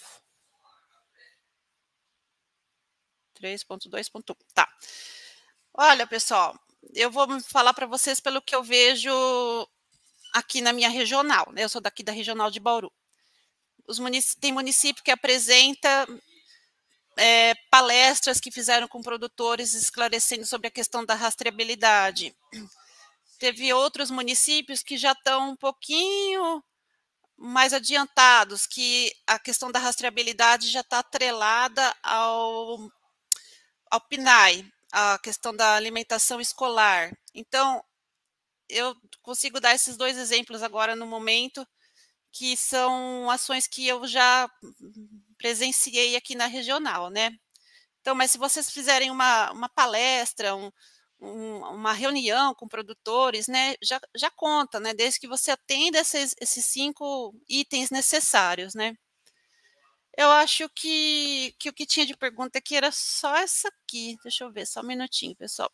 três ponto dois ponto um, tá. Olha, pessoal, eu vou falar para vocês pelo que eu vejo aqui na minha regional, né? Eu sou daqui da regional de Bauru. Os munic- tem município que apresenta é, palestras que fizeram com produtores esclarecendo sobre a questão da rastreabilidade. Teve outros municípios que já estão um pouquinho mais adiantados, que a questão da rastreabilidade já está atrelada ao, ao P N A E, a questão da alimentação escolar. Então, eu consigo dar esses dois exemplos agora no momento, que são ações que eu já presenciei aqui na regional, né? Então, mas se vocês fizerem uma, uma palestra, um, um, uma reunião com produtores, né, já, já conta, né, desde que você atenda esses, esses cinco itens necessários, né. Eu acho que, que o que tinha de pergunta aqui era só essa aqui, deixa eu ver, só um minutinho, pessoal.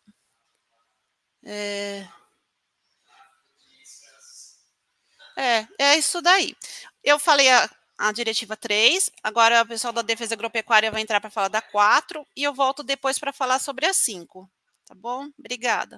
É, é, é isso daí. Eu falei a, a diretiva três, agora o pessoal da defesa agropecuária vai entrar para falar da quatro, e eu volto depois para falar sobre a cinco. Tá bom? Obrigada.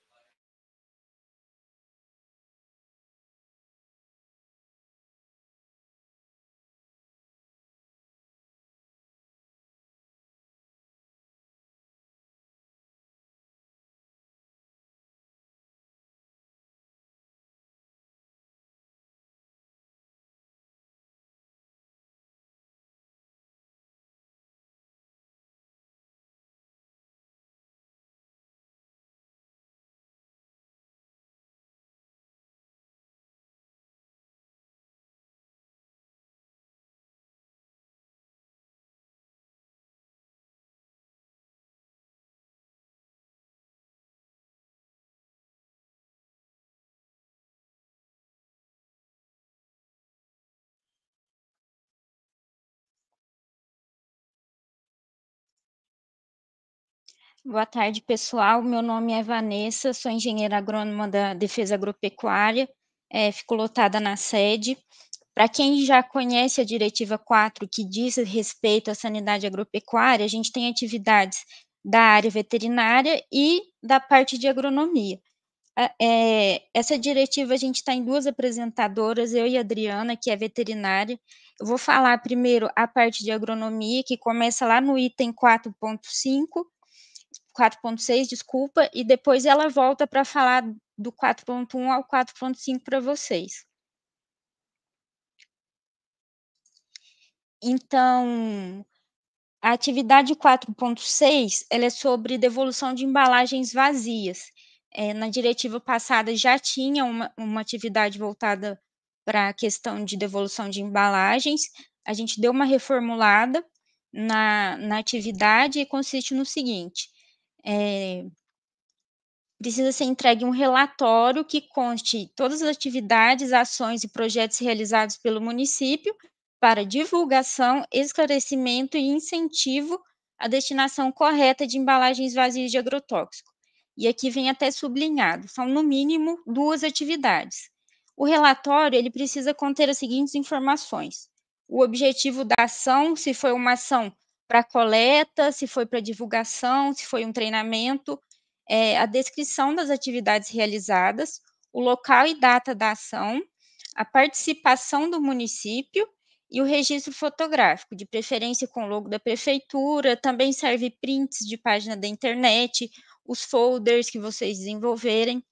Boa tarde, pessoal. Meu nome é Vanessa, sou engenheira agrônoma da Defesa Agropecuária, é, fico lotada na sede. Para quem já conhece a Diretiva quatro, que diz respeito à sanidade agropecuária, a gente tem atividades da área veterinária e da parte de agronomia. É, essa diretiva a gente está em duas apresentadoras, eu e a Adriana, que é veterinária. Eu vou falar primeiro a parte de agronomia, que começa lá no item quatro ponto cinco, quatro ponto seis, desculpa, e depois ela volta para falar do quatro ponto um ao quatro ponto cinco para vocês. Então, a atividade quatro ponto seis, ela é sobre devolução de embalagens vazias. É, na diretiva passada já tinha uma, uma atividade voltada para a questão de devolução de embalagens, a gente deu uma reformulada na, na atividade e consiste no seguinte, é, precisa ser entregue um relatório que conste todas as atividades, ações e projetos realizados pelo município para divulgação, esclarecimento e incentivo à destinação correta de embalagens vazias de agrotóxico. E aqui vem até sublinhado, são no mínimo duas atividades. O relatório, ele precisa conter as seguintes informações: o objetivo da ação, se foi uma ação para coleta, se foi para divulgação, se foi um treinamento, é, a descrição das atividades realizadas, o local e data da ação, a participação do município e o registro fotográfico, de preferência com o logo da prefeitura. Também serve prints de página da internet, os folders que vocês desenvolverem.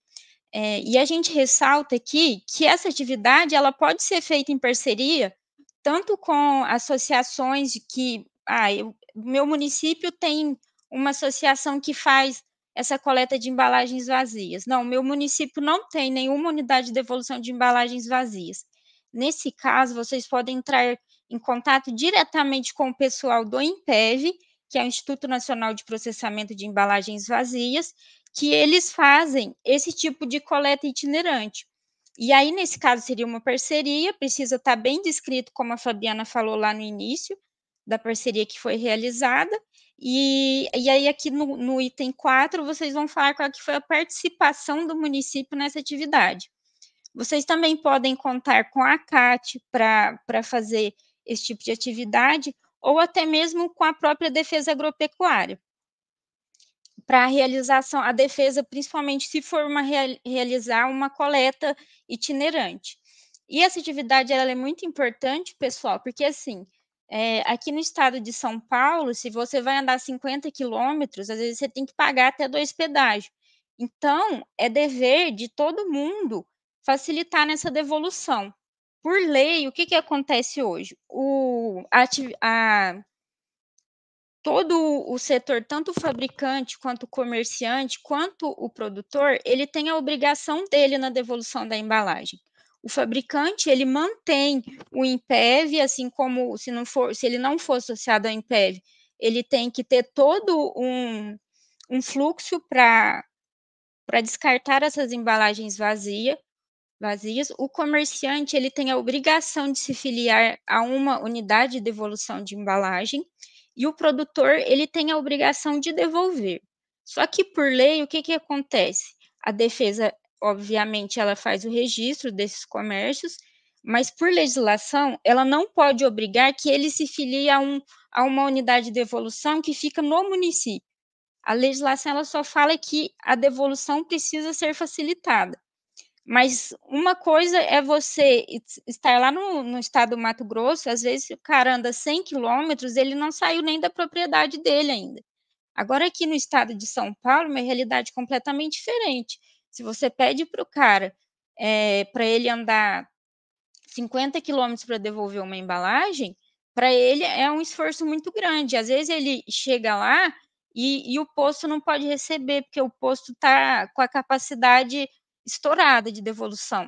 É, e a gente ressalta aqui que essa atividade ela pode ser feita em parceria tanto com associações de que, ah, eu, meu município tem uma associação que faz essa coleta de embalagens vazias. Não, meu município não tem nenhuma unidade de devolução de embalagens vazias. Nesse caso, vocês podem entrar em contato diretamente com o pessoal do INPEV, que é o Instituto Nacional de Processamento de Embalagens Vazias, que eles fazem esse tipo de coleta itinerante. E aí, nesse caso, seria uma parceria, precisa estar bem descrito, como a Fabiana falou lá no início, da parceria que foi realizada, e, e aí aqui no, no item quatro, vocês vão falar qual que foi a participação do município nessa atividade. Vocês também podem contar com a CAT para fazer esse tipo de atividade, ou até mesmo com a própria Defesa Agropecuária, para a realização, a defesa, principalmente se for uma, realizar uma coleta itinerante. E essa atividade ela é muito importante, pessoal, porque assim, é, aqui no estado de São Paulo, se você vai andar cinquenta quilômetros, às vezes você tem que pagar até dois pedágios. Então, é dever de todo mundo facilitar nessa devolução. Por lei, o que, que acontece hoje? O, a, a todo o setor, tanto o fabricante, quanto o comerciante, quanto o produtor, ele tem a obrigação dele na devolução da embalagem. O fabricante, ele mantém o INPEV, assim como se, não for, se ele não for associado ao INPEV, ele tem que ter todo um, um fluxo para descartar essas embalagens vazia, vazias. O comerciante, ele tem a obrigação de se filiar a uma unidade de devolução de embalagem, e o produtor, ele tem a obrigação de devolver. Só que, por lei, o que, que acontece? A defesa, obviamente, ela faz o registro desses comércios, mas, por legislação, ela não pode obrigar que ele se filie a, um, a uma unidade de devolução que fica no município. A legislação, ela só fala que a devolução precisa ser facilitada. Mas uma coisa é você estar lá no, no estado do Mato Grosso, às vezes o cara anda cem quilômetros, ele não saiu nem da propriedade dele ainda. Agora aqui no estado de São Paulo, uma realidade completamente diferente. Se você pede para o cara, é, para ele andar cinquenta quilômetros para devolver uma embalagem, para ele é um esforço muito grande. Às vezes ele chega lá e, e o posto não pode receber, porque o posto está com a capacidade estourada de devolução.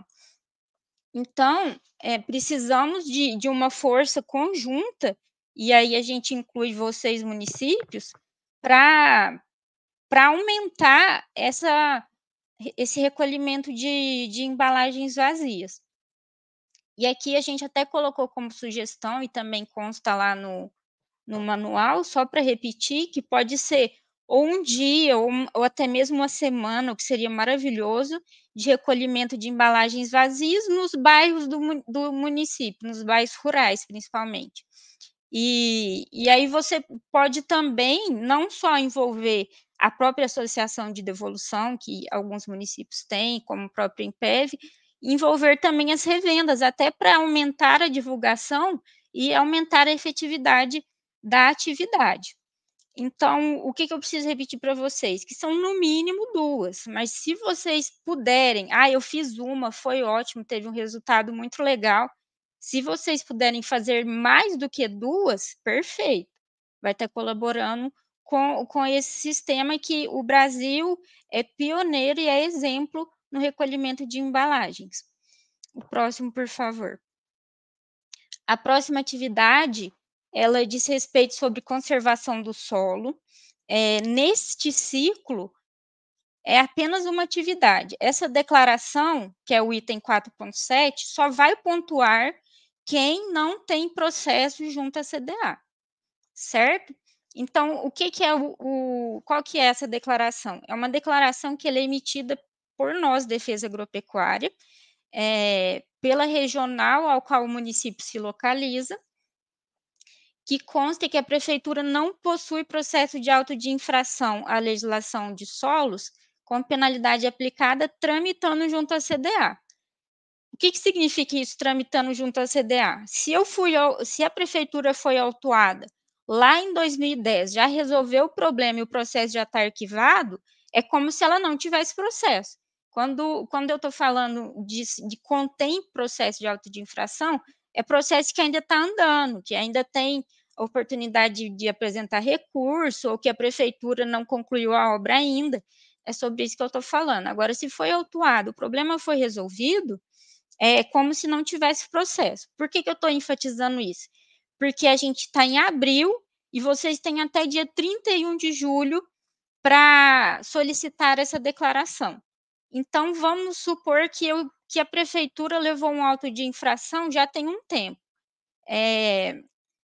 Então, é, precisamos de, de uma força conjunta, e aí a gente inclui vocês, municípios, para aumentar essa, esse recolhimento de, de embalagens vazias. E aqui a gente até colocou como sugestão, e também consta lá no, no manual, só para repetir, que pode ser ou um dia, ou, ou até mesmo uma semana, o que seria maravilhoso, de recolhimento de embalagens vazias nos bairros do, do município, nos bairros rurais, principalmente. E, e aí você pode também não só envolver a própria associação de devolução, que alguns municípios têm, como o próprio INPEV, envolver também as revendas, até para aumentar a divulgação e aumentar a efetividade da atividade. Então, o que, que eu preciso repetir para vocês? Que são no mínimo duas, mas se vocês puderem, ah, eu fiz uma, foi ótimo, teve um resultado muito legal. Se vocês puderem fazer mais do que duas, perfeito. Vai estar colaborando com, com esse sistema que o Brasil é pioneiro e é exemplo no recolhimento de embalagens. O próximo, por favor. A próxima atividade, ela diz respeito sobre conservação do solo. É, neste ciclo, é apenas uma atividade. Essa declaração, que é o item quatro ponto sete, só vai pontuar quem não tem processo junto à C D A, certo? Então, o que, que é o, o, qual que é essa declaração? É uma declaração que ela é emitida por nós, Defesa Agropecuária, é, pela regional ao qual o município se localiza, que consta que a prefeitura não possui processo de auto de infração à legislação de solos com penalidade aplicada tramitando junto à C D A. O que, que significa isso, tramitando junto à C D A? Se, eu fui, se a prefeitura foi autuada lá em dois mil e dez, já resolveu o problema e o processo já está arquivado, é como se ela não tivesse processo. Quando, quando eu estou falando de, de contém processo de auto de infração, é processo que ainda está andando, que ainda tem oportunidade de, de apresentar recurso, ou que a prefeitura não concluiu a obra ainda. É sobre isso que eu estou falando. Agora, se foi autuado, o problema foi resolvido, é como se não tivesse processo. Por que, que eu estou enfatizando isso? Porque a gente está em abril e vocês têm até dia trinta e um de julho para solicitar essa declaração. Então, vamos supor que, eu, que a prefeitura levou um auto de infração já tem um tempo. É,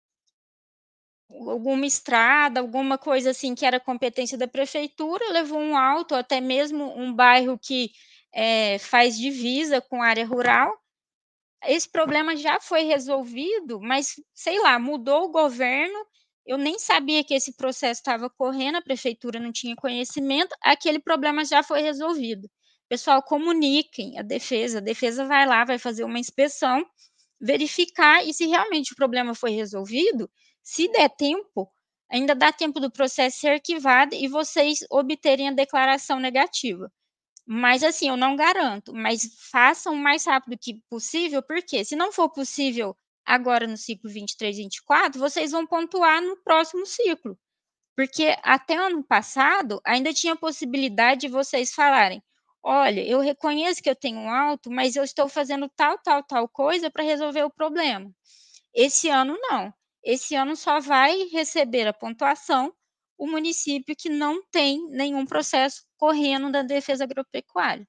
alguma estrada, alguma coisa assim que era competência da prefeitura, levou um auto, até mesmo um bairro que é, faz divisa com área rural. Esse problema já foi resolvido, mas, sei lá, mudou o governo, eu nem sabia que esse processo estava correndo, a prefeitura não tinha conhecimento, aquele problema já foi resolvido. Pessoal, comuniquem a defesa, a defesa vai lá, vai fazer uma inspeção, verificar, e se realmente o problema foi resolvido, se der tempo, ainda dá tempo do processo ser arquivado e vocês obterem a declaração negativa. Mas, assim, eu não garanto, mas façam o mais rápido que possível, porque se não for possível agora no ciclo vinte e três, vinte e quatro, vocês vão pontuar no próximo ciclo. Porque até ano passado ainda tinha possibilidade de vocês falarem: olha, eu reconheço que eu tenho um auto, mas eu estou fazendo tal, tal, tal coisa para resolver o problema. Esse ano não. Esse ano só vai receber a pontuação o município que não tem nenhum processo correndo da defesa agropecuária.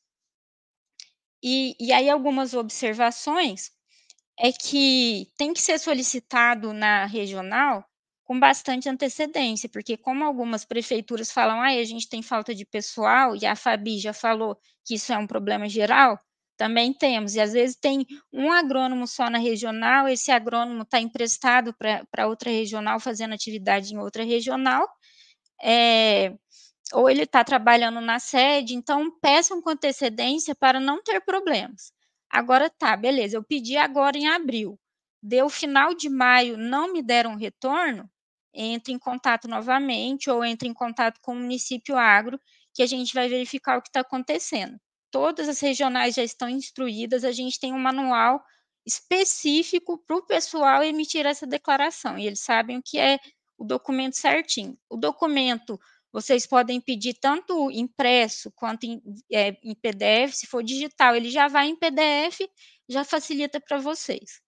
E, e aí algumas observações é que tem que ser solicitado na regional com bastante antecedência, porque como algumas prefeituras falam, ah, a gente tem falta de pessoal, e a Fabi já falou que isso é um problema geral, também temos, e às vezes tem um agrônomo só na regional, esse agrônomo está emprestado para outra regional, fazendo atividade em outra regional, é, ou ele está trabalhando na sede, então peçam com antecedência para não ter problemas. Agora tá, beleza, eu pedi agora em abril, deu final de maio, não me deram retorno, entre em contato novamente ou entre em contato com o município agro, que a gente vai verificar o que está acontecendo. Todas as regionais já estão instruídas, a gente tem um manual específico para o pessoal emitir essa declaração, e eles sabem o que é o documento certinho. O documento vocês podem pedir tanto impresso quanto em, é, em P D F, se for digital, ele já vai em P D F, já facilita para vocês.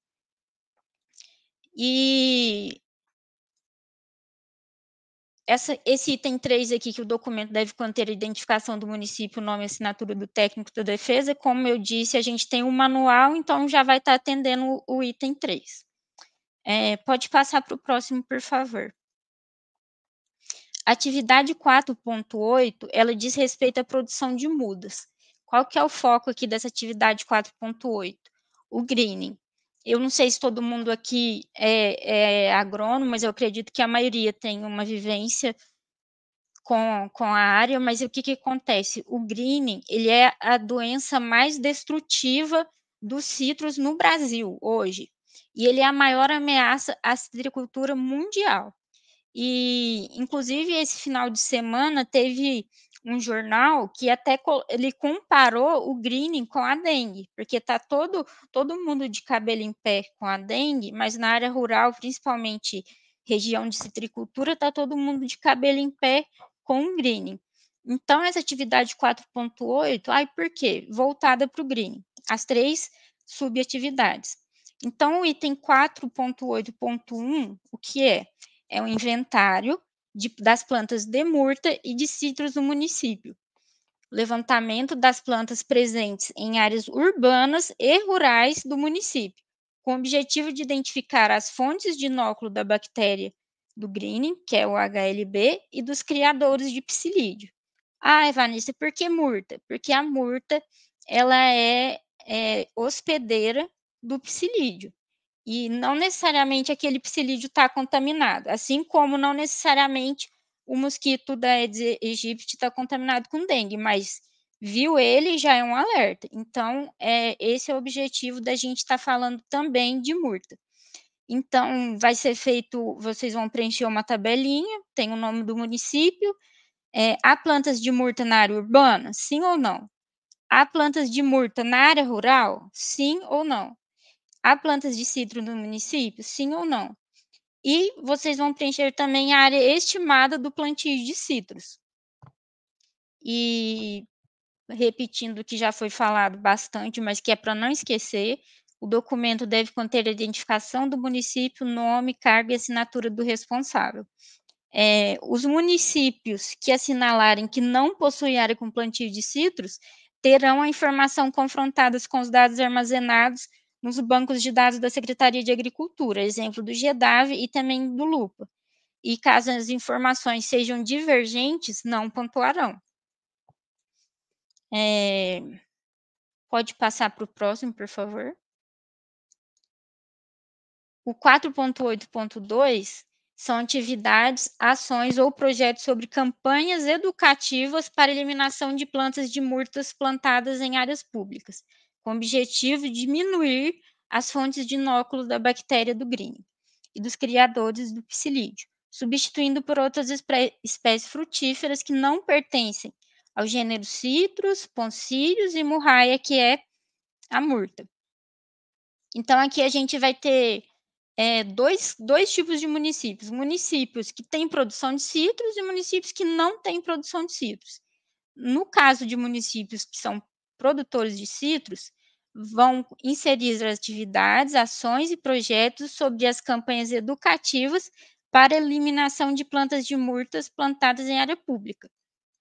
E essa, esse item três aqui, que o documento deve conter a identificação do município, nome e assinatura do técnico da defesa, como eu disse, a gente tem um manual, então já vai estar atendendo o, o item três. É, pode passar para o próximo, por favor. Atividade quatro ponto oito, ela diz respeito à produção de mudas. Qual que é o foco aqui dessa atividade quatro ponto oito? O greening. Eu não sei se todo mundo aqui é, é agrônomo, mas eu acredito que a maioria tem uma vivência com, com a área, mas o que, que acontece? O greening, ele é a doença mais destrutiva dos citros no Brasil hoje, e ele é a maior ameaça à citricultura mundial. E, inclusive, esse final de semana teve um jornal que até ele comparou o greening com a dengue, porque está todo, todo mundo de cabelo em pé com a dengue, mas na área rural, principalmente região de citricultura, está todo mundo de cabelo em pé com o greening. Então, essa atividade quatro ponto oito, ai, por quê? Voltada para o greening, as três subatividades. Então, o item quatro ponto oito ponto um, o que é? É um inventário de, das plantas de murta e de citros no município. Levantamento das plantas presentes em áreas urbanas e rurais do município, com o objetivo de identificar as fontes de inóculo da bactéria do greening, que é o H L B, e dos criadores de psilídeo. Ah, Vanessa, por que murta? Porque a murta ela é, é hospedeira do psilídeo. E não necessariamente aquele psilídeo está contaminado, assim como não necessariamente o mosquito da Aedes aegypti está contaminado com dengue, mas viu ele já é um alerta. Então, é, esse é o objetivo da gente estar tá falando também de murta. Então, vai ser feito, vocês vão preencher uma tabelinha, tem o nome do município, é, há plantas de murta na área urbana? Sim ou não? Há plantas de murta na área rural? Sim ou não? Há plantas de citro no município? Sim ou não? E vocês vão preencher também a área estimada do plantio de citros. E, repetindo o que já foi falado bastante, mas que é para não esquecer, o documento deve conter a identificação do município, nome, cargo e assinatura do responsável. É, os municípios que assinalarem que não possuem área com plantio de citros terão a informação confrontadas com os dados armazenados nos bancos de dados da Secretaria de Agricultura, exemplo do GEDAV e também do LUPA. E caso as informações sejam divergentes, não pontuarão. É, pode passar para o próximo, por favor. O quatro ponto oito ponto dois são atividades, ações ou projetos sobre campanhas educativas para eliminação de plantas de murtas plantadas em áreas públicas, com o objetivo de diminuir as fontes de inóculo da bactéria do Green e dos criadores do psilídeo, substituindo por outras espécies frutíferas que não pertencem ao gênero Citrus, Poncílios e Murraia, que é a murta. Então, aqui a gente vai ter é, dois, dois tipos de municípios. Municípios que têm produção de citros e municípios que não têm produção de citros. No caso de municípios que são produtores de citros, vão inserir as atividades, ações e projetos sobre as campanhas educativas para eliminação de plantas de murtas plantadas em área pública.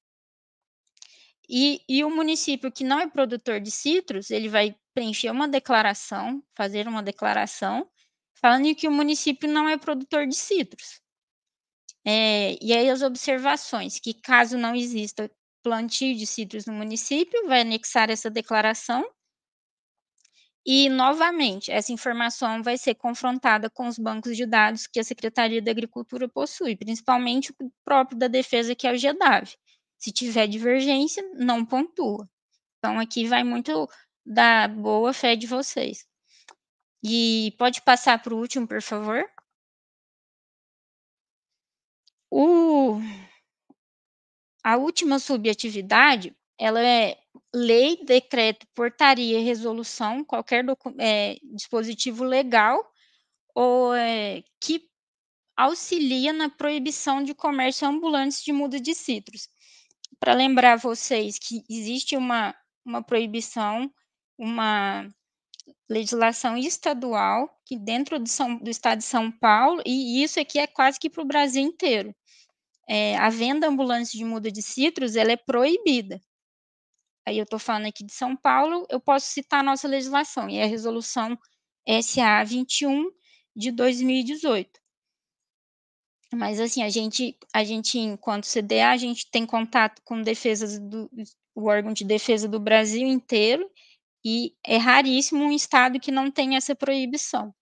E, e o município que não é produtor de citros, ele vai preencher uma declaração, fazer uma declaração, falando que o município não é produtor de citros. É, e aí as observações, que caso não exista plantio de citros no município, vai anexar essa declaração. E, novamente, essa informação vai ser confrontada com os bancos de dados que a Secretaria da Agricultura possui, principalmente o próprio da Defesa, que é o GEDAV. Se tiver divergência, não pontua. Então, aqui vai muito da boa fé de vocês. E pode passar para o último, por favor? O, a última subatividade, ela é lei, decreto, portaria, resolução, qualquer é, dispositivo legal ou é, que auxilia na proibição de comércio ambulante de muda de citros. Para lembrar vocês que existe uma, uma proibição, uma legislação estadual, que dentro do, São, do estado de São Paulo, e isso aqui é quase que para o Brasil inteiro, é, a venda ambulante de muda de citros, ela é proibida. Aí eu estou falando aqui de São Paulo, eu posso citar a nossa legislação, e é a resolução S A vinte e um de dois mil e dezoito. Mas assim, a gente, a gente, enquanto C D A, a gente tem contato com defesas do, o órgão de defesa do Brasil inteiro, e é raríssimo um estado que não tem essa proibição.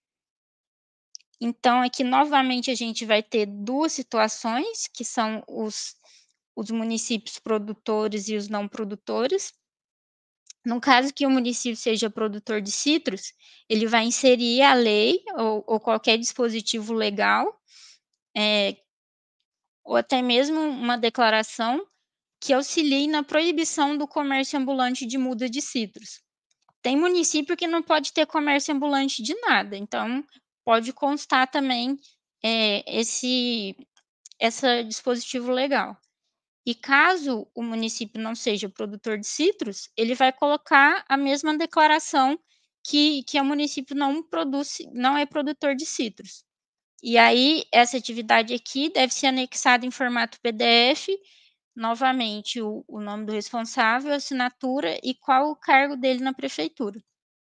Então, aqui, novamente, a gente vai ter duas situações, que são os, os municípios produtores e os não produtores. No caso que o município seja produtor de citros, ele vai inserir a lei ou, ou qualquer dispositivo legal, é, ou até mesmo uma declaração que auxilie na proibição do comércio ambulante de muda de citros. Tem município que não pode ter comércio ambulante de nada, então pode constar também é, esse, esse dispositivo legal. E caso o município não seja produtor de citros, ele vai colocar a mesma declaração que, que o município não produz, não é produtor de citros. E aí, essa atividade aqui deve ser anexada em formato P D F, novamente, o, o nome do responsável, a assinatura e qual o cargo dele na prefeitura.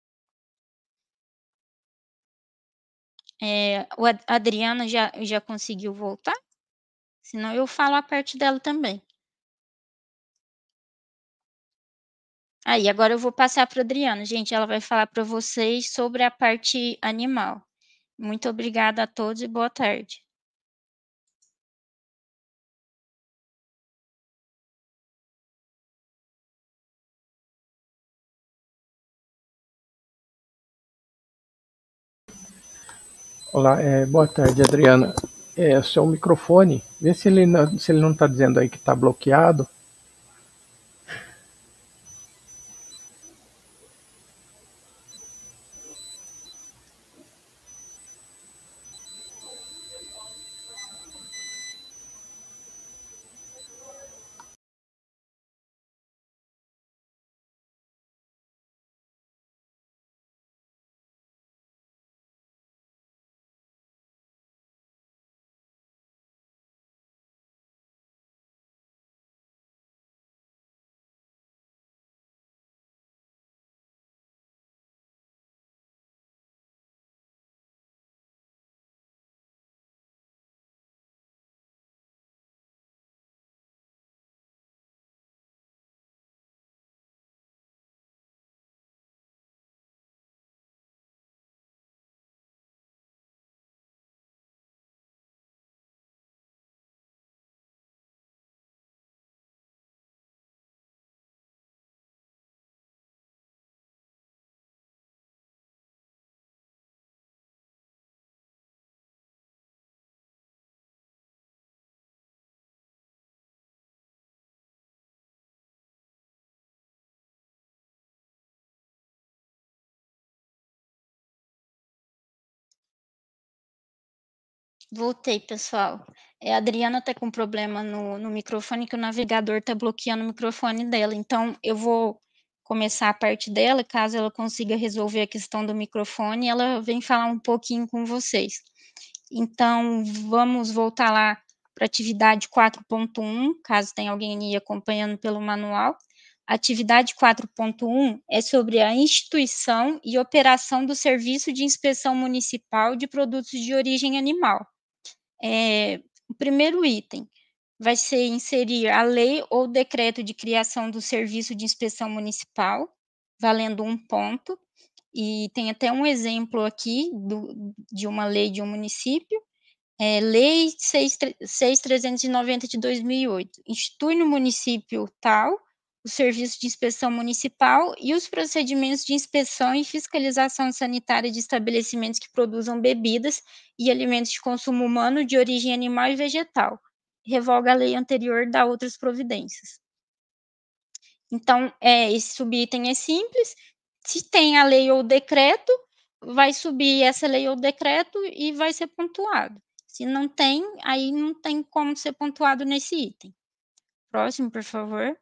É, a Adriana já, já conseguiu voltar? Senão eu falo a parte dela também. Aí, agora eu vou passar para a Adriana. Gente, ela vai falar para vocês sobre a parte animal. Muito obrigada a todos e boa tarde. Olá, é, boa tarde, Adriana. É, o seu microfone, vê se ele não, se ele não está dizendo aí que está bloqueado. Voltei, pessoal. É, a Adriana está com problema no, no microfone, que o navegador está bloqueando o microfone dela. Então, eu vou começar a parte dela, caso ela consiga resolver a questão do microfone, ela vem falar um pouquinho com vocês. Então, vamos voltar lá para a atividade quatro ponto um, caso tenha alguém aí acompanhando pelo manual. A atividade quatro ponto um é sobre a instituição e operação do Serviço de Inspeção Municipal de Produtos de Origem Animal. É, o primeiro item vai ser inserir a lei ou decreto de criação do Serviço de Inspeção Municipal, valendo um ponto, e tem até um exemplo aqui do, de uma lei de um município, é, Lei seis mil trezentos e noventa de dois mil e oito, institui no município tal o Serviço de Inspeção Municipal e os procedimentos de inspeção e fiscalização sanitária de estabelecimentos que produzam bebidas e alimentos de consumo humano de origem animal e vegetal. Revoga a lei anterior e dá outras providências. Então, é, esse subitem é simples. Se tem a lei ou decreto, vai subir essa lei ou decreto e vai ser pontuado. Se não tem, aí não tem como ser pontuado nesse item. Próximo, por favor.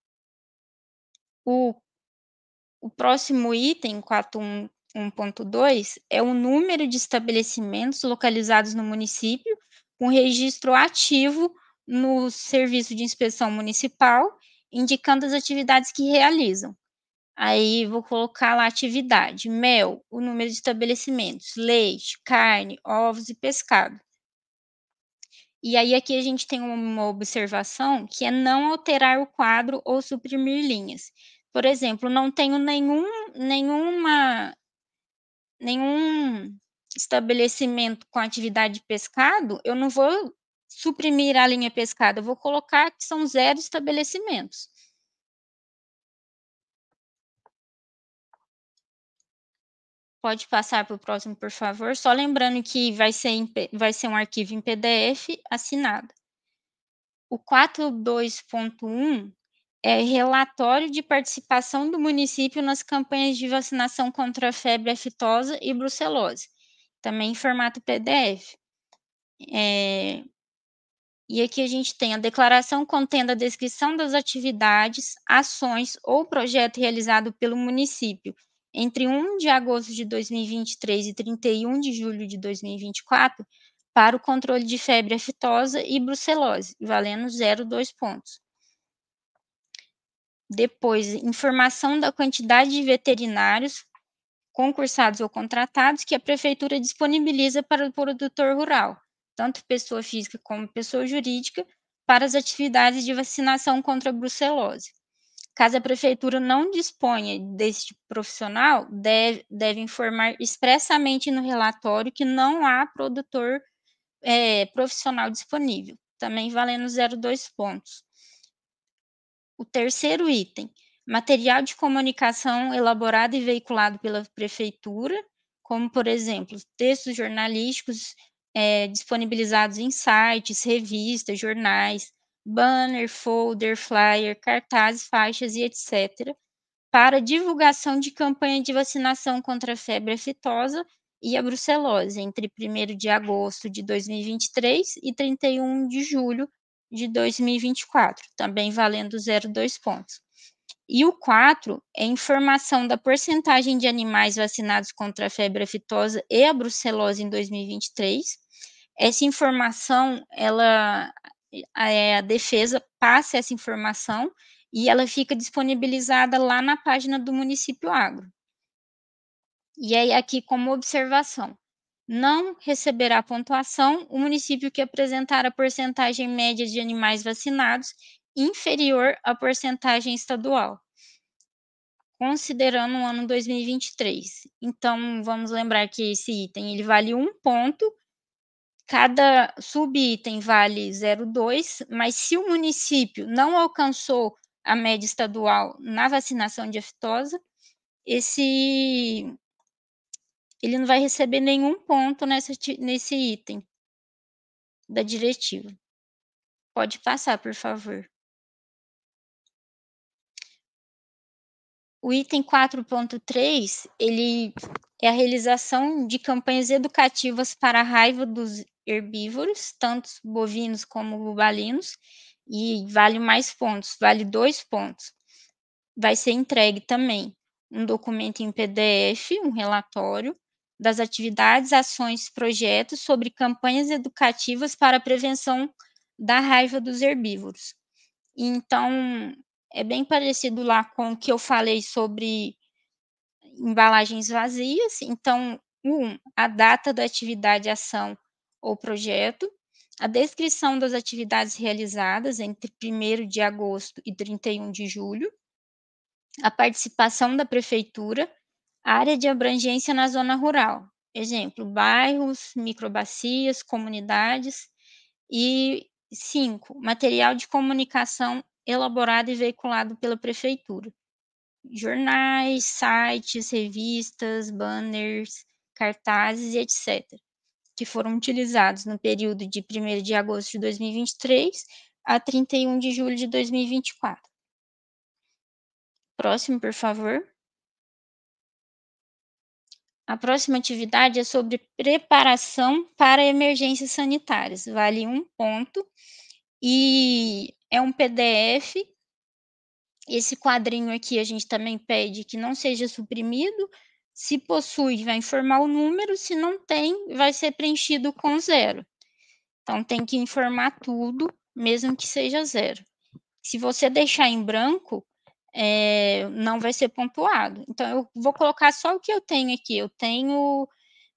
O, o próximo item, quatro ponto dois, é o número de estabelecimentos localizados no município com registro ativo no Serviço de Inspeção Municipal, indicando as atividades que realizam. Aí, vou colocar lá atividade, mel, o número de estabelecimentos, leite, carne, ovos e pescado. E aí, aqui a gente tem uma observação, que é não alterar o quadro ou suprimir linhas. Por exemplo, não tenho nenhum, nenhuma, nenhum estabelecimento com atividade de pescado, eu não vou suprimir a linha pescado, eu vou colocar que são zero estabelecimentos. Pode passar para o próximo, por favor. Só lembrando que vai ser, em, vai ser um arquivo em P D F assinado. O quatro ponto dois ponto um é relatório de participação do município nas campanhas de vacinação contra a febre aftosa e brucelose, também em formato P D F. É, e aqui a gente tem a declaração contendo a descrição das atividades, ações ou projeto realizado pelo município entre um de agosto de dois mil e vinte e três e trinta e um de julho de dois mil e vinte e quatro para o controle de febre aftosa e brucelose, valendo zero vírgula dois pontos. Depois, informação da quantidade de veterinários concursados ou contratados que a prefeitura disponibiliza para o produtor rural, tanto pessoa física como pessoa jurídica, para as atividades de vacinação contra a brucelose. Caso a prefeitura não disponha deste profissional, deve, deve informar expressamente no relatório que não há produtor é, profissional disponível, também valendo zero vírgula dois pontos. O terceiro item, material de comunicação elaborado e veiculado pela prefeitura, como, por exemplo, textos jornalísticos é, disponibilizados em sites, revistas, jornais, banner, folder, flyer, cartazes, faixas e etcétera, para divulgação de campanha de vacinação contra a febre aftosa e a brucelose, entre primeiro de agosto de dois mil e vinte e três e trinta e um de julho de dois mil e vinte e quatro, também valendo zero vírgula dois pontos. E o quatro é informação da porcentagem de animais vacinados contra a febre aftosa e a brucelose em dois mil e vinte e três. Essa informação, ela, a, a defesa passa essa informação e ela fica disponibilizada lá na página do Município Agro. E aí, aqui como observação, não receberá pontuação o município que apresentar a porcentagem média de animais vacinados inferior à porcentagem estadual, considerando o ano dois mil e vinte e três. Então, vamos lembrar que esse item ele vale um ponto, cada subitem vale zero vírgula dois, mas se o município não alcançou a média estadual na vacinação de aftosa, esse ele não vai receber nenhum ponto nessa, nesse item da diretiva. Pode passar, por favor. O item quatro ponto três, ele é a realização de campanhas educativas para a raiva dos herbívoros, tanto bovinos como bubalinos, e vale mais pontos, vale dois pontos. Vai ser entregue também um documento em P D F, um relatório das atividades, ações, projetos sobre campanhas educativas para a prevenção da raiva dos herbívoros. Então, é bem parecido lá com o que eu falei sobre embalagens vazias. Então, um, a data da atividade, ação ou projeto, a descrição das atividades realizadas entre primeiro de agosto e trinta e um de julho, a participação da prefeitura, área de abrangência na zona rural, exemplo, bairros, microbacias, comunidades, e cinco, material de comunicação elaborado e veiculado pela prefeitura, jornais, sites, revistas, banners, cartazes e etcétera, que foram utilizados no período de primeiro de agosto de dois mil e vinte e três a trinta e um de julho de dois mil e vinte e quatro. Próximo, por favor. A próxima atividade é sobre preparação para emergências sanitárias. Vale um ponto e é um P D F. Esse quadrinho aqui a gente também pede que não seja suprimido. Se possui, vai informar o número. Se não tem, vai ser preenchido com zero. Então, tem que informar tudo, mesmo que seja zero. Se você deixar em branco, é, não vai ser pontuado. Então, eu vou colocar só o que eu tenho aqui. Eu tenho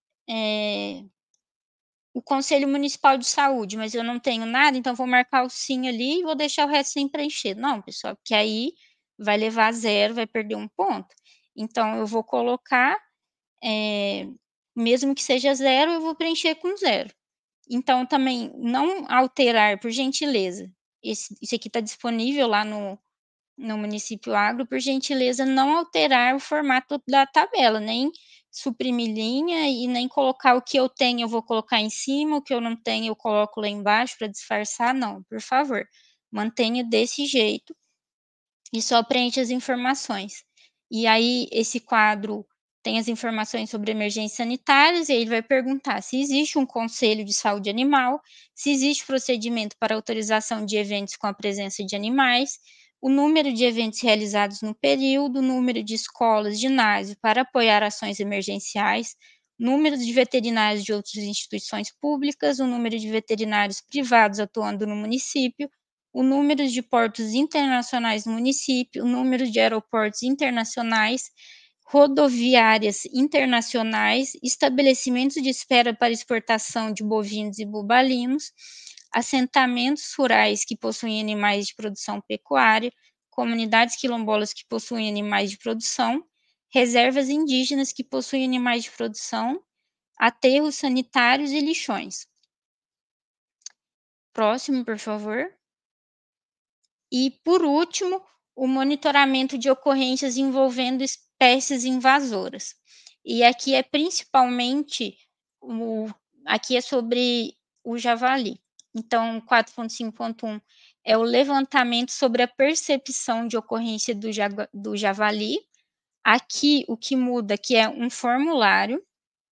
é, o Conselho Municipal de Saúde, mas eu não tenho nada, então vou marcar o sim ali e vou deixar o resto sem preencher. Não, pessoal, porque aí vai levar a zero, vai perder um ponto. Então, eu vou colocar, é, mesmo que seja zero, eu vou preencher com zero. Então, também não alterar, por gentileza. Esse, isso aqui está disponível lá no, no Município Agro, por gentileza, não alterar o formato da tabela, nem suprimir linha e nem colocar o que eu tenho eu vou colocar em cima, o que eu não tenho eu coloco lá embaixo para disfarçar, não, por favor. Mantenha desse jeito e só preencha as informações. E aí, esse quadro tem as informações sobre emergências sanitárias, e aí ele vai perguntar se existe um conselho de saúde animal, se existe procedimento para autorização de eventos com a presença de animais, o número de eventos realizados no período, o número de escolas, ginásio para apoiar ações emergenciais, número de veterinários de outras instituições públicas, o número de veterinários privados atuando no município, o número de portos internacionais no município, o número de aeroportos internacionais, rodoviárias internacionais, estabelecimentos de espera para exportação de bovinos e bubalinos, assentamentos rurais que possuem animais de produção pecuária, comunidades quilombolas que possuem animais de produção, reservas indígenas que possuem animais de produção, aterros sanitários e lixões. Próximo, por favor. E, por último, o monitoramento de ocorrências envolvendo espécies invasoras. E aqui é principalmente, o, aqui é sobre o javali. Então, quatro ponto cinco ponto um é o levantamento sobre a percepção de ocorrência do, do javali. Aqui, o que muda aqui é um formulário.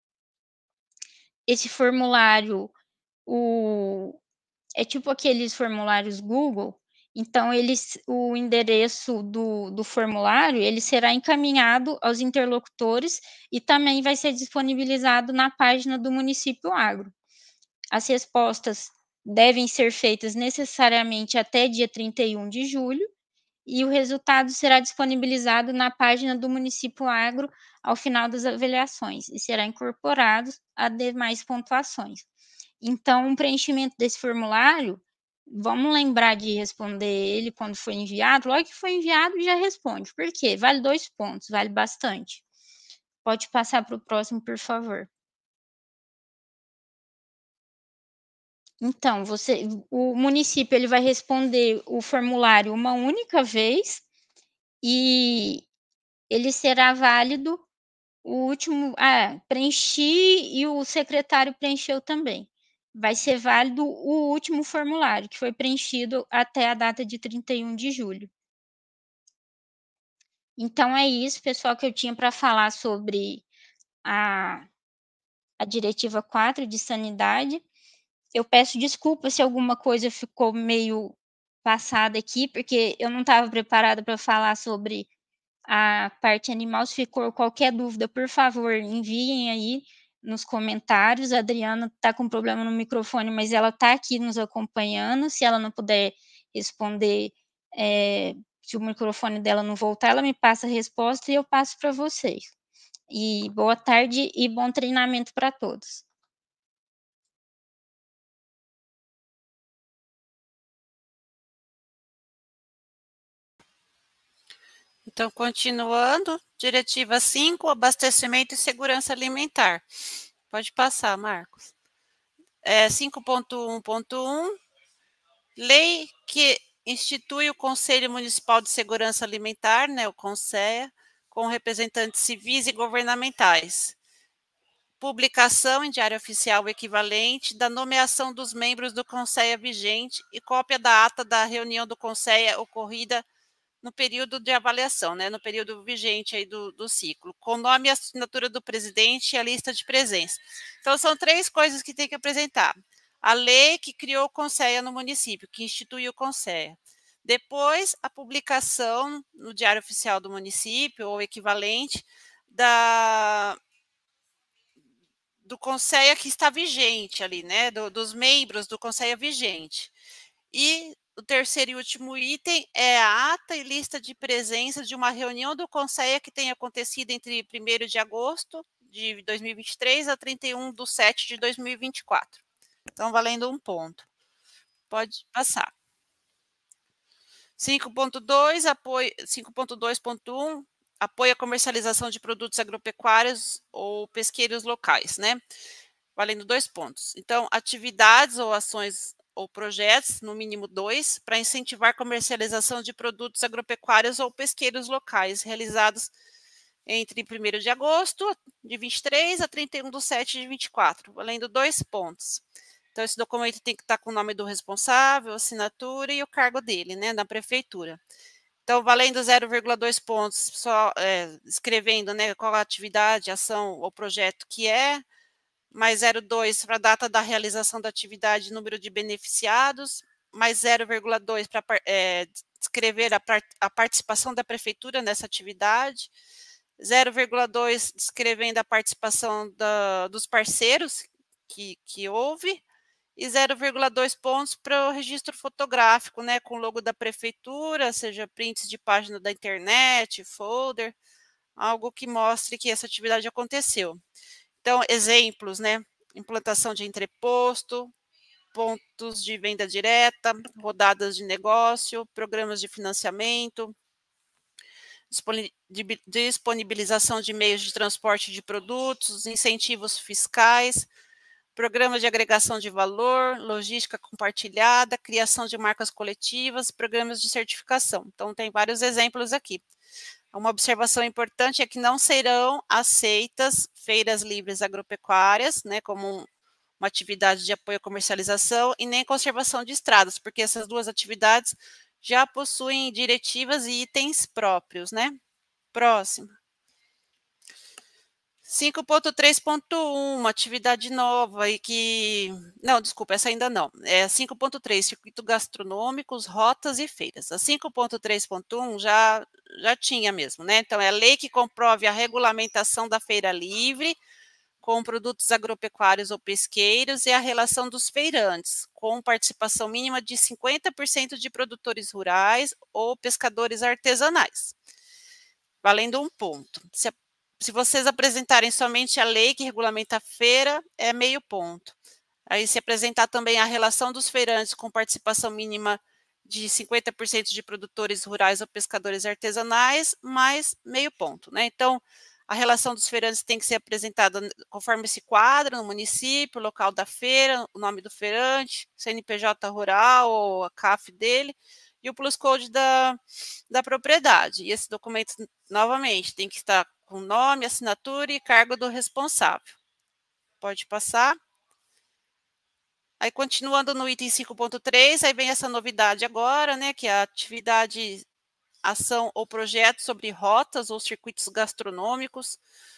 Esse formulário, o, é tipo aqueles formulários Google. Então, eles, o endereço do, do formulário, ele será encaminhado aos interlocutores e também vai ser disponibilizado na página do Município Agro. As respostas devem ser feitas necessariamente até dia trinta e um de julho e o resultado será disponibilizado na página do Município Agro ao final das avaliações e será incorporado a demais pontuações. Então, o preenchimento desse formulário, vamos lembrar de responder ele quando foi enviado. Logo que foi enviado, já responde. Por quê? Vale dois pontos, vale bastante. Pode passar para o próximo, por favor. Então, você, o município ele vai responder o formulário uma única vez e ele será válido o último... Ah, preenchi e o secretário preencheu também. Vai ser válido o último formulário, que foi preenchido até a data de trinta e um de julho. Então, é isso, pessoal, que eu tinha para falar sobre a, a Diretiva quatro de Sanidade. Eu peço desculpa se alguma coisa ficou meio passada aqui, porque eu não estava preparada para falar sobre a parte animal. Se ficou qualquer dúvida, por favor, enviem aí nos comentários. A Adriana está com problema no microfone, mas ela está aqui nos acompanhando. Se ela não puder responder, é, se o microfone dela não voltar, ela me passa a resposta e eu passo para vocês. E boa tarde e bom treinamento para todos. Então, continuando, diretiva cinco, abastecimento e segurança alimentar. Pode passar, Marcos. É, cinco ponto um ponto um, lei que institui o Conselho Municipal de Segurança Alimentar, né, o CONSEA, com representantes civis e governamentais. Publicação em diário oficial equivalente da nomeação dos membros do CONSEA vigente e cópia da ata da reunião do CONSEA ocorrida no período de avaliação, né, no período vigente aí do, do ciclo, com nome e assinatura do presidente e a lista de presença. Então, são três coisas que tem que apresentar. A lei que criou o CONSEA no município, que instituiu o CONSEA. Depois, a publicação no Diário Oficial do município, ou equivalente, da, do CONSEA que está vigente ali, né, do, dos membros do CONSEA vigente. E o terceiro e último item é a ata e lista de presença de uma reunião do CONSEA que tenha acontecido entre primeiro de agosto de dois mil e vinte e três a trinta e um de setembro de dois mil e vinte e quatro. Então, valendo um ponto. Pode passar. cinco ponto dois, apoio, cinco ponto dois ponto um, apoio à comercialização de produtos agropecuários ou pesqueiros locais, né? Valendo dois pontos. Então, atividades ou ações ou projetos, no mínimo dois, para incentivar a comercialização de produtos agropecuários ou pesqueiros locais, realizados entre primeiro de agosto de vinte e três a trinta e um de setembro de vinte e quatro, valendo dois pontos. Então, esse documento tem que estar com o nome do responsável, assinatura e o cargo dele, né, na prefeitura. Então, valendo zero vírgula dois pontos, só é, escrevendo, né, qual a atividade, ação ou projeto que é, mais zero vírgula dois para a data da realização da atividade, número de beneficiados, mais zero vírgula dois para é, descrever a, a participação da prefeitura nessa atividade, zero vírgula dois descrevendo a participação da, dos parceiros que, que houve, e zero vírgula dois pontos para o registro fotográfico, né, com o logo da prefeitura, seja prints de página da internet, folder, algo que mostre que essa atividade aconteceu. Então, exemplos, né? Implantação de entreposto, pontos de venda direta, rodadas de negócio, programas de financiamento, disponibilização de meios de transporte de produtos, incentivos fiscais, programas de agregação de valor, logística compartilhada, criação de marcas coletivas, programas de certificação. Então, tem vários exemplos aqui. Uma observação importante é que não serão aceitas feiras livres agropecuárias, né, como uma atividade de apoio à comercialização, e nem conservação de estradas, porque essas duas atividades já possuem diretivas e itens próprios, né? Próximo. cinco ponto três ponto um, uma atividade nova e que... Não, desculpa, essa ainda não. É cinco ponto três, circuito gastronômicos, rotas e feiras. A cinco ponto três ponto um já, já tinha mesmo, né? Então, é a lei que comprove a regulamentação da feira livre com produtos agropecuários ou pesqueiros e a relação dos feirantes, com participação mínima de cinquenta por cento de produtores rurais ou pescadores artesanais. Valendo um ponto. Se a Se vocês apresentarem somente a lei que regulamenta a feira, é meio ponto. Aí, se apresentar também a relação dos feirantes com participação mínima de cinquenta por cento de produtores rurais ou pescadores artesanais, mais meio ponto, né? Então, a relação dos feirantes tem que ser apresentada conforme esse quadro, no município, local da feira, o nome do feirante, C N P J rural ou a C A F dele, e o plus code da, da propriedade. E esse documento, novamente, tem que estar com nome, assinatura e cargo do responsável. Pode passar. Aí, continuando no item cinco ponto três, aí vem essa novidade agora, né, que é a atividade, ação ou projeto sobre rotas ou circuitos gastronômicos,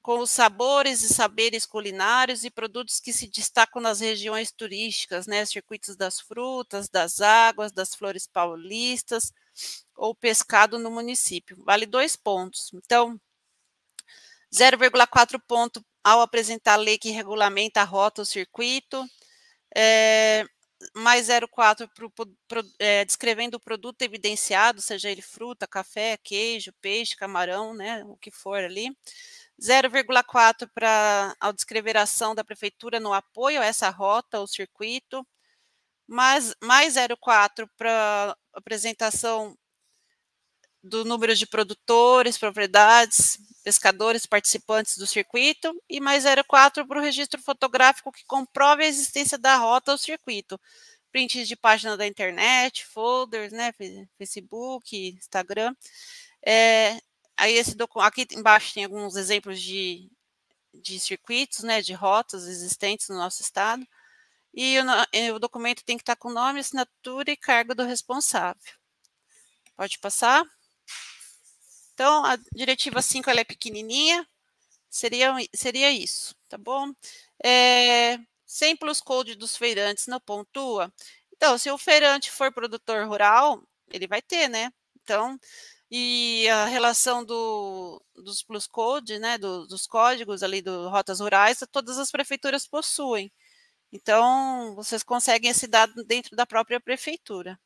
com os sabores e saberes culinários e produtos que se destacam nas regiões turísticas, né? Circuitos das frutas, das águas, das flores paulistas, ou pescado no município. Vale dois pontos. Então, zero vírgula quatro ponto ao apresentar a lei que regulamenta a rota ou circuito, é, mais zero vírgula quatro pro, pro, é, descrevendo o produto evidenciado, seja ele fruta, café, queijo, peixe, camarão, né, o que for ali. zero vírgula quatro para ao descrever a ação da prefeitura no apoio a essa rota ou circuito, mais, mais zero vírgula quatro para apresentação do número de produtores, propriedades, pescadores participantes do circuito, e mais zero vírgula quatro para o registro fotográfico que comprove a existência da rota ou circuito. Prints de página da internet, folders, né, Facebook, Instagram. É, aí esse aqui embaixo tem alguns exemplos de, de circuitos, né, de rotas existentes no nosso estado. E o, o documento tem que estar com nome, assinatura e cargo do responsável. Pode passar? Então, a diretiva cinco ela é pequenininha, seria, seria isso, tá bom? É, sem plus code dos feirantes não pontua. Então, se o feirante for produtor rural, ele vai ter, né? Então, e a relação do, dos plus code, né, do, dos códigos ali do rotas rurais, todas as prefeituras possuem. Então, vocês conseguem esse dado dentro da própria prefeitura.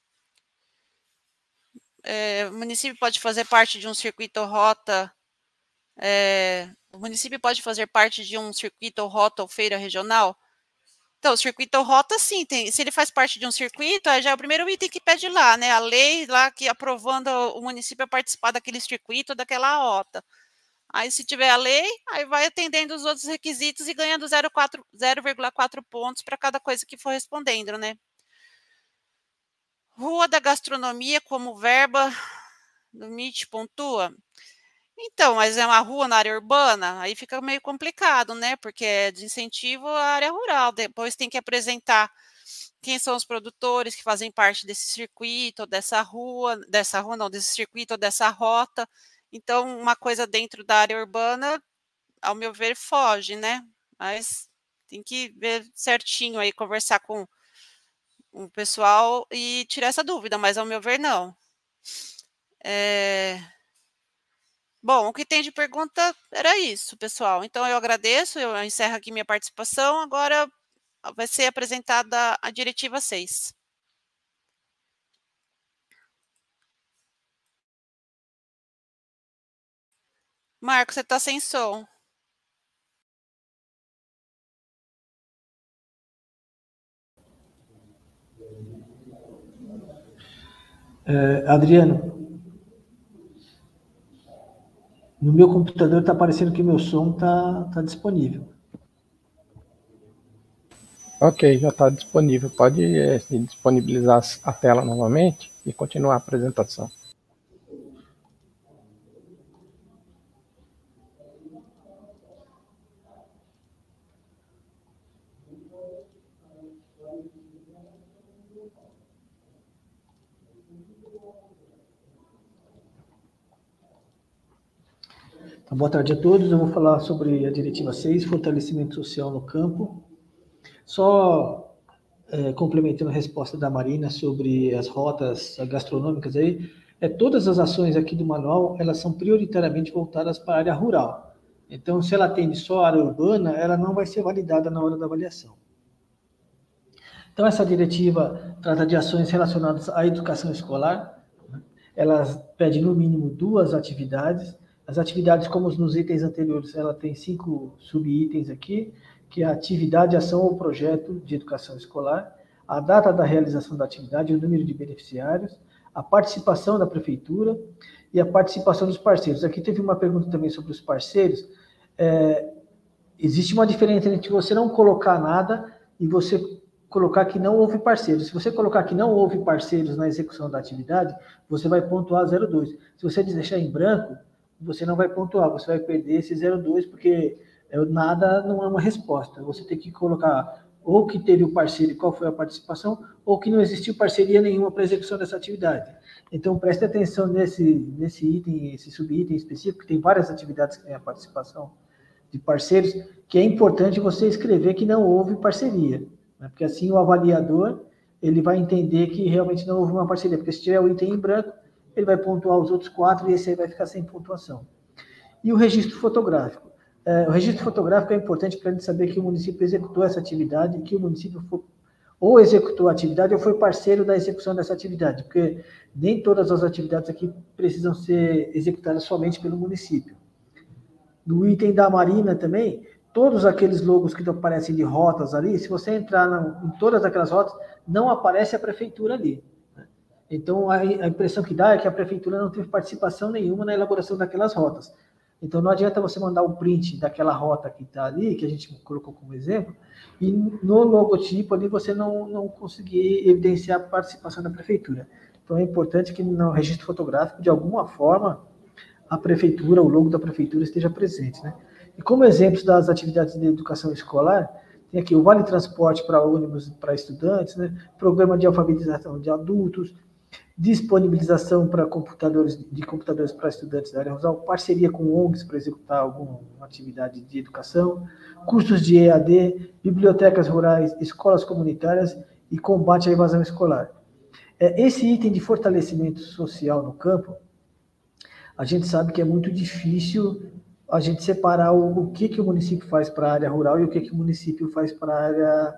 É, o município pode fazer parte de um circuito ou rota, é, o município pode fazer parte de um circuito ou rota ou feira regional? Então, o circuito ou rota, sim, tem, se ele faz parte de um circuito, aí já é o primeiro item que pede lá, né, a lei lá que aprovando o município a participar daquele circuito, daquela rota. Aí, se tiver a lei, aí vai atendendo os outros requisitos e ganhando zero vírgula quatro pontos para cada coisa que for respondendo, né. Rua da gastronomia como verba do M I T pontua? Então, mas é uma rua na área urbana, aí fica meio complicado, né? Porque é de incentivo à área rural. Depois tem que apresentar quem são os produtores que fazem parte desse circuito, dessa rua, dessa rua não, desse circuito, dessa rota. Então, uma coisa dentro da área urbana, ao meu ver, foge, né? Mas tem que ver certinho aí, conversar com o pessoal e tirar essa dúvida, mas ao meu ver, não. É... Bom, o que tem de pergunta era isso, pessoal. Então, eu agradeço, eu encerro aqui minha participação. Agora vai ser apresentada a diretiva seis. Marcos, você está sem som. É, Adriano, no meu computador está aparecendo que meu som está tá disponível. Ok, já está disponível. Pode é, disponibilizar a tela novamente e continuar a apresentação. Então, boa tarde a todos. Eu vou falar sobre a diretiva seis, fortalecimento social no campo. Só é, complementando a resposta da Marina sobre as rotas gastronômicas aí, é, todas as ações aqui do manual, elas são prioritariamente voltadas para a área rural. Então, se ela atende só a área urbana, ela não vai ser validada na hora da avaliação. Então, essa diretiva trata de ações relacionadas à educação escolar. Né? Ela pede, no mínimo, duas atividades. As atividades, como nos itens anteriores, ela tem cinco subitens aqui, que é a atividade, ação ou projeto de educação escolar, a data da realização da atividade, o número de beneficiários, a participação da prefeitura e a participação dos parceiros. Aqui teve uma pergunta também sobre os parceiros. É, existe uma diferença entre você não colocar nada e você colocar que não houve parceiros. Se você colocar que não houve parceiros na execução da atividade, você vai pontuar zero vírgula dois. Se você deixar em branco, você não vai pontuar, você vai perder esse zero vírgula dois, porque nada não é uma resposta. Você tem que colocar ou que teve o parceiro e qual foi a participação, ou que não existiu parceria nenhuma para a execução dessa atividade. Então, preste atenção nesse, nesse item, esse subitem específico, que tem várias atividades que têm a participação de parceiros, que é importante você escrever que não houve parceria, né? Porque assim o avaliador ele vai entender que realmente não houve uma parceria, porque se tiver o item em branco, ele vai pontuar os outros quatro e esse aí vai ficar sem pontuação. E o registro fotográfico. É, o registro fotográfico é importante para a gente saber que o município executou essa atividade, que o município foi, ou executou a atividade ou foi parceiro da execução dessa atividade, porque nem todas as atividades aqui precisam ser executadas somente pelo município. No item da Marina também, todos aqueles logos que aparecem de rotas ali, se você entrar na, em todas aquelas rotas, não aparece a prefeitura ali. Né? Então, a, a impressão que dá é que a prefeitura não teve participação nenhuma na elaboração daquelas rotas. Então, não adianta você mandar um print daquela rota que está ali, que a gente colocou como exemplo, e no logotipo ali você não, não conseguir evidenciar a participação da prefeitura. Então, é importante que no registro fotográfico, de alguma forma, a prefeitura, o logo da prefeitura esteja presente, né? E como exemplos das atividades de educação escolar, tem aqui o Vale Transporte para ônibus para estudantes, né? Programa de alfabetização de adultos, disponibilização para computadores, de computadores para estudantes da área rural, parceria com O N Gs para executar alguma atividade de educação, cursos de E A D, bibliotecas rurais, escolas comunitárias e combate à evasão escolar. Esse item de fortalecimento social no campo, a gente sabe que é muito difícil a gente separar o, o que, que o município faz para a área rural e o que, que o município faz para a área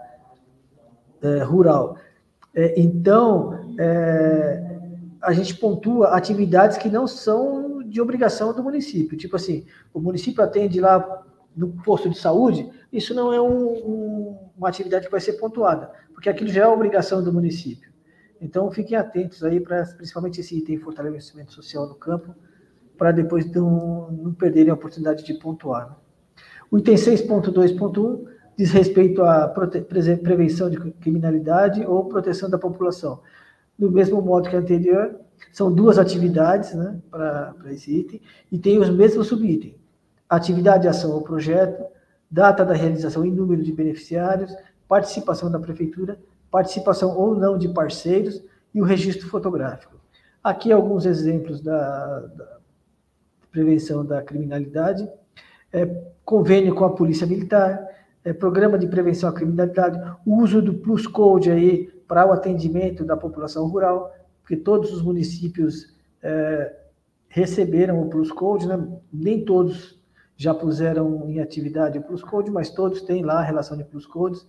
é, rural. É, então, é, a gente pontua atividades que não são de obrigação do município. Tipo assim, o município atende lá no posto de saúde, isso não é um, um, uma atividade que vai ser pontuada, porque aquilo já é obrigação do município. Então, fiquem atentos aí, para principalmente esse item de fortalecimento social no campo, para depois não, não perderem a oportunidade de pontuar. O item seis ponto dois ponto um diz respeito à prevenção de criminalidade ou proteção da população. Do mesmo modo que a anterior, são duas atividades, né, para esse item, e tem os mesmos subitens. Atividade, ação ou projeto, data da realização e número de beneficiários, participação da prefeitura, participação ou não de parceiros e o registro fotográfico. Aqui alguns exemplos da, da prevenção da criminalidade, é, convênio com a Polícia Militar, é, programa de prevenção à criminalidade, o uso do Plus Code aí para o atendimento da população rural, porque todos os municípios é, receberam o Plus Code, né? Nem todos já puseram em atividade o Plus Code, mas todos têm lá a relação de Plus Codes.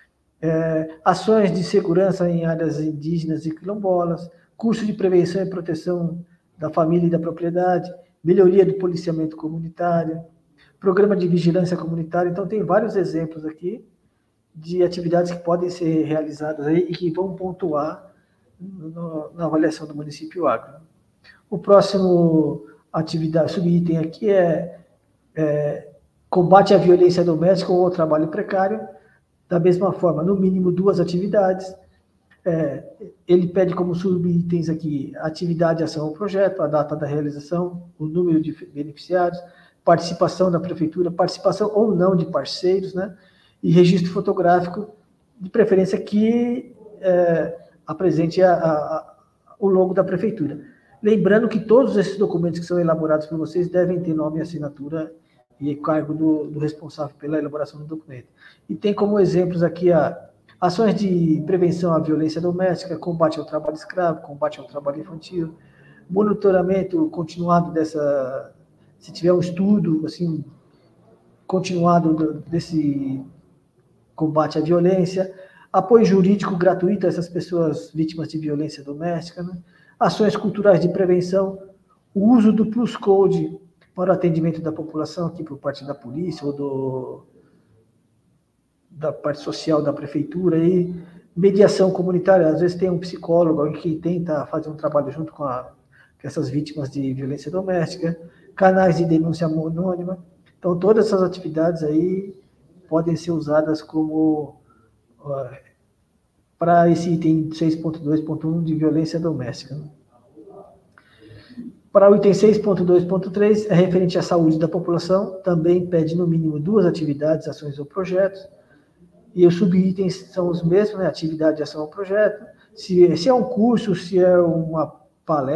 É, ações de segurança em áreas indígenas e quilombolas, curso de prevenção e proteção da família e da propriedade, melhoria do policiamento comunitário, programa de vigilância comunitária. Então, tem vários exemplos aqui de atividades que podem ser realizadas aí e que vão pontuar no, na avaliação do município agro. O próximo atividade, subitem aqui é, é combate à violência doméstica ou ao trabalho precário. Da mesma forma, no mínimo duas atividades. É, ele pede como subitens aqui atividade, ação ou projeto, a data da realização, o número de beneficiários, participação da prefeitura, participação ou não de parceiros, né? E registro fotográfico, de preferência que é, apresente a, a, o logo da prefeitura. Lembrando que todos esses documentos que são elaborados por vocês devem ter nome e assinatura e cargo do, do responsável pela elaboração do documento. E tem como exemplos aqui a ações de prevenção à violência doméstica, combate ao trabalho escravo, combate ao trabalho infantil, monitoramento continuado dessa, se tiver um estudo assim continuado desse combate à violência, apoio jurídico gratuito a essas pessoas vítimas de violência doméstica, né? Ações culturais de prevenção, o uso do Plus Code para o atendimento da população aqui por parte da polícia ou do, da parte social da prefeitura, aí, mediação comunitária, às vezes tem um psicólogo alguém que tenta fazer um trabalho junto com, a, com essas vítimas de violência doméstica, canais de denúncia anônima. Então, todas essas atividades aí podem ser usadas como uh, para esse item seis ponto dois ponto um de violência doméstica. Né? Para o item seis ponto dois ponto três, é referente à saúde da população, também pede no mínimo duas atividades, ações ou projetos, e os subitens são os mesmos, né? Atividade, ação ou projeto, se, se é um curso, se é uma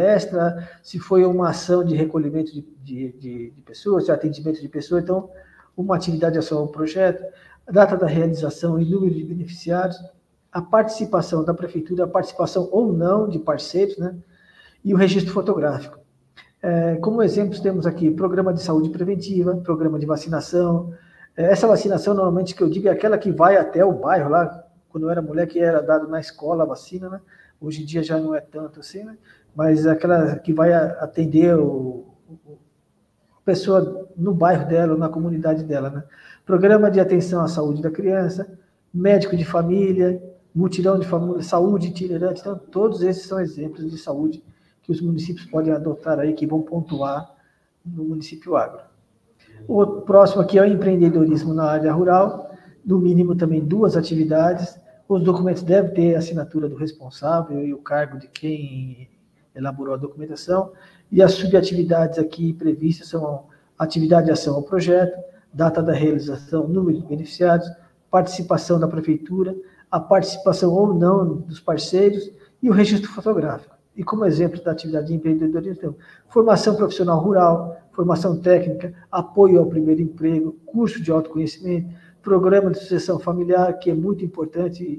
palestra, se foi uma ação de recolhimento de, de, de, de pessoas, de atendimento de pessoas. Então, uma atividade, ação ou projeto, a data da realização e número de beneficiários, a participação da prefeitura, a participação ou não de parceiros, né? E o registro fotográfico. É, como exemplos, temos aqui programa de saúde preventiva, programa de vacinação. É, essa vacinação, normalmente, que eu digo, é aquela que vai até o bairro, lá, quando eu era mulher, que era dado na escola a vacina, né? Hoje em dia já não é tanto assim, né? Mas aquela que vai atender o, o, a pessoa no bairro dela, na comunidade dela, né? Programa de atenção à saúde da criança, médico de família, mutirão de família, saúde itinerante. Então, todos esses são exemplos de saúde que os municípios podem adotar aí, que vão pontuar no município agro. O próximo aqui é o empreendedorismo na área rural, no mínimo também duas atividades. Os documentos devem ter a assinatura do responsável e o cargo de quem elaborou a documentação. E as subatividades aqui previstas são atividade de ação ao projeto, data da realização, número de beneficiários, participação da prefeitura, a participação ou não dos parceiros e o registro fotográfico. E como exemplo da atividade de empreendedorismo, temos formação profissional rural, formação técnica, apoio ao primeiro emprego, curso de autoconhecimento, programa de sucessão familiar, que é muito importante,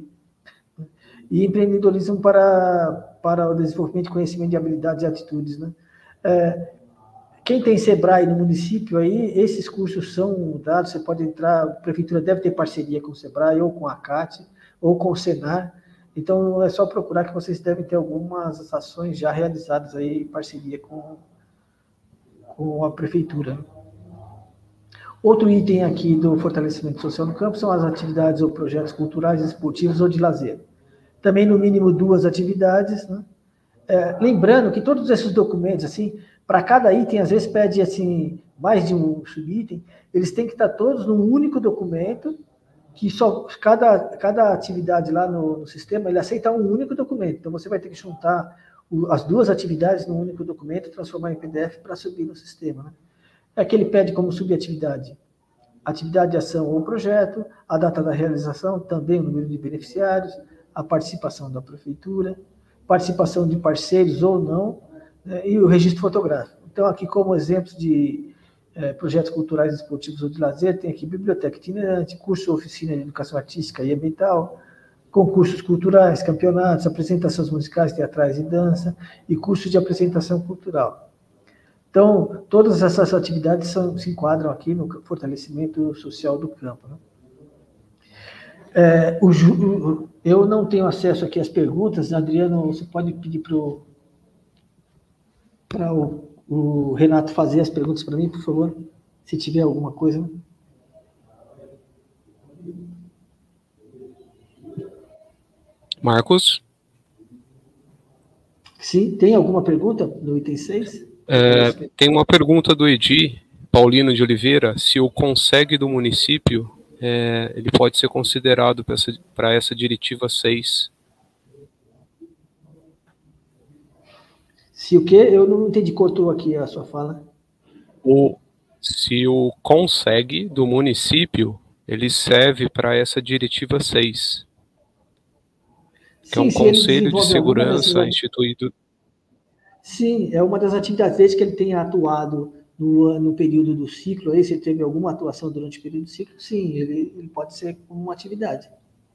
e empreendedorismo para, para o desenvolvimento de conhecimento de habilidades e atitudes, né? É, quem tem SEBRAE no município aí, esses cursos são dados, você pode entrar, a prefeitura deve ter parceria com o SEBRAE, ou com a CAT, ou com o SENAR, então é só procurar que vocês devem ter algumas ações já realizadas aí em parceria com, com a prefeitura. Outro item aqui do fortalecimento social no campo são as atividades ou projetos culturais, esportivos ou de lazer. Também, no mínimo, duas atividades, né? É, lembrando que todos esses documentos, assim, para cada item, às vezes pede assim, mais de um subitem, eles têm que estar todos num único documento, que só cada, cada atividade lá no, no sistema, ele aceita um único documento. Então, você vai ter que juntar o, as duas atividades num único documento, transformar em P D F para subir no sistema, né? É que ele pede como subatividade atividade de ação ou projeto, a data da realização, também o número de beneficiários, a participação da prefeitura, participação de parceiros ou não, né, e o registro fotográfico. Então, aqui como exemplos de é, projetos culturais, esportivos ou de lazer, tem aqui biblioteca itinerante, curso ou oficina de educação artística e ambiental, concursos culturais, campeonatos, apresentações musicais, teatrais e dança, e cursos de apresentação cultural. Então, todas essas atividades são, se enquadram aqui no fortalecimento social do campo, né? É, o, eu não tenho acesso aqui às perguntas. Adriano, você pode pedir para o, o Renato fazer as perguntas para mim, por favor, se tiver alguma coisa, né? Marcos? Sim, tem alguma pergunta no item seis? É, tem uma pergunta do Edi Paulino de Oliveira, se o CONSEG do município, é, ele pode ser considerado para essa, para essa diretiva seis. Se o quê? Eu não entendi, cortou aqui a sua fala. O, se o CONSEG do município, ele serve para essa diretiva seis, que Sim, é um conselho de segurança dessas... instituído. Sim, é uma das atividades, desde que ele tenha atuado no, no período do ciclo, aí, se ele teve alguma atuação durante o período do ciclo, sim, ele, ele pode ser uma atividade.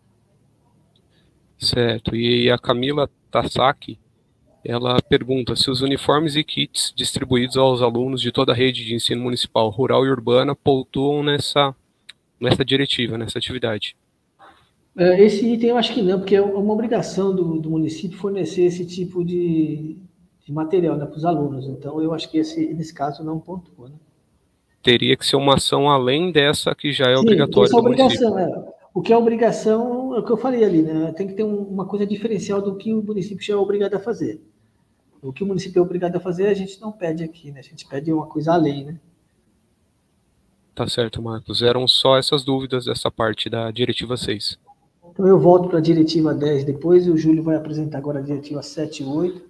Certo, e a Camila Tasaki, ela pergunta se os uniformes e kits distribuídos aos alunos de toda a rede de ensino municipal, rural e urbana pontuam nessa, nessa diretiva, nessa atividade. Esse item eu acho que não, porque é uma obrigação do, do município fornecer esse tipo de... de material, né, para os alunos. Então, eu acho que esse, nesse caso não pontua, né? Teria que ser uma ação além dessa que já é Sim, obrigatória essa do município. É. O que é obrigação é o que eu falei ali, né? Tem que ter um, uma coisa diferencial do que o município já é obrigado a fazer. O que o município é obrigado a fazer, a gente não pede aqui, né? A gente pede uma coisa além, né? Tá certo, Marcos. Eram só essas dúvidas dessa parte da diretiva seis. Então, eu volto para a diretiva dez depois, e o Júlio vai apresentar agora a diretiva sete e oito.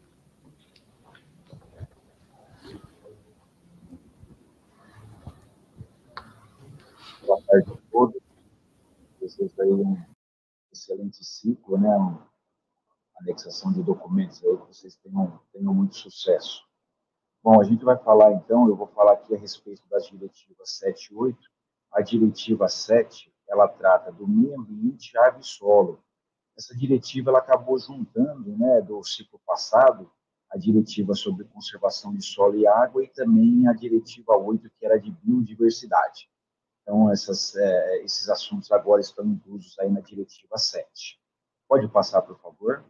Boa tarde a todos. Vocês aí um excelente ciclo, né? Uma anexação de documentos aí, que vocês tenham, tenham muito sucesso. Bom, a gente vai falar então, eu vou falar aqui a respeito das diretivas sete e oito, a diretiva sete, ela trata do meio ambiente, água e solo. Essa diretiva ela acabou juntando, né, do ciclo passado, a diretiva sobre conservação de solo e água e também a diretiva oito, que era de biodiversidade. Então, essas, é, esses assuntos agora estão inclusos aí na diretiva sete. Pode passar, por favor.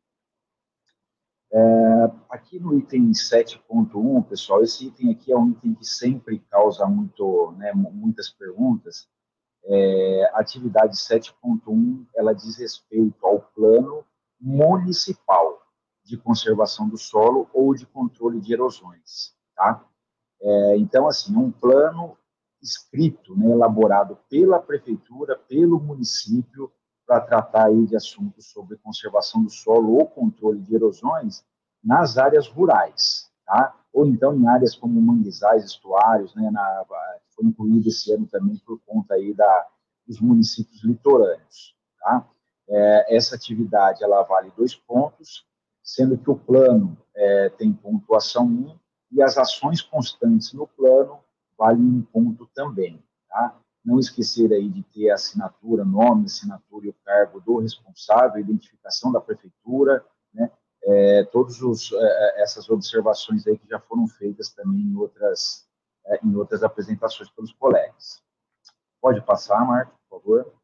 É, aqui no item sete ponto um, pessoal, esse item aqui é um item que sempre causa muito, né, muitas perguntas. É, a atividade sete ponto um, ela diz respeito ao plano municipal de conservação do solo ou de controle de erosões, tá? É, então, assim, um plano escrito, né, elaborado pela prefeitura, pelo município, para tratar aí de assuntos sobre conservação do solo ou controle de erosões nas áreas rurais, tá? Ou então em áreas como manguezais, estuários, né, na, foi incluído esse ano também por conta aí da, dos municípios litorâneos, tá? É, essa atividade, ela vale dois pontos, sendo que o plano é, tem pontuação um e as ações constantes no plano valem um ponto também, tá? Não esquecer aí de ter a assinatura, nome, assinatura e o cargo do responsável, identificação da prefeitura, né? É, todas é, essas observações aí que já foram feitas também em outras, é, em outras apresentações pelos colegas. Pode passar, Marcos, por favor.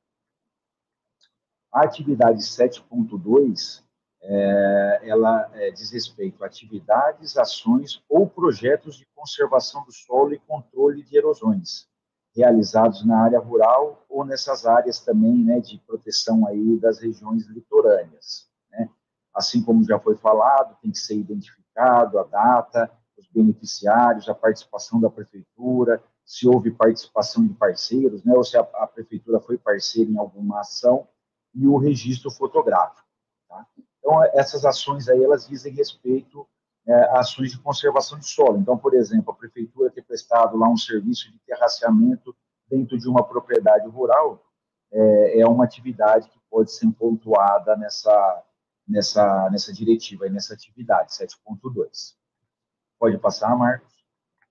A atividade sete ponto dois, é, ela é, diz respeito a atividades, ações ou projetos de conservação do solo e controle de erosões, realizados na área rural ou nessas áreas também, né, de proteção aí das regiões litorâneas, né? Assim como já foi falado, tem que ser identificado a data, os beneficiários, a participação da prefeitura, se houve participação de parceiros, né, ou se a, a prefeitura foi parceira em alguma ação, e o registro fotográfico, tá? Então, essas ações aí, elas dizem respeito é, a ações de conservação de solo. Então, por exemplo, a prefeitura ter prestado lá um serviço de terraceamento dentro de uma propriedade rural é, é uma atividade que pode ser pontuada nessa, nessa, nessa diretiva, e nessa atividade, sete ponto dois. Pode passar, Marcos.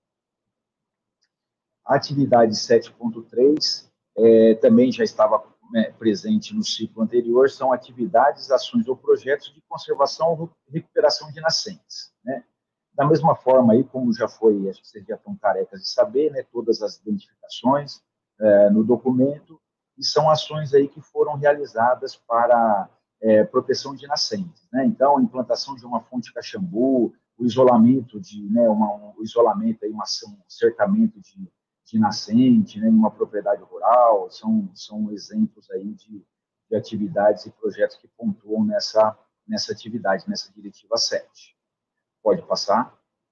A atividade sete ponto três é, também já estava né, presente no ciclo anterior, são atividades, ações ou projetos de conservação ou recuperação de nascentes, né? Da mesma forma, aí, como já foi, acho que vocês já estão carecas de saber, né, todas as identificações é, no documento, e são ações aí que foram realizadas para é, proteção de nascentes, né? Então, a implantação de uma fonte caxambu, o isolamento de, né, uma, um, o isolamento aí, uma ação, um cercamento de de nascente, né, em uma propriedade rural, são, são exemplos aí de, de atividades e projetos que pontuam nessa, nessa atividade, nessa diretiva sete. Pode passar.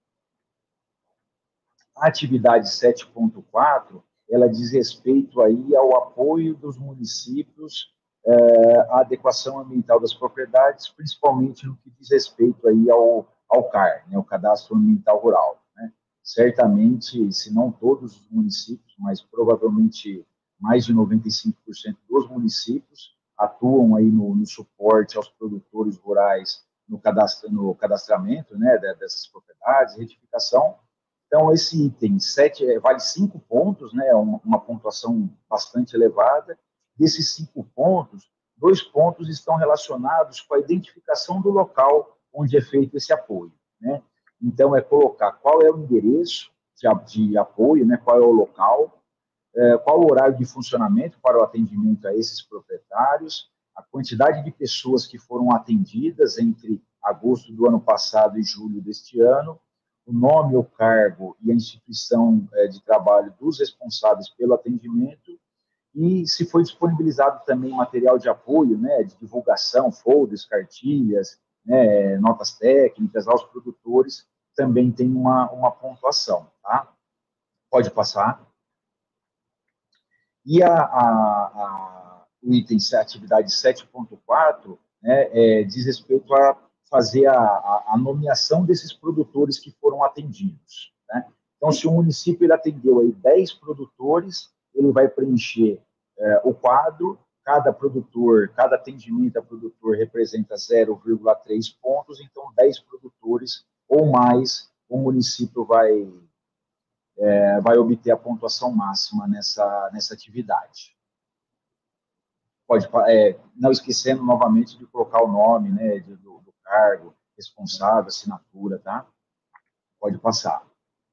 A atividade sete ponto quatro, ela diz respeito aí ao apoio dos municípios é, à adequação ambiental das propriedades, principalmente no que diz respeito aí ao, ao C A R, né, o Cadastro Ambiental Rural, né? Certamente, se não todos os municípios, mas provavelmente mais de noventa e cinco por cento dos municípios atuam aí no, no suporte aos produtores rurais no, cadastro, no cadastramento, né, dessas propriedades, retificação. Então, esse item sete vale cinco pontos, né, uma, uma pontuação bastante elevada. Desses cinco pontos, dois pontos estão relacionados com a identificação do local onde é feito esse apoio, né? Então, é colocar qual é o endereço de, de apoio, né, qual é o local, é, qual o horário de funcionamento para o atendimento a esses proprietários, a quantidade de pessoas que foram atendidas entre agosto do ano passado e julho deste ano, o nome, o cargo e a instituição é, de trabalho dos responsáveis pelo atendimento, e se foi disponibilizado também material de apoio, né, de divulgação, folders, cartilhas, né, notas técnicas aos produtores, também tem uma, uma pontuação, tá? Pode passar. E a, a, a, o item, a atividade sete ponto quatro, né, é, diz respeito a fazer a, a, a nomeação desses produtores que foram atendidos, né? Então, se o município ele atendeu aí dez produtores, ele vai preencher é, o quadro. Cada produtor, cada atendimento a produtor representa zero vírgula três pontos, então dez produtores ou mais o município vai, é, vai obter a pontuação máxima nessa, nessa atividade. Pode, é, não esquecendo novamente de colocar o nome, né, do, do cargo, responsável, assinatura, tá? Pode passar.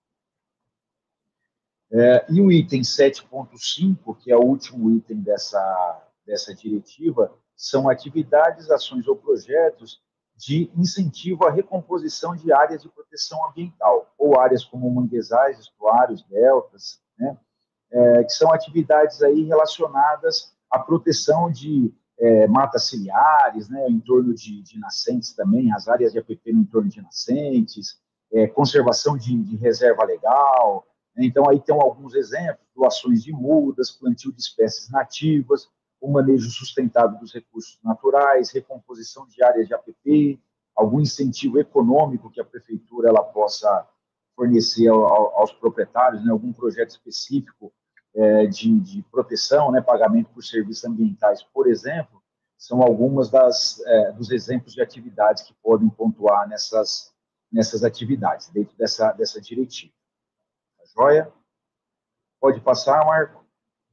É, e o item sete ponto cinco, que é o último item dessa, dessa diretiva, são atividades, ações ou projetos de incentivo à recomposição de áreas de proteção ambiental, ou áreas como manguezais, estuários, deltas, né, é, que são atividades aí relacionadas à proteção de é, matas ciliares, né, em torno de, de nascentes também, as áreas de A P P no entorno de nascentes, é, conservação de, de reserva legal. Então, aí tem alguns exemplos: doações de mudas, plantio de espécies nativas, o manejo sustentável dos recursos naturais, recomposição de áreas de A P P, algum incentivo econômico que a prefeitura ela possa fornecer ao, ao, aos proprietários, né, algum projeto específico é, de, de proteção, né, pagamento por serviços ambientais, por exemplo, são algumas das, é, dos exemplos de atividades que podem pontuar nessas, nessas atividades, dentro dessa, dessa diretiva. Joia? Pode passar, Marco?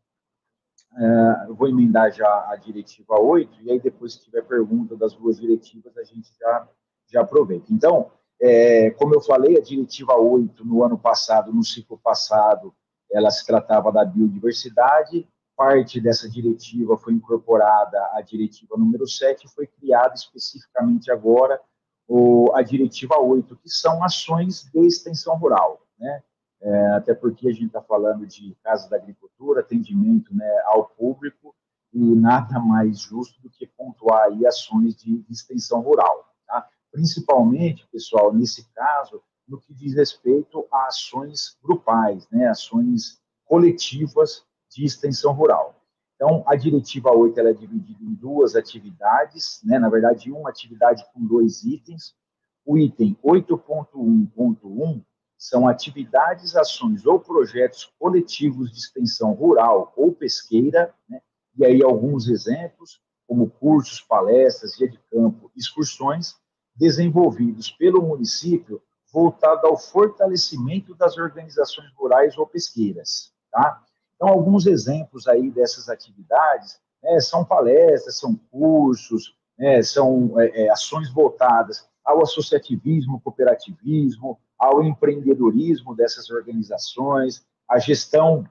É, eu vou emendar já a diretiva oito, e aí depois, se tiver pergunta das duas diretivas, a gente já, já aproveita. Então, é, como eu falei, a diretiva oito, no ano passado, no ciclo passado, ela se tratava da biodiversidade, parte dessa diretiva foi incorporada à diretiva número sete, e foi criada especificamente agora o, a diretiva oito, que são ações de extensão rural, né? É, até porque a gente está falando de Casa da Agricultura, atendimento, né, ao público, e nada mais justo do que pontuar aí ações de, de extensão rural, tá? Principalmente, pessoal, nesse caso, no que diz respeito a ações grupais, né, ações coletivas de extensão rural. Então, a diretiva oito ela é dividida em duas atividades, né, na verdade, uma atividade com dois itens. O item oito ponto um ponto um são atividades, ações ou projetos coletivos de extensão rural ou pesqueira, né? E aí alguns exemplos, como cursos, palestras, dia de campo, excursões, desenvolvidos pelo município, voltado ao fortalecimento das organizações rurais ou pesqueiras, tá? Então, alguns exemplos aí dessas atividades, né, são palestras, são cursos, né, são é, é, ações voltadas ao associativismo, cooperativismo, ao empreendedorismo dessas organizações, a gestão,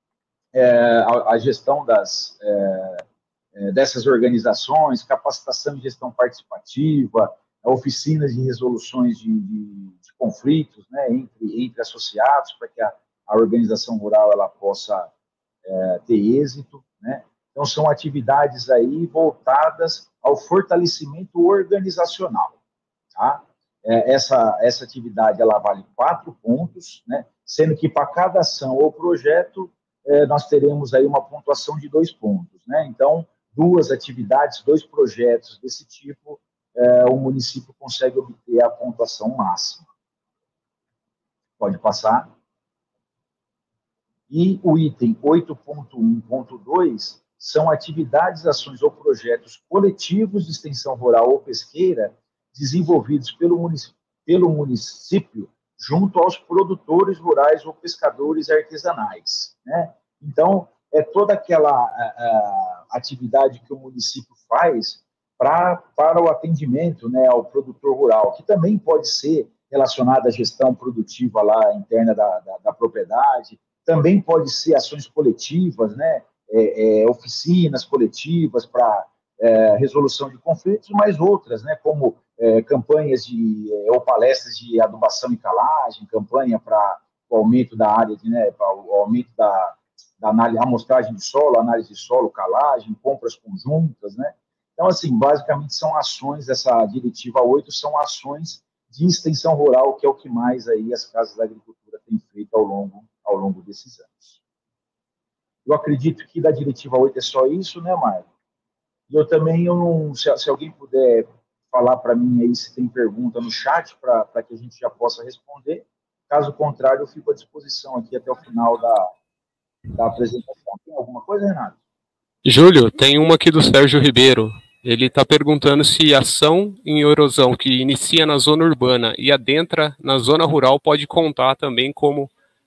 é, a, a gestão das, é, é, dessas organizações, capacitação em gestão participativa, oficinas de resoluções de, de, de conflitos, né, entre, entre associados, para que a, a organização rural ela possa é, ter êxito, né? Então, são atividades aí voltadas ao fortalecimento organizacional, tá? É, essa, essa atividade, ela vale quatro pontos, né? Sendo que para cada ação ou projeto, é, nós teremos aí uma pontuação de dois pontos, né? Então, duas atividades, dois projetos desse tipo, é, o município consegue obter a pontuação máxima. Pode passar. E o item oito ponto um ponto dois são atividades, ações ou projetos coletivos de extensão rural ou pesqueira desenvolvidos pelo município, pelo município junto aos produtores rurais ou pescadores artesanais, né? Então, é toda aquela a, a, atividade que o município faz pra, para o atendimento, né, ao produtor rural, que também pode ser relacionada à gestão produtiva lá interna da, da, da propriedade, também pode ser ações coletivas, né, é, é, oficinas coletivas para é, resolução de conflitos, mas outras, né, como é, campanhas de, é, ou palestras de adubação e calagem, campanha para o aumento da área, de, né, para o aumento da, da análise, amostragem de solo, análise de solo, calagem, compras conjuntas, né. Então, assim, basicamente são ações, essa diretiva oito são ações de extensão rural, que é o que mais aí as casas da agricultura têm feito ao longo, ao longo desses anos. Eu acredito que da diretiva oito é só isso, né, Mário? E eu também, eu não, se, se alguém puder falar para mim aí se tem pergunta no chat, para que a gente já possa responder. Caso contrário, eu fico à disposição aqui até o final da, da apresentação. Tem alguma coisa, Renato? Júlio, tem uma aqui do Sérgio Ribeiro. Ele está perguntando se ação em erosão que inicia na zona urbana e adentra na zona rural pode contar também como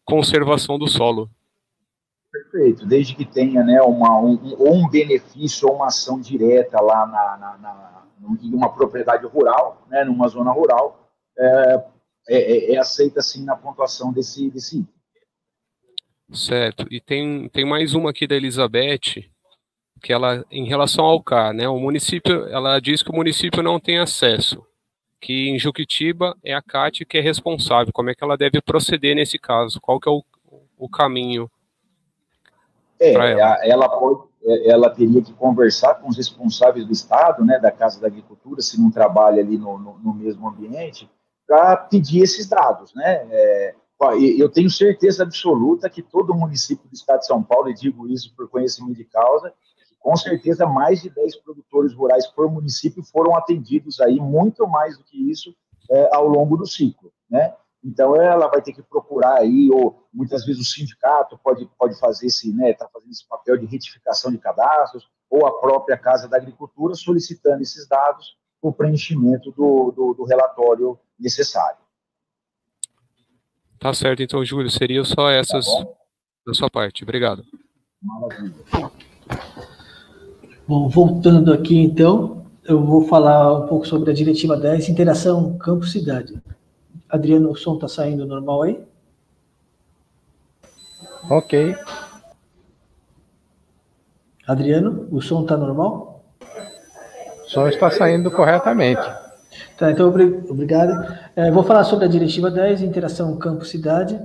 conservação do solo. Perfeito, desde que tenha, né, uma, um, ou um benefício ou uma ação direta lá na, na, na, numa propriedade rural, né, numa zona rural, é, é, é aceita sim na pontuação desse, desse item. Certo, e tem, tem mais uma aqui da Elizabeth, que ela, em relação ao C A R, né, o município, ela diz que o município não tem acesso, que em Juquitiba é a CAT que é responsável. Como é que ela deve proceder nesse caso? Qual que é o, o caminho? É, ela. Ela, pode, ela teria que conversar com os responsáveis do Estado, né, da Casa da Agricultura, se não trabalha ali no, no, no mesmo ambiente, para pedir esses dados, né? É, eu tenho certeza absoluta que todo município do Estado de São Paulo, e digo isso por conhecimento de causa, com certeza mais de dez produtores rurais por município foram atendidos aí, muito mais do que isso, é, ao longo do ciclo, né? Então, ela vai ter que procurar aí, ou muitas vezes o sindicato pode, pode fazer esse, né, tá fazendo esse papel de retificação de cadastros, ou a própria Casa da Agricultura solicitando esses dados para o preenchimento do, do, do relatório necessário. Tá certo, então, Júlio, seria só essas tá da sua parte. Obrigado. Maravilha. Bom, voltando aqui, então, eu vou falar um pouco sobre a Diretiva dez, Interação Campo-Cidade. Adriano, o som está saindo normal aí? Ok. Adriano, o som está normal? O som está saindo corretamente. Tá, então, obrigado. É, vou falar sobre a Diretiva dez, Interação Campo-Cidade.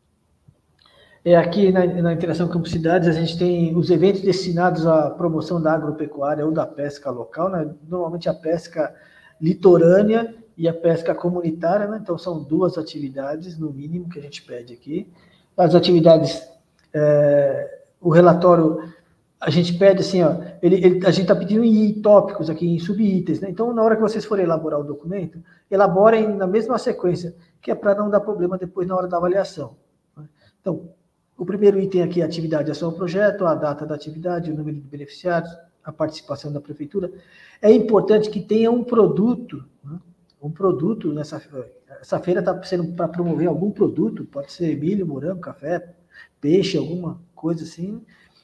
É, aqui na, na Interação Campo-Cidades, a gente tem os eventos destinados à promoção da agropecuária ou da pesca local, né? Normalmente a pesca litorânea e a pesca comunitária, né? Então são duas atividades, no mínimo, que a gente pede aqui. As atividades, é, o relatório, a gente pede assim, ó, ele, ele, a gente está pedindo em tópicos aqui, em subitens, né? Então, na hora que vocês forem elaborar o documento, elaborem na mesma sequência, que é para não dar problema depois na hora da avaliação. Então, o primeiro item aqui é a atividade, ação ao projeto, a data da atividade, o número de beneficiários, a participação da prefeitura. É importante que tenha um produto, né? Um produto nessa essa feira está sendo para promover algum produto, pode ser milho, morango, café, peixe, alguma coisa assim.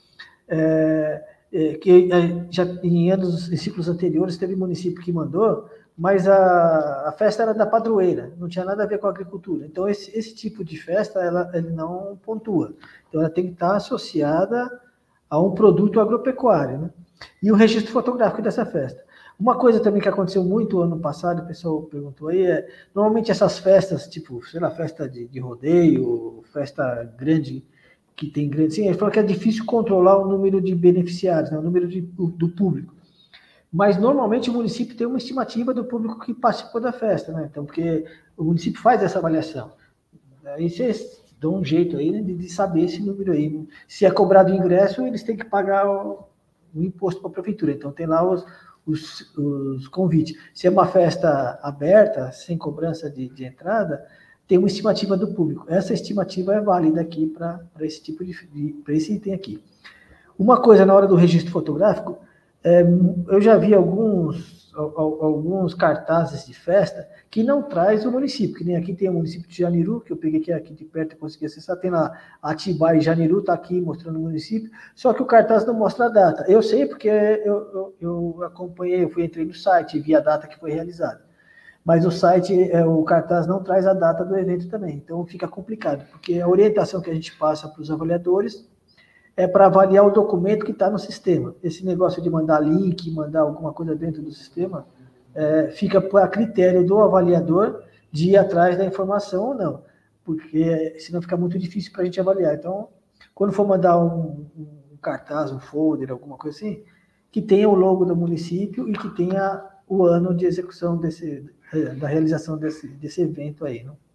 É, é, que já em anos, em ciclos anteriores, teve município que mandou, mas a, a festa era da padroeira, não tinha nada a ver com a agricultura. Então, esse, esse tipo de festa, ela, ele não pontua. Então, ela tem que estar associada a um produto agropecuário, né? E o registro fotográfico dessa festa. Uma coisa também que aconteceu muito ano passado, o pessoal perguntou aí, é, normalmente essas festas, tipo, sei lá, festa de, de rodeio, festa grande, que tem grande, sim, ele falou que é difícil controlar o número de beneficiários, né, o número de, do público. Mas, normalmente, o município tem uma estimativa do público que participou da festa, né? Então, porque o município faz essa avaliação. Aí vocês dão um jeito aí, né, de, de saber esse número aí. Se é cobrado o ingresso, eles têm que pagar o, o imposto para a prefeitura. Então, tem lá os, os, os convites. Se é uma festa aberta, sem cobrança de, de entrada, tem uma estimativa do público. Essa estimativa é válida aqui para esse tipo de, de para esse item aqui. Uma coisa na hora do registro fotográfico, é, eu já vi alguns, alguns cartazes de festa que não traz o município, que nem aqui tem o município de Janiru, que eu peguei aqui, aqui de perto e consegui acessar, tem lá Atibaia e Janiru, está aqui mostrando o município, só que o cartaz não mostra a data. Eu sei porque eu, eu, eu acompanhei, eu fui, entrei no site e vi a data que foi realizada. Mas o site, o cartaz não traz a data do evento também, então fica complicado, porque a orientação que a gente passa para os avaliadores é para avaliar o documento que está no sistema. Esse negócio de mandar link, mandar alguma coisa dentro do sistema, é, fica a critério do avaliador de ir atrás da informação ou não, porque senão fica muito difícil para a gente avaliar. Então, quando for mandar um, um cartaz, um folder, alguma coisa assim, que tenha o logo do município e que tenha o ano de execução desse, da realização desse, desse evento aí, não?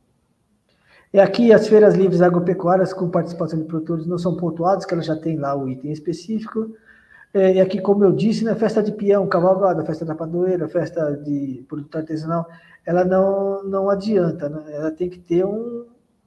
E aqui as feiras livres agropecuárias com participação de produtores não são pontuadas, que ela já tem lá o item específico. E aqui, como eu disse, né, festa de peão, cavalgada, festa da padroeira, festa de produto artesanal, ela não, não adianta, né? Ela tem que ter um,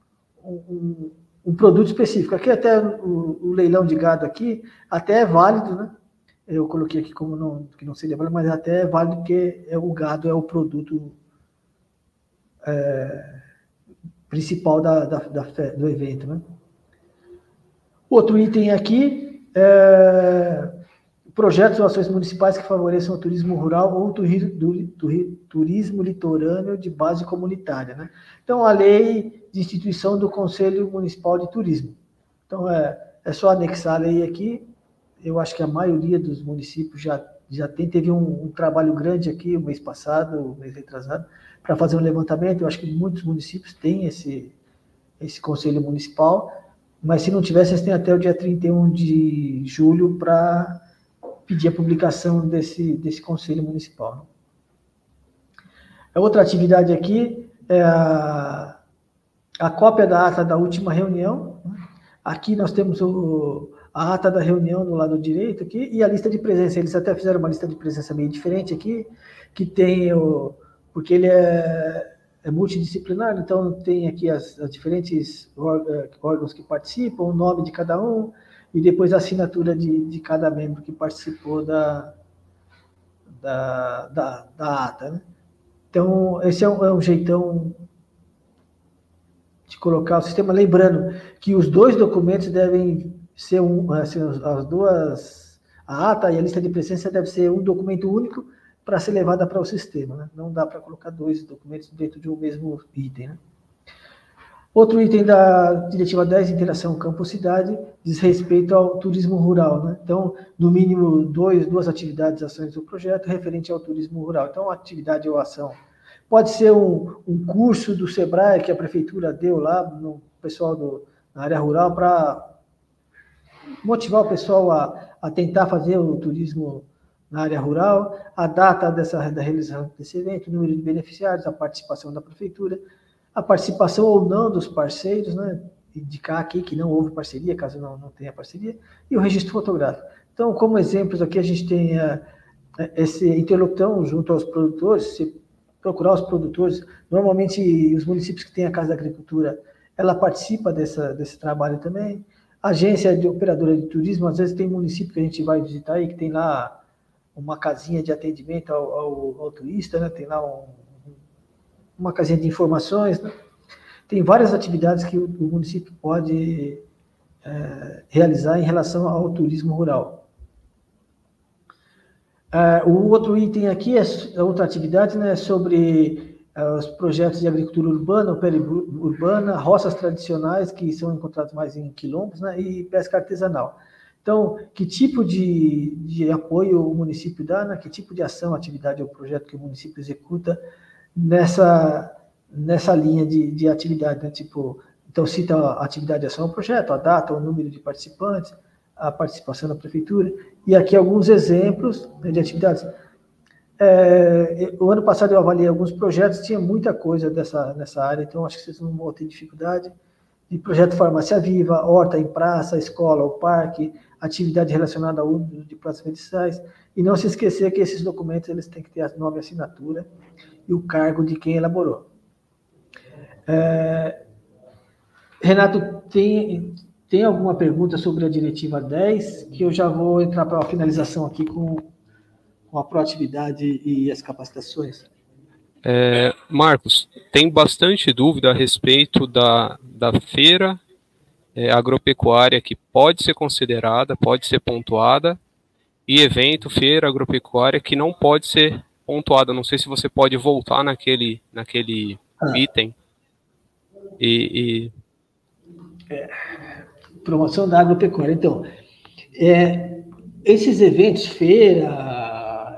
um, um produto específico. Aqui até o, o leilão de gado aqui, até é válido, né? Eu coloquei aqui como não, que não seria válido, mas até é válido porque é, o gado é o produto... É, principal da, da, da, do evento, né? Outro item aqui é projetos ou ações municipais que favoreçam o turismo rural ou o turismo litorâneo de base comunitária, né? Então, a lei de instituição do Conselho Municipal de Turismo. Então, é, é só anexar a lei aqui. Eu acho que a maioria dos municípios já, já tem, teve um, um trabalho grande aqui, o mês passado, o mês retrasado, para fazer um levantamento. Eu acho que muitos municípios têm esse, esse Conselho Municipal, mas se não tivesse, eles têm até o dia trinta e um de julho para pedir a publicação desse, desse Conselho Municipal. A outra atividade aqui é a, a cópia da ata da última reunião. Aqui nós temos o, a ata da reunião no lado direito aqui e a lista de presença. Eles até fizeram uma lista de presença meio diferente aqui, que tem o... porque ele é, é multidisciplinar, então tem aqui as, as diferentes órgãos que participam, o nome de cada um, e depois a assinatura de, de cada membro que participou da, da, da, da ata, né? Então, esse é um, é um jeitão de colocar o sistema, lembrando que os dois documentos devem ser um, assim, as duas, a ata e a lista de presença deve ser um documento único para ser levada para o sistema, né? Não dá para colocar dois documentos dentro de um mesmo item, né? Outro item da Diretiva dez, Interação Campo-Cidade, diz respeito ao turismo rural, né? Então, no mínimo, dois, duas atividades, ações ou projeto referente ao turismo rural. Então, atividade ou ação pode ser um, um curso do SEBRAE que a prefeitura deu lá no pessoal do, na área rural para motivar o pessoal a, a tentar fazer o turismo na área rural, a data dessa, da realização desse evento, o número de beneficiários, a participação da prefeitura, a participação ou não dos parceiros, né? Indicar aqui que não houve parceria, caso não, não tenha parceria, e o registro fotográfico. Então, como exemplos aqui, a gente tem uh, esse interlocução junto aos produtores, se procurar os produtores, normalmente os municípios que têm a Casa da Agricultura, ela participa dessa, desse trabalho também. Agência de operadora de turismo, às vezes tem município que a gente vai visitar aí, que tem lá uma casinha de atendimento ao, ao, ao turista, né? Tem lá um, uma casinha de informações, né? Tem várias atividades que o, o município pode é, realizar em relação ao turismo rural. É, o outro item aqui, é a outra atividade, né, sobre é, os projetos de agricultura urbana, ou periurbana, roças tradicionais, que são encontrados mais em quilombos, né, e pesca artesanal. Então, que tipo de, de apoio o município dá, né? Que tipo de ação, atividade ou projeto que o município executa nessa, nessa linha de, de atividade, né? Tipo, então cita a atividade, ação, o projeto, a data, o número de participantes, a participação da prefeitura, e aqui alguns exemplos, né, de atividades. É, o ano passado eu avaliei alguns projetos, tinha muita coisa dessa, nessa área, então acho que vocês não vão ter dificuldade. De projeto Farmácia Viva, horta em praça, escola ou parque, atividade relacionada ao uso de plantas medicinais, e não se esquecer que esses documentos eles têm que ter a nome e assinatura e o cargo de quem elaborou. É, Renato, tem, tem alguma pergunta sobre a Diretiva dez, que eu já vou entrar para a finalização aqui com, com a proatividade e as capacitações? É, Marcos, tem bastante dúvida a respeito da, da feira é, agropecuária que pode ser considerada, pode ser pontuada, e evento, feira agropecuária que não pode ser pontuada. Não sei se você pode voltar naquele, naquele ah. item. E, e... É, promoção da agropecuária. Então, é, esses eventos, feira,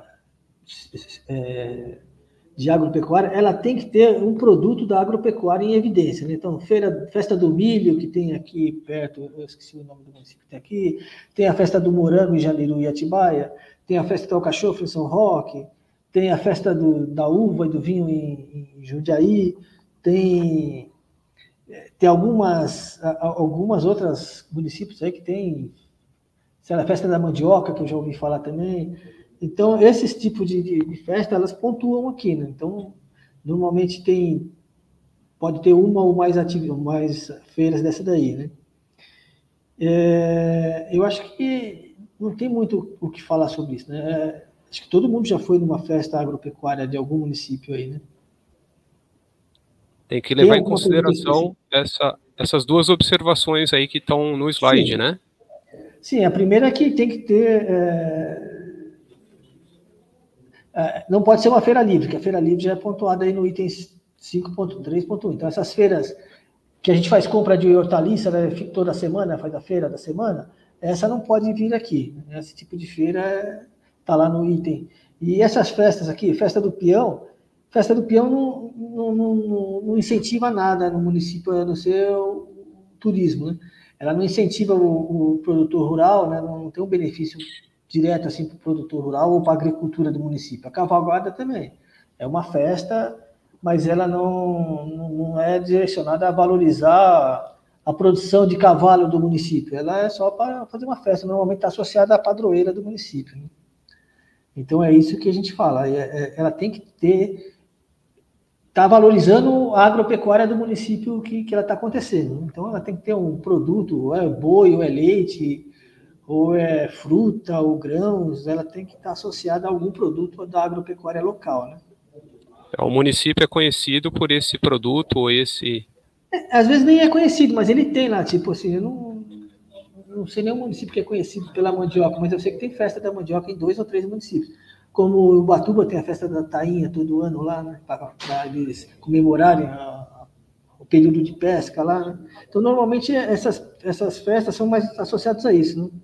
é, de agropecuária, ela tem que ter um produto da agropecuária em evidência, né? Então, feira, festa do milho, que tem aqui perto, eu esqueci o nome do município que tem aqui, tem a festa do morango em Janiru e Atibaia, tem a festa do alcachofre em São Roque, tem a festa do, da uva e do vinho em, em Jundiaí, tem, tem algumas, algumas outras municípios aí que tem, sei lá, a festa da mandioca, que eu já ouvi falar também. Então, esses tipos de, de, de festa, elas pontuam aqui, né? Então, normalmente tem, pode ter uma ou mais, ativ, mais feiras dessa daí, né? É, eu acho que não tem muito o que falar sobre isso, né? É, acho que todo mundo já foi numa festa agropecuária de algum município aí, né? Tem que levar Tem em alguma pergunta consideração essa, essas duas observações aí que estão no slide, Sim. né? Sim, a primeira é que tem que ter... é, é, não pode ser uma feira livre, que a feira livre já é pontuada aí no item cinco ponto três ponto um. Então, essas feiras que a gente faz compra de hortaliça, né, toda semana, faz a feira da semana, essa não pode vir aqui. Esse tipo de feira está lá no item. E essas festas aqui, festa do peão, festa do peão não, não, não, não incentiva nada no município, a não ser o turismo, né? Ela não incentiva o, o produtor rural, né? Não tem um benefício direto assim, para o produtor rural ou para a agricultura do município. A cavalgada também é uma festa, mas ela não, não é direcionada a valorizar a produção de cavalo do município. Ela é só para fazer uma festa, normalmente está associada à padroeira do município, né? Então é isso que a gente fala, ela tem que ter, está valorizando a agropecuária do município que, que ela está acontecendo. Então ela tem que ter um produto, ou é boi, ou é leite, ou é fruta, ou grãos, ela tem que estar associada a algum produto da agropecuária local, né? O município é conhecido por esse produto ou esse... É, às vezes nem é conhecido, mas ele tem lá, tipo assim, eu não, não sei nenhum município que é conhecido pela mandioca, mas eu sei que tem festa da mandioca em dois ou três municípios. Como o Ubatuba tem a festa da tainha todo ano lá, né, para eles comemorarem a, a, o período de pesca lá, né? Então, normalmente, essas, essas festas são mais associadas a isso, né?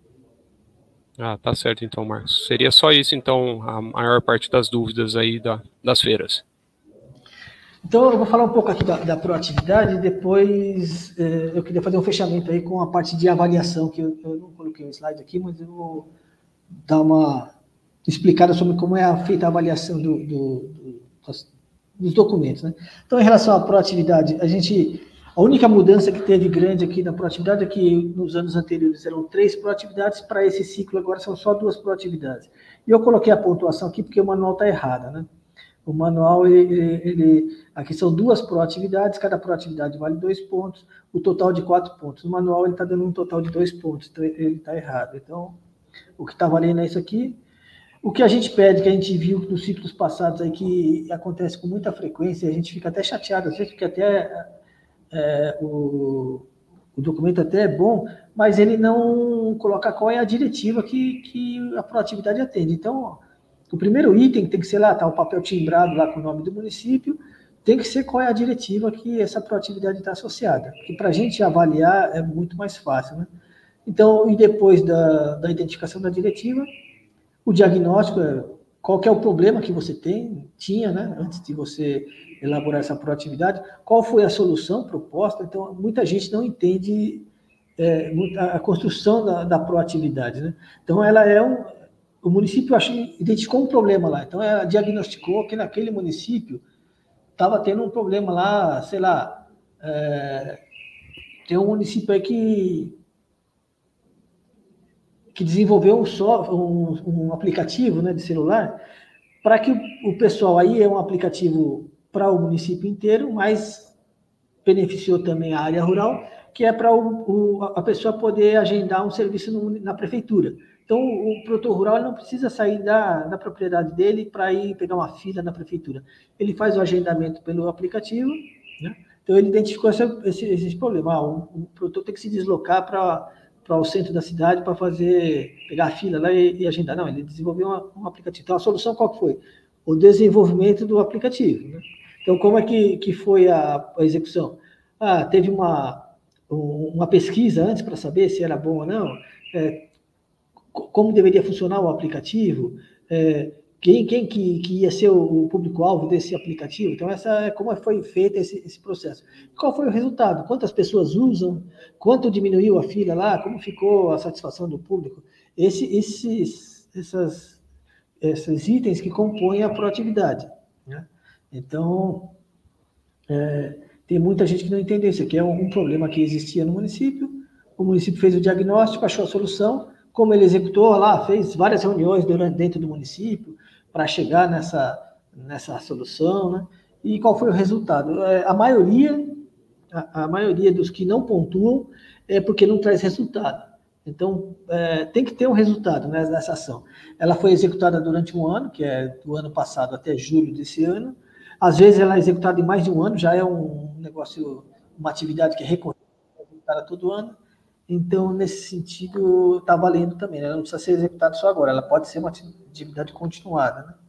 Ah, tá certo então, Marcos. Seria só isso, então, a maior parte das dúvidas aí da, das feiras. Então, eu vou falar um pouco aqui da, da proatividade, e depois eh, eu queria fazer um fechamento aí com a parte de avaliação, que eu, eu não coloquei o slide aqui, mas eu vou dar uma explicada sobre como é feita a avaliação do, do, do, das, dos documentos, né? Então, em relação à proatividade, a gente, a única mudança que teve grande aqui na proatividade é que nos anos anteriores eram três proatividades, para esse ciclo agora são só duas proatividades. E eu coloquei a pontuação aqui porque o manual está errado, né? O manual, ele, ele, aqui são duas proatividades, cada proatividade vale dois pontos, o total de quatro pontos. No manual ele está dando um total de dois pontos, então ele está errado. Então, o que está valendo é isso aqui. O que a gente pede, que a gente viu nos ciclos passados aí, que acontece com muita frequência, a gente fica até chateado, às vezes, porque até é, o, o documento até é bom, mas ele não coloca qual é a diretiva que, que a proatividade atende. Então, o primeiro item tem que ser lá, tá o papel timbrado lá com o nome do município, tem que ser qual é a diretiva que essa proatividade está associada, porque para a gente avaliar é muito mais fácil, né? Então, e depois da, da identificação da diretiva, o diagnóstico é qual que é o problema que você tem, tinha, né, antes de você elaborar essa proatividade, qual foi a solução proposta. Então, muita gente não entende é, a construção da, da proatividade, né? Então, ela é um... O município acho, identificou um problema lá, então ela diagnosticou que naquele município estava tendo um problema lá, sei lá, é, tem um município aí que, que desenvolveu um, software, um, um aplicativo, né, de celular, para que o, o pessoal aí é um aplicativo para o município inteiro, mas beneficiou também a área rural, que é para o, o, a pessoa poder agendar um serviço no, na prefeitura. Então, o produtor rural não precisa sair da, da propriedade dele para ir pegar uma fila na prefeitura. Ele faz o agendamento pelo aplicativo, né? Então, ele identificou esse, esse, esse problema. Ah, o, o produtor tem que se deslocar para o centro da cidade para fazer, pegar a fila lá e, e agendar. Não, ele desenvolveu uma, um aplicativo. Então, a solução qual foi? O desenvolvimento do aplicativo, né? Então, como é que, que foi a, a execução? Ah, teve uma, uma pesquisa antes para saber se era bom ou não, é, como deveria funcionar o aplicativo, é, quem, quem que, que ia ser o público-alvo desse aplicativo. Então, essa é como foi feito esse, esse processo. Qual foi o resultado? Quantas pessoas usam? Quanto diminuiu a fila lá? Como ficou a satisfação do público? Esse, esses, essas, esses itens que compõem a proatividade, né? Então, é, tem muita gente que não entende isso. Aqui é um, um problema que existia no município, o município fez o diagnóstico, achou a solução. Como ele executou lá, fez várias reuniões durante, dentro do município para chegar nessa, nessa solução, né? E qual foi o resultado? A maioria, a, a maioria dos que não pontuam é porque não traz resultado. Então, é, tem que ter um resultado, né, nessa ação. Ela foi executada durante um ano, que é do ano passado até julho desse ano. Às vezes ela é executada em mais de um ano, já é um negócio, uma atividade que é recorrente, executada todo ano. Então, nesse sentido, está valendo também. Ela não precisa ser executada só agora, ela pode ser uma atividade continuada, né?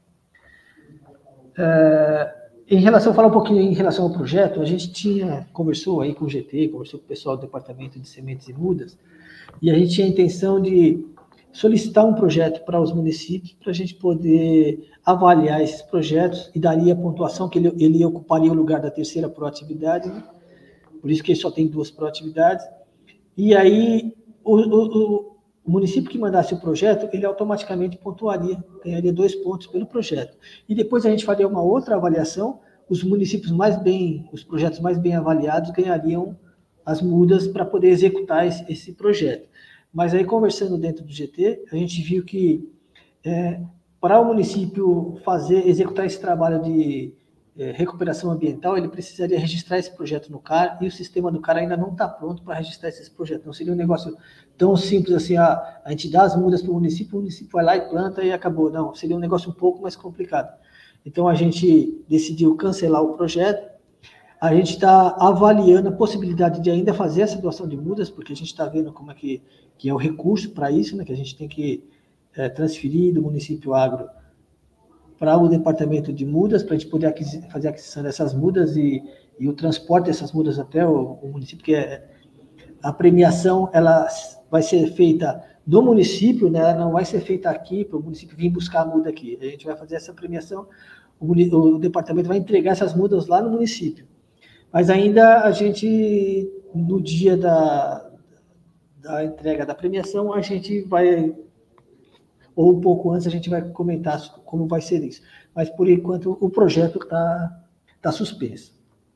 É, em relação, falar um pouquinho em relação ao projeto, a gente tinha, conversou aí com o G T, conversou com o pessoal do Departamento de Sementes e Mudas, e a gente tinha a intenção de solicitar um projeto para os municípios, para a gente poder avaliar esses projetos, e daria a pontuação que ele, ele ocuparia o lugar da terceira proatividade, né? Por isso que ele só tem duas proatividades. E aí, o, o, o município que mandasse o projeto, ele automaticamente pontuaria, ganharia dois pontos pelo projeto. E depois a gente faria uma outra avaliação, os municípios mais bem, os projetos mais bem avaliados ganhariam as mudas para poder executar esse, esse projeto. Mas aí, conversando dentro do G T, a gente viu que é, para o município fazer, executar esse trabalho de é, recuperação ambiental, ele precisaria registrar esse projeto no C A R, e o sistema do C A R ainda não está pronto para registrar esses projetos. Não seria um negócio tão simples assim, a, a gente dá as mudas para o município, o município vai lá e planta e acabou. Não, seria um negócio um pouco mais complicado. Então, a gente decidiu cancelar o projeto. A gente está avaliando a possibilidade de ainda fazer essa doação de mudas, porque a gente está vendo como é que, que é o recurso para isso, né, que a gente tem que é, transferir do município agro para o departamento de mudas, para a gente poder aquisi, fazer a aquisição dessas mudas e, e o transporte dessas mudas até o, o município, que é, a premiação ela vai ser feita no município, né, ela não vai ser feita aqui, para o município vir buscar a muda aqui. A gente vai fazer essa premiação, o, o departamento vai entregar essas mudas lá no município. Mas ainda a gente, no dia da, da entrega da premiação, a gente vai, ou um pouco antes, a gente vai comentar como vai ser isso. Mas, por enquanto, o projeto está tá suspenso.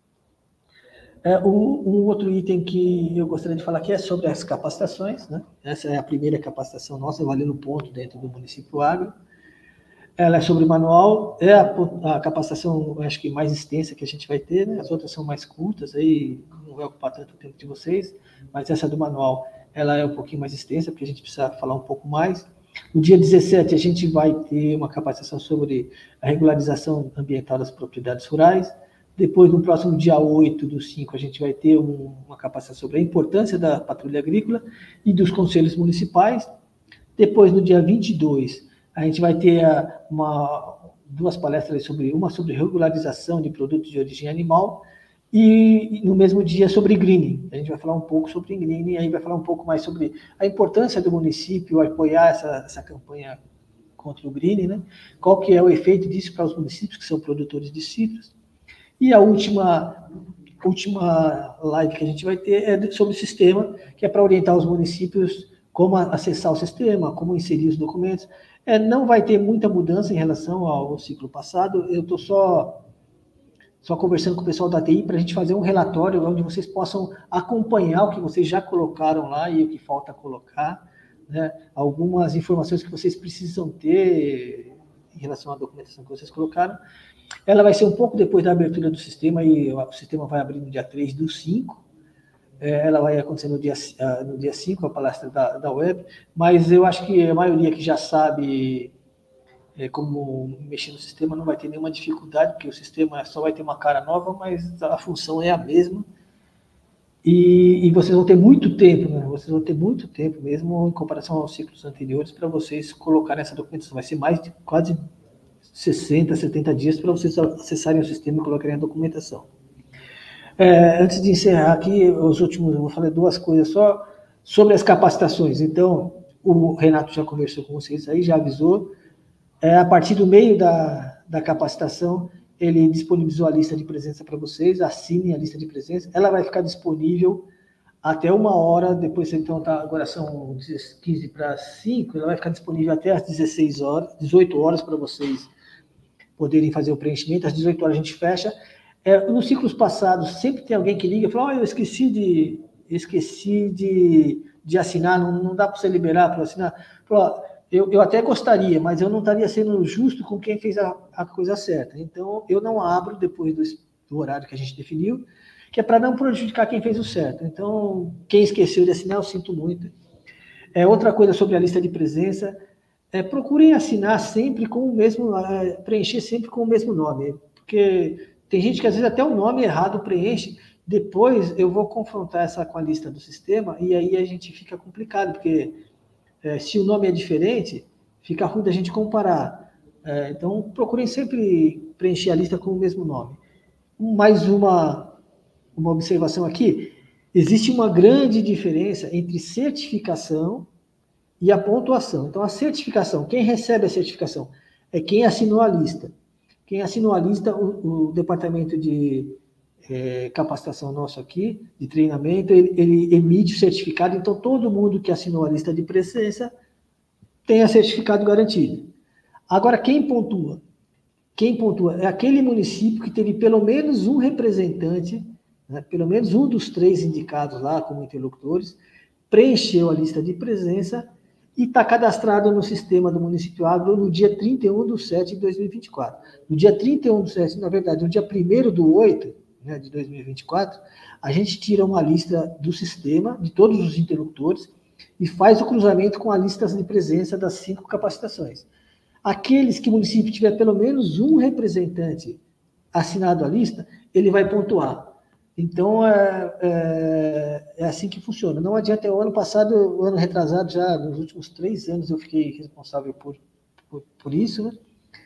É, um, um outro item que eu gostaria de falar aqui é sobre as capacitações, né? Essa é a primeira capacitação nossa, valendo ponto dentro do município agro. Ela é sobre manual, é a, a capacitação, acho que mais extensa que a gente vai ter, né? As outras são mais curtas, aí não vai ocupar tanto o tempo de vocês, mas essa do manual, ela é um pouquinho mais extensa, porque a gente precisa falar um pouco mais. No dia dezessete, a gente vai ter uma capacitação sobre a regularização ambiental das propriedades rurais. Depois, no próximo dia oito do cinco, a gente vai ter um, uma capacitação sobre a importância da patrulha agrícola e dos conselhos municipais. Depois, no dia vinte e dois, a gente vai ter uma, duas palestras sobre, uma sobre regularização de produtos de origem animal e, no mesmo dia, sobre greening. A gente vai falar um pouco sobre greening e aí vai falar um pouco mais sobre a importância do município apoiar essa, essa campanha contra o greening, né? Qual que é o efeito disso para os municípios que são produtores de citros. E a última, última live que a gente vai ter é sobre o sistema, que é para orientar os municípios como acessar o sistema, como inserir os documentos. É, não vai ter muita mudança em relação ao ciclo passado, eu estou só, só conversando com o pessoal da T I para a gente fazer um relatório onde vocês possam acompanhar o que vocês já colocaram lá e o que falta colocar, né? Algumas informações que vocês precisam ter em relação à documentação que vocês colocaram. Ela vai ser um pouco depois da abertura do sistema, e o sistema vai abrir no dia três do cinco, ela vai acontecer no dia, no dia cinco, a palestra da, da web, mas eu acho que a maioria que já sabe é, como mexer no sistema não vai ter nenhuma dificuldade, porque o sistema só vai ter uma cara nova, mas a função é a mesma, e, e vocês vão ter muito tempo, né? Vocês vão ter muito tempo mesmo, em comparação aos ciclos anteriores, para vocês colocarem essa documentação. Vai ser mais de quase sessenta, setenta dias para vocês acessarem o sistema e colocarem a documentação. É, antes de encerrar aqui, os últimos, eu vou falar duas coisas só sobre as capacitações. Então, o Renato já conversou com vocês aí, já avisou. É, a partir do meio da, da capacitação, ele disponibilizou a lista de presença para vocês, assinem a lista de presença. Ela vai ficar disponível até uma hora, depois, então, tá, agora são quinze para cinco, ela vai ficar disponível até às dezesseis horas, dezoito horas para vocês poderem fazer o preenchimento. Às dezoito horas a gente fecha. É, nos ciclos passados, sempre tem alguém que liga e fala, oh, eu esqueci de, esqueci de, de assinar, não, não dá para você liberar para assinar. Falo, eu, eu até gostaria, mas eu não estaria sendo justo com quem fez a, a coisa certa. Então, eu não abro depois do, do horário que a gente definiu, que é para não prejudicar quem fez o certo. Então, quem esqueceu de assinar, eu sinto muito. É, outra coisa sobre a lista de presença, é, procurem assinar sempre com o mesmo, é, preencher sempre com o mesmo nome. porque tem gente que às vezes até o nome errado preenche, depois eu vou confrontar essa com a lista do sistema, e aí a gente fica complicado, porque é, se o nome é diferente, fica ruim da gente comparar. É, então, procurem sempre preencher a lista com o mesmo nome. Mais uma, uma observação aqui, existe uma grande diferença entre certificação e a pontuação. Então, a certificação, quem recebe a certificação é quem assinou a lista. Quem assinou a lista, o, o departamento de é, capacitação nosso aqui, de treinamento, ele, ele emite o certificado, então todo mundo que assinou a lista de presença tem a certificado garantido. Agora, quem pontua? Quem pontua é aquele município que teve pelo menos um representante, né, pelo menos um dos três indicados lá como interlocutores, preencheu a lista de presença e está cadastrado no sistema do Município Agro no dia trinta e um de setembro de dois mil e vinte e quatro. No dia trinta e um de setembro, na verdade, no dia primeiro de oito, né, de dois mil e vinte e quatro, a gente tira uma lista do sistema, de todos os interlocutores, e faz o cruzamento com a lista de presença das cinco capacitações. Aqueles que o município tiver pelo menos um representante assinado a lista, ele vai pontuar. Então, é, é, é assim que funciona. Não adianta, o ano passado, o ano retrasado, já nos últimos três anos eu fiquei responsável por, por, por isso, né?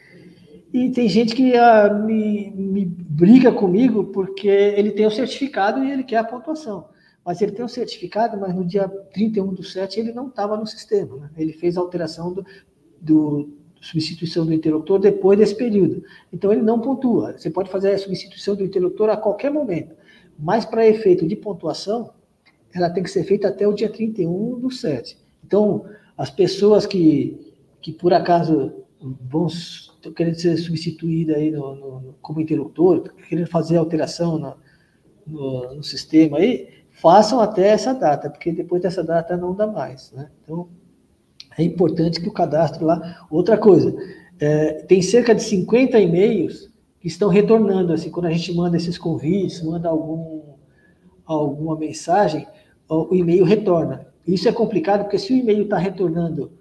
E tem gente que ah, me, me briga comigo porque ele tem o certificado e ele quer a pontuação. Mas ele tem o certificado, mas no dia trinta e um do sete ele não estava no sistema, né? Ele fez a alteração do, do substituição do interlocutor depois desse período. Então, ele não pontua. Você pode fazer a substituição do interlocutor a qualquer momento. Mas, para efeito de pontuação, ela tem que ser feita até o dia trinta e um do sete. Então, as pessoas que, que por acaso, vão querendo ser substituídas aí no, no, como interlocutor, querendo fazer alteração no, no, no sistema aí, façam até essa data, porque depois dessa data não dá mais, né? Então, é importante que o cadastro lá... Outra coisa, é, tem cerca de cinquenta e-mails que estão retornando, assim, quando a gente manda esses convites, manda algum, alguma mensagem, o e-mail retorna. Isso é complicado, porque se o e-mail está retornando,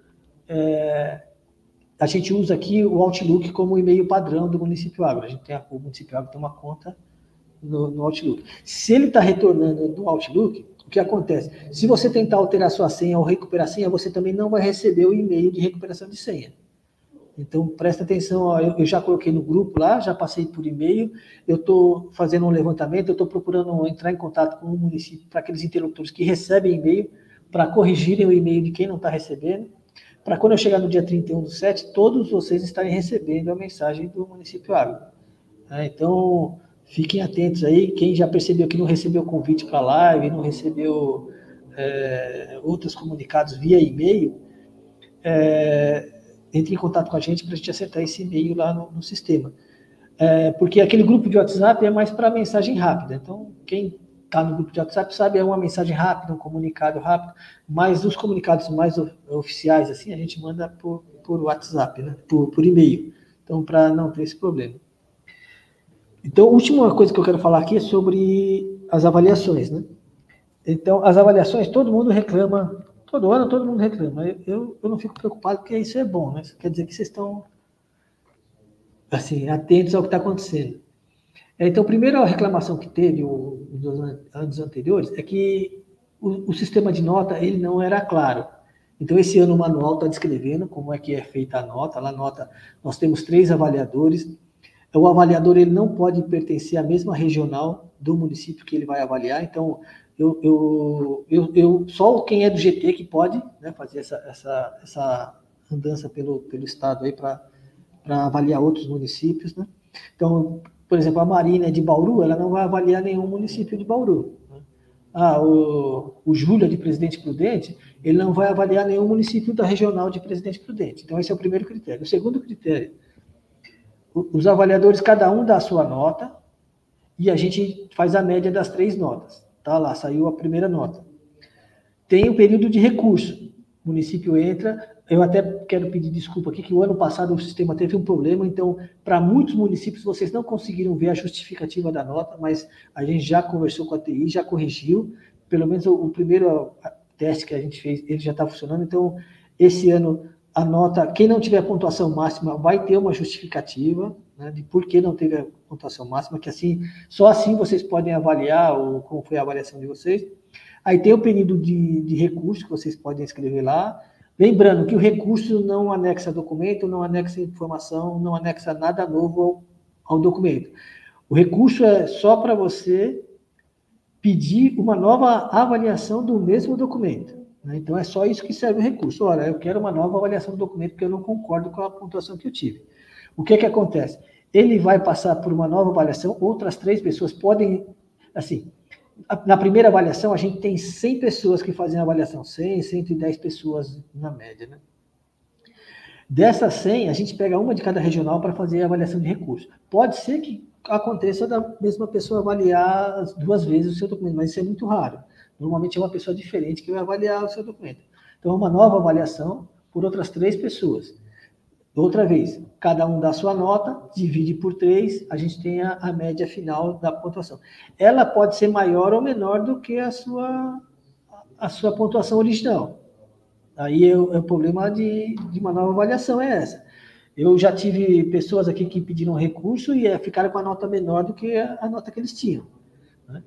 é, a gente usa aqui o Outlook como e-mail padrão do Município Agro. A gente tem, o Município Agro tem uma conta no, no Outlook. Se ele está retornando do Outlook, o que acontece? Se você tentar alterar sua senha ou recuperar a senha, você também não vai receber o e-mail de recuperação de senha. Então, presta atenção, ó, eu, eu já coloquei no grupo lá, já passei por e-mail, eu estou fazendo um levantamento, eu estou procurando entrar em contato com o município para aqueles interlocutores que recebem e-mail, para corrigirem o e-mail de quem não está recebendo, para quando eu chegar no dia trinta e um do sete, todos vocês estarem recebendo a mensagem do Município Agro. É, então, fiquem atentos aí, quem já percebeu que não recebeu convite para a live, não recebeu é, outros comunicados via e-mail, é, entre em contato com a gente para a gente acertar esse e-mail lá no, no sistema. É, porque aquele grupo de WhatsApp é mais para mensagem rápida. Então, quem está no grupo de WhatsApp sabe, é uma mensagem rápida, um comunicado rápido, mas os comunicados mais oficiais, assim, a gente manda por, por WhatsApp, né? por, por e-mail. Então, para não ter esse problema. Então, a última coisa que eu quero falar aqui é sobre as avaliações, né? Então, as avaliações, todo mundo reclama, todo ano todo mundo reclama. Eu, eu, eu não fico preocupado, porque isso é bom, né? Isso quer dizer que vocês estão, assim, atentos ao que está acontecendo. Então, a primeira reclamação que teve o, nos anos anteriores é que o, o sistema de nota, ele não era claro. Então, esse ano o manual está descrevendo como é que é feita a nota. Lá, nota, nós temos três avaliadores. O avaliador, ele não pode pertencer à mesma regional do município que ele vai avaliar. Então, eu, eu, eu, eu só quem é do G T que pode, né, fazer essa, essa, essa andança pelo, pelo estado aí para avaliar outros municípios, né? Então, por exemplo, a Marina é de Bauru, ela não vai avaliar nenhum município de Bauru, né? Ah, o, o Júlia de Presidente Prudente, ele não vai avaliar nenhum município da regional de Presidente Prudente. Então, esse é o primeiro critério. O segundo critério, os avaliadores, cada um dá a sua nota, e a gente faz a média das três notas. Tá lá, saiu a primeira nota. Tem o período de recurso. O município entra, eu até quero pedir desculpa aqui, que o ano passado o sistema teve um problema, então, para muitos municípios, vocês não conseguiram ver a justificativa da nota, mas a gente já conversou com a T I, já corrigiu, pelo menos o, o primeiro teste que a gente fez, ele já está funcionando, então, esse ano a nota, quem não tiver pontuação máxima vai ter uma justificativa, né, de por que não teve a pontuação máxima, que assim, só assim vocês podem avaliar o, como foi a avaliação de vocês. Aí tem o período de, de recurso que vocês podem escrever lá. Lembrando que o recurso não anexa documento, não anexa informação, não anexa nada novo ao, ao documento. O recurso é só para você pedir uma nova avaliação do mesmo documento. Né? Então, é só isso que serve o recurso. Olha, eu quero uma nova avaliação do documento porque eu não concordo com a pontuação que eu tive. O que que acontece? Ele vai passar por uma nova avaliação, outras três pessoas podem, assim, na primeira avaliação, a gente tem cem pessoas que fazem a avaliação, cem, cento e dez pessoas na média, né? Dessas cem, a gente pega uma de cada regional para fazer a avaliação de recurso. Pode ser que aconteça da mesma pessoa avaliar as duas vezes o seu documento, mas isso é muito raro. Normalmente é uma pessoa diferente que vai avaliar o seu documento. Então, é uma nova avaliação por outras três pessoas. Outra vez, cada um dá a sua nota, divide por três, a gente tem a, a média final da pontuação. Ela pode ser maior ou menor do que a sua, a sua pontuação original. Aí é o, é o problema de, de uma nova avaliação, é essa. Eu já tive pessoas aqui que pediram recurso e é, ficaram com a nota menor do que a, a nota que eles tinham. Né?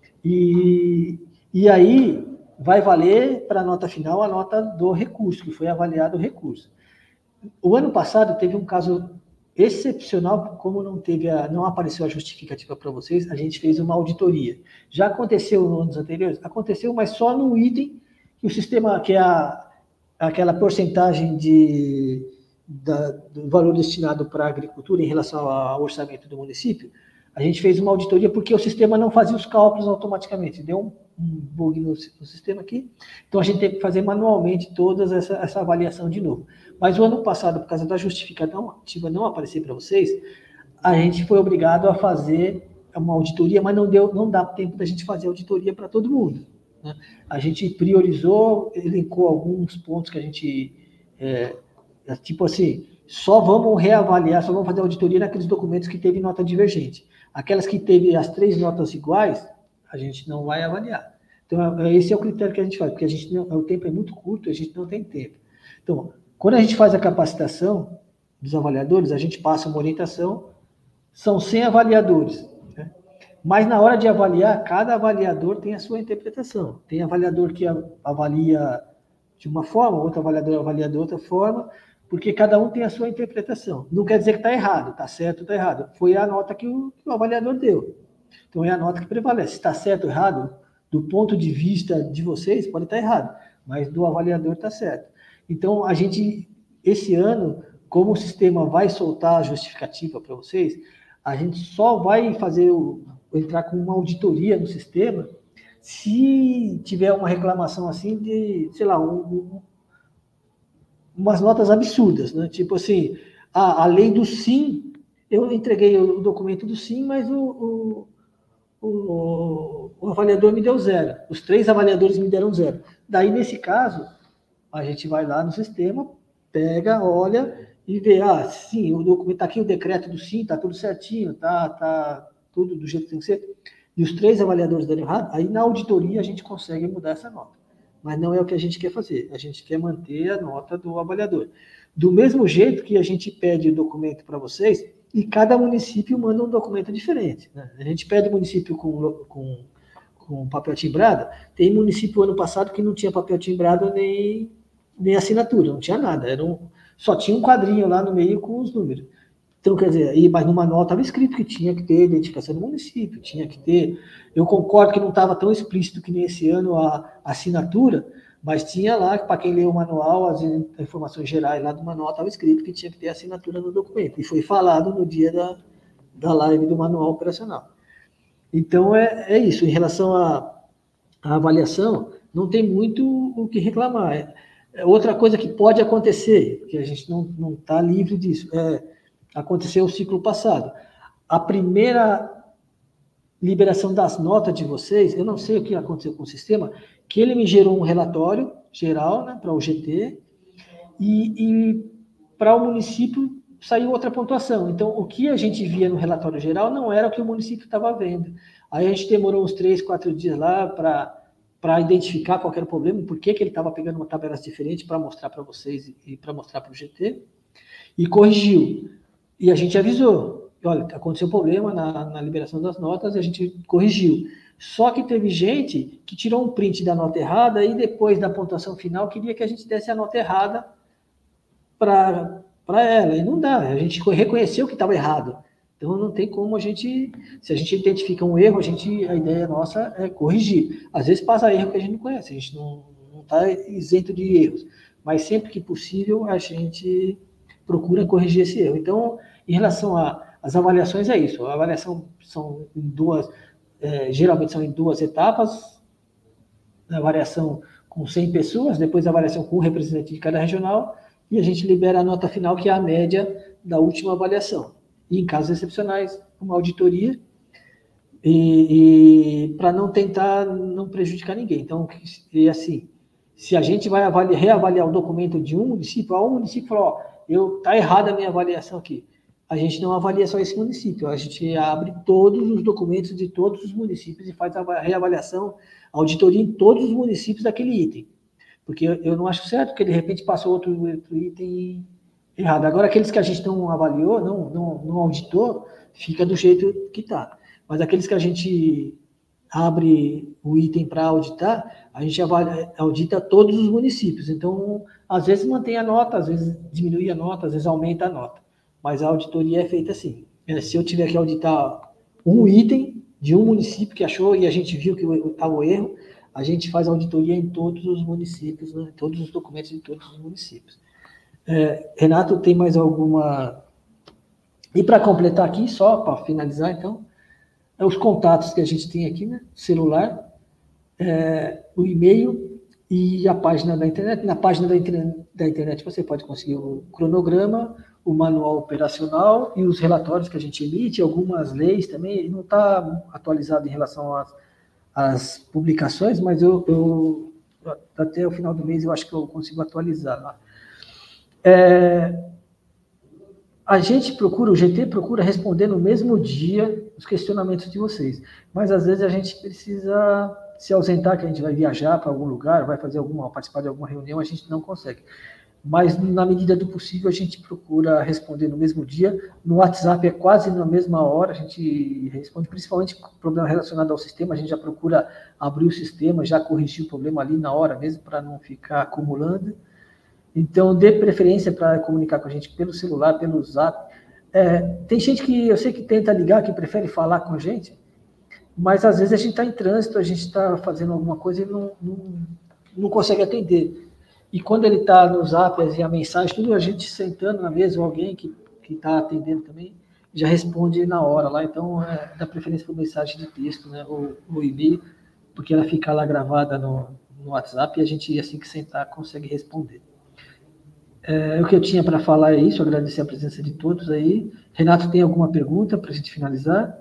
E, e aí vai valer para a nota final a nota do recurso, que foi avaliado o recurso. O ano passado teve um caso excepcional, como não, teve a, não apareceu a justificativa para vocês, a gente fez uma auditoria. Já aconteceu nos anos anteriores? Aconteceu, mas só no item que o sistema, que é a, aquela porcentagem de, da, do valor destinado para a agricultura em relação ao orçamento do município, a gente fez uma auditoria porque o sistema não fazia os cálculos automaticamente, deu um, um bug no, no sistema aqui, então a gente teve que fazer manualmente toda essa, essa avaliação de novo. Mas o ano passado, por causa da justificativa não aparecer para vocês, a gente foi obrigado a fazer uma auditoria, mas não, deu, não dá tempo da gente fazer auditoria para todo mundo. Né? A gente priorizou, elencou alguns pontos que a gente, é, tipo assim, só vamos reavaliar, só vamos fazer auditoria naqueles documentos que teve nota divergente. Aquelas que teve as três notas iguais, a gente não vai avaliar. Então, esse é o critério que a gente faz, porque a gente não, o tempo é muito curto, a gente não tem tempo. Então, quando a gente faz a capacitação dos avaliadores, a gente passa uma orientação, são cem avaliadores. Né? Mas na hora de avaliar, cada avaliador tem a sua interpretação. Tem avaliador que avalia de uma forma, outro avaliador avalia de outra forma, porque cada um tem a sua interpretação. Não quer dizer que está errado, está certo ou está errado. Foi a nota que o, que o avaliador deu. Então é a nota que prevalece. Se está certo ou errado, do ponto de vista de vocês, pode estar errado, mas do avaliador está certo. Então, a gente, esse ano, como o sistema vai soltar a justificativa para vocês, a gente só vai fazer, o, entrar com uma auditoria no sistema se tiver uma reclamação assim de, sei lá, um, um, umas notas absurdas, né? Tipo assim, a, a lei do sim, eu entreguei o documento do sim, mas o, o, o, o avaliador me deu zero. Os três avaliadores me deram zero. Daí, nesse caso, a gente vai lá no sistema, pega, olha e vê, ah, sim, o documento está aqui, o decreto do sim, está tudo certinho, está tá tudo do jeito que tem que ser, e os três avaliadores deram errado, aí na auditoria a gente consegue mudar essa nota. Mas não é o que a gente quer fazer, a gente quer manter a nota do avaliador. Do mesmo jeito que a gente pede o documento para vocês, e cada município manda um documento diferente. Né? A gente pede o município com... com com papel timbrado, tem município ano passado que não tinha papel timbrado nem, nem assinatura, não tinha nada, era um, só tinha um quadrinho lá no meio com os números. Então, quer dizer, aí, mas no manual estava escrito que tinha que ter identificação do município, tinha que ter, eu concordo que não estava tão explícito que nem esse ano a, a assinatura, mas tinha lá, para quem leu o manual, as informações gerais lá do manual estava escrito que tinha que ter assinatura no documento, e foi falado no dia da, da live do manual operacional. Então, é, é isso. Em relação à, à avaliação, não tem muito o que reclamar. É, é outra coisa que pode acontecer, que a gente não está livre disso, é, aconteceu o ciclo passado. A primeira liberação das notas de vocês, eu não sei o que aconteceu com o sistema, que ele me gerou um relatório geral, né, para o G T, e, e para o município saiu outra pontuação. Então, o que a gente via no relatório geral não era o que o município estava vendo. Aí a gente demorou uns três, quatro dias lá para para identificar qual era o problema, por que, que ele estava pegando uma tabelas diferente para mostrar para vocês e para mostrar para o G T, e corrigiu. E a gente avisou, olha, aconteceu problema na, na liberação das notas, a gente corrigiu. Só que teve gente que tirou um print da nota errada e depois da pontuação final queria que a gente desse a nota errada para ela. E não dá, a gente reconheceu que estava errado. Então, não tem como a gente, se a gente identifica um erro, a, gente, a ideia nossa é corrigir. Às vezes passa erro que a gente não conhece, a gente não está isento de erros. Mas sempre que possível, a gente procura corrigir esse erro. Então, em relação às avaliações, é isso. A avaliação são em duas, é, geralmente são em duas etapas. A avaliação com cem pessoas, depois a avaliação com o representante de cada regional, e a gente libera a nota final, que é a média da última avaliação. E em casos excepcionais, uma auditoria, e, e para não tentar não prejudicar ninguém. Então, e assim, se a gente vai avaliar, reavaliar o documento de um município, ó, um município falou, ó, eu, tá errada a minha avaliação aqui. A gente não avalia só esse município, a gente abre todos os documentos de todos os municípios e faz a reavaliação, a auditoria em todos os municípios daquele item. Porque eu, eu não acho certo, porque de repente passou outro, outro item errado. Agora, aqueles que a gente não avaliou, não, não, não auditou, fica do jeito que está. Mas aqueles que a gente abre o item para auditar, a gente avalia, audita todos os municípios. Então, às vezes mantém a nota, às vezes diminui a nota, às vezes aumenta a nota. Mas a auditoria é feita assim. Se eu tiver que auditar um item de um município que achou e a gente viu que estava o erro, a gente faz auditoria em todos os municípios, né, em todos os documentos de todos os municípios. É, Renato, tem mais alguma... E para completar aqui, só para finalizar, então, é os contatos que a gente tem aqui, né? Celular, é, o e-mail e a página da internet. Na página da, da internet você pode conseguir o cronograma, o manual operacional e os relatórios que a gente emite, algumas leis também. Ele não está atualizado em relação às, às publicações, mas eu, eu até o final do mês eu acho que eu consigo atualizar lá. É, a gente procura, o G T procura responder no mesmo dia os questionamentos de vocês, mas às vezes a gente precisa se ausentar, que a gente vai viajar para algum lugar, vai fazer alguma, participar de alguma reunião, a gente não consegue. Mas na medida do possível a gente procura responder no mesmo dia. No WhatsApp é quase na mesma hora, a gente responde, principalmente com problema relacionado ao sistema, a gente já procura abrir o sistema, já corrigir o problema ali na hora mesmo, para não ficar acumulando. Então, dê preferência para comunicar com a gente pelo celular, pelo Zap. É, tem gente que eu sei que tenta ligar, que prefere falar com a gente, mas às vezes a gente está em trânsito, a gente está fazendo alguma coisa e não, não, não consegue atender. E quando ele está no Zap e a mensagem, tudo a gente sentando na mesa, ou alguém que está atendendo também, já responde na hora lá. Então, é, dá preferência por mensagem de texto, né, ou, ou e-mail, porque ela fica lá gravada no, no WhatsApp e a gente, assim que sentar, consegue responder. É, o que eu tinha para falar é isso, agradecer a presença de todos aí. Renato, tem alguma pergunta para a gente finalizar?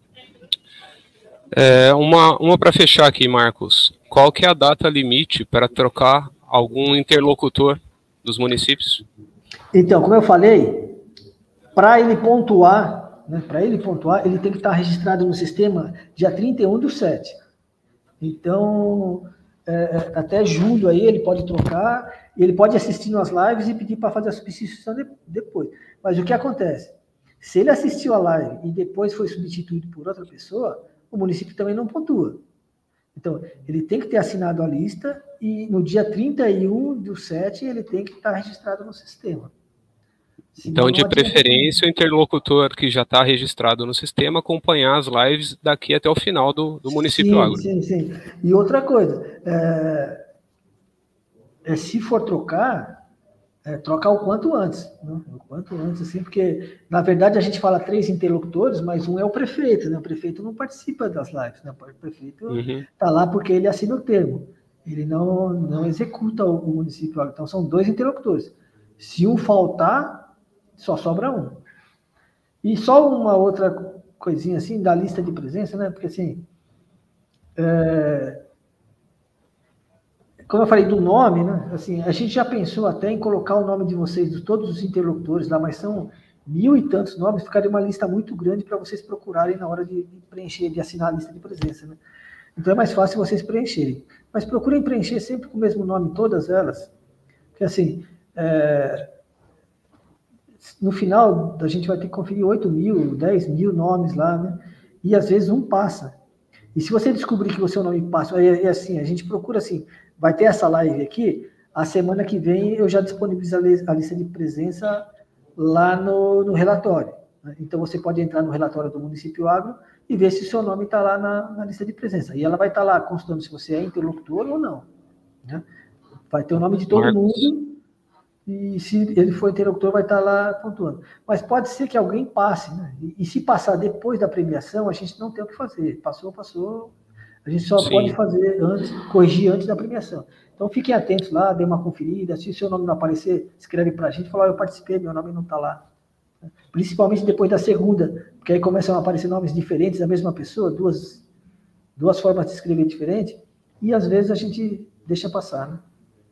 É, uma uma para fechar aqui, Marcos. Qual que é a data limite para trocar algum interlocutor dos municípios? Então, como eu falei, para ele pontuar, né, para ele pontuar, ele tem que estar registrado no sistema dia trinta e um do sete. Então, é, até julho aí ele pode trocar, ele pode assistir nas lives e pedir para fazer a substituição de, depois. Mas o que acontece? Se ele assistiu a live e depois foi substituído por outra pessoa, o município também não pontua. Então, ele tem que ter assinado a lista e no dia trinta e um do sete ele tem que estar registrado no sistema. Senão, então, de preferência, o interlocutor que já está registrado no sistema acompanhar as lives daqui até o final do, do município sim, agro. Sim, sim. E outra coisa, é, é, se for trocar, é, trocar o quanto antes. Né? O quanto antes, assim, porque, na verdade, a gente fala três interlocutores, mas um é o prefeito, né? O prefeito não participa das lives, né? O prefeito está uhum. lá porque ele assina o termo. Ele não, não executa o, o município agro. Então, são dois interlocutores. Se um faltar, só sobra um. E só uma outra coisinha assim, da lista de presença, né? Porque assim, é, como eu falei do nome, né? Assim, a gente já pensou até em colocar o nome de vocês, de todos os interlocutores lá, mas são mil e tantos nomes, ficaria uma lista muito grande para vocês procurarem na hora de, de preencher, de assinar a lista de presença, né? Então é mais fácil vocês preencherem. Mas procurem preencher sempre com o mesmo nome, todas elas. Porque assim, é, no final a gente vai ter que conferir oito mil, dez mil nomes lá, né? E às vezes um passa. E se você descobrir que o seu nome passa, é, é assim, a gente procura assim, vai ter essa live aqui, a semana que vem eu já disponibilizo a lista de presença lá no, no relatório. Né? Então você pode entrar no relatório do Município Agro e ver se o seu nome está lá na, na lista de presença. E ela vai estar tá lá constando se você é interlocutor ou não. Né? Vai ter o nome de todo Marcos. mundo, e se ele for interlocutor, vai estar tá lá pontuando. Mas pode ser que alguém passe, né? E, e se passar depois da premiação, a gente não tem o que fazer. Passou, passou. A gente só Sim. pode fazer antes, corrigir antes da premiação. Então fiquem atentos lá, dê uma conferida. Se o seu nome não aparecer, escreve para a gente, fala, oh, eu participei, meu nome não está lá. Principalmente depois da segunda, porque aí começam a aparecer nomes diferentes da mesma pessoa, duas, duas formas de escrever diferentes, e às vezes a gente deixa passar, né?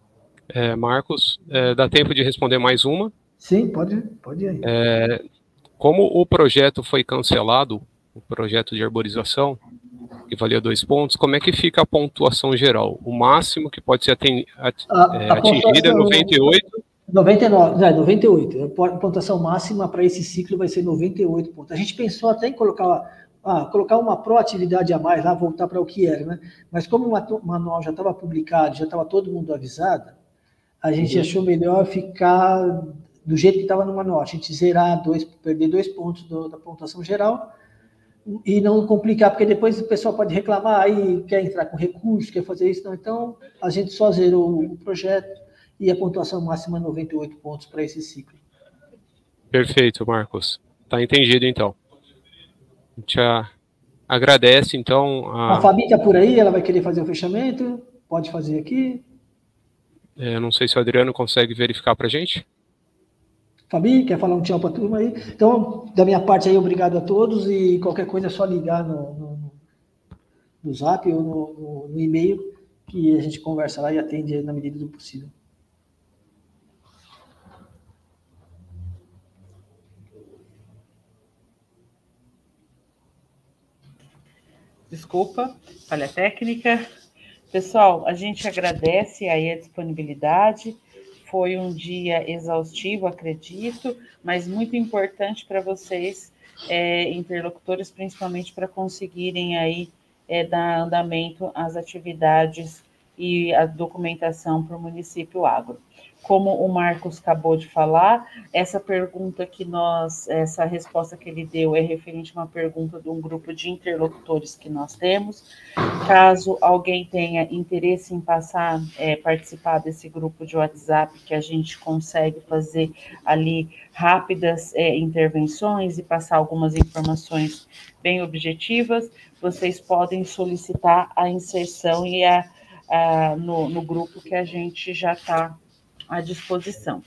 É, Marcos, é, dá tempo de responder mais uma? Sim, pode, pode ir aí. É, como o projeto foi cancelado, o projeto de arborização, que valia dois pontos, como é que fica a pontuação geral? O máximo que pode ser ating, at, a, é, a atingida é noventa e oito? noventa e nove, é, noventa e oito. A pontuação máxima para esse ciclo vai ser noventa e oito pontos. A gente pensou até em colocar, ah, colocar uma proatividade a mais lá, voltar para o que era, né? Mas como o manual já estava publicado, já estava todo mundo avisado, a gente uhum. achou melhor ficar do jeito que estava no manual. A gente zerar, dois, perder dois pontos do, da pontuação geral e não complicar, porque depois o pessoal pode reclamar, aí quer entrar com recurso, quer fazer isso. Não. Então, a gente só zerou o projeto e a pontuação máxima é noventa e oito pontos para esse ciclo. Perfeito, Marcos. Está entendido, então. A gente agradece, então... A, a Fabi está por aí, ela vai querer fazer o fechamento, pode fazer aqui. É, não sei se o Adriano consegue verificar para a gente. Fabi, quer falar um tchau para a turma aí? Então, da minha parte aí, obrigado a todos, e qualquer coisa é só ligar no, no, no Zap ou no, no, no e-mail, que a gente conversa lá e atende na medida do possível. Desculpa, falha técnica. Pessoal, a gente agradece aí a disponibilidade. Foi um dia exaustivo, acredito, mas muito importante para vocês, é, interlocutores, principalmente para conseguirem aí é, dar andamento às atividades e a documentação para o Município Agro. Como o Marcos acabou de falar, essa pergunta que nós, essa resposta que ele deu é referente a uma pergunta de um grupo de interlocutores que nós temos. Caso alguém tenha interesse em passar, é, participar desse grupo de WhatsApp, que a gente consegue fazer ali rápidas é, intervenções e passar algumas informações bem objetivas, vocês podem solicitar a inserção e a, a, no, no grupo que a gente já está à disposição.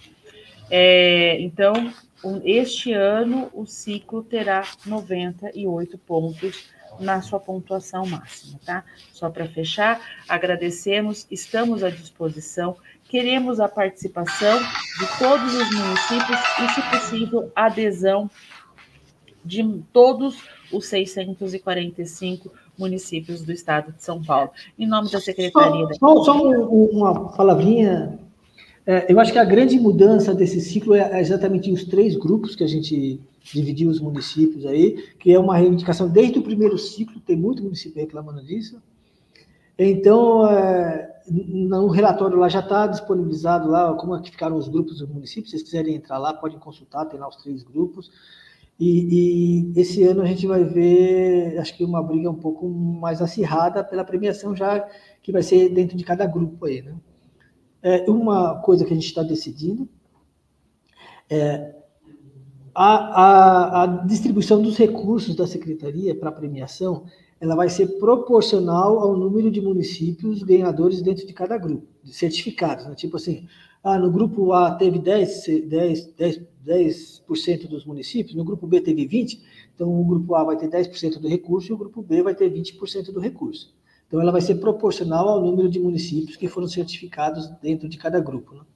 É, então, este ano o ciclo terá noventa e oito pontos na sua pontuação máxima, tá? Só para fechar, agradecemos, estamos à disposição, queremos a participação de todos os municípios e, se possível, a adesão de todos os seiscentos e quarenta e cinco municípios do estado de São Paulo. Em nome da Secretaria... Só, da... só, só uma palavrinha... É, eu acho que a grande mudança desse ciclo é exatamente os três grupos que a gente dividiu os municípios aí, que é uma reivindicação desde o primeiro ciclo, tem muito município reclamando disso. Então, é, no relatório lá já está disponibilizado lá como é que ficaram os grupos dos municípios, se vocês quiserem entrar lá, podem consultar, tem lá os três grupos. E, e esse ano a gente vai ver, acho que uma briga um pouco mais acirrada pela premiação já, que vai ser dentro de cada grupo aí, né? É, uma coisa que a gente está decidindo é a, a, a distribuição dos recursos da Secretaria para a premiação, ela vai ser proporcional ao número de municípios ganhadores dentro de cada grupo, de certificados, né? Tipo assim, ah, no grupo A teve dez por cento dos municípios, no grupo B teve vinte por cento, então o grupo A vai ter dez por cento do recurso e o grupo B vai ter vinte por cento do recurso. Então, ela vai ser proporcional ao número de municípios que foram certificados dentro de cada grupo, né?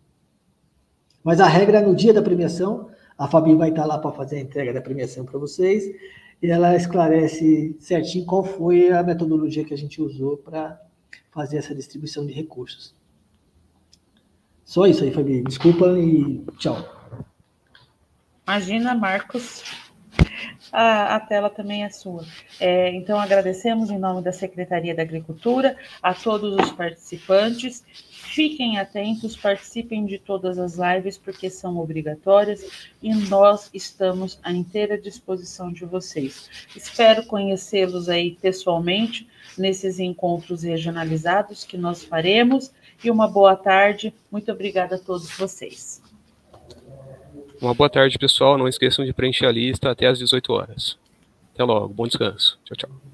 Mas a regra é no dia da premiação, a Fabi vai estar lá para fazer a entrega da premiação para vocês, e ela esclarece certinho qual foi a metodologia que a gente usou para fazer essa distribuição de recursos. Só isso aí, Fabi. Desculpa e tchau. Imagina, Marcos. A, a tela também é sua. É, então, agradecemos em nome da Secretaria da Agricultura a todos os participantes. Fiquem atentos, participem de todas as lives, porque são obrigatórias, e nós estamos à inteira disposição de vocês. Espero conhecê-los aí pessoalmente, nesses encontros regionalizados que nós faremos, e uma boa tarde. Muito obrigada a todos vocês. Uma boa tarde, pessoal. Não esqueçam de preencher a lista até às dezoito horas. Até logo. Bom descanso. Tchau, tchau.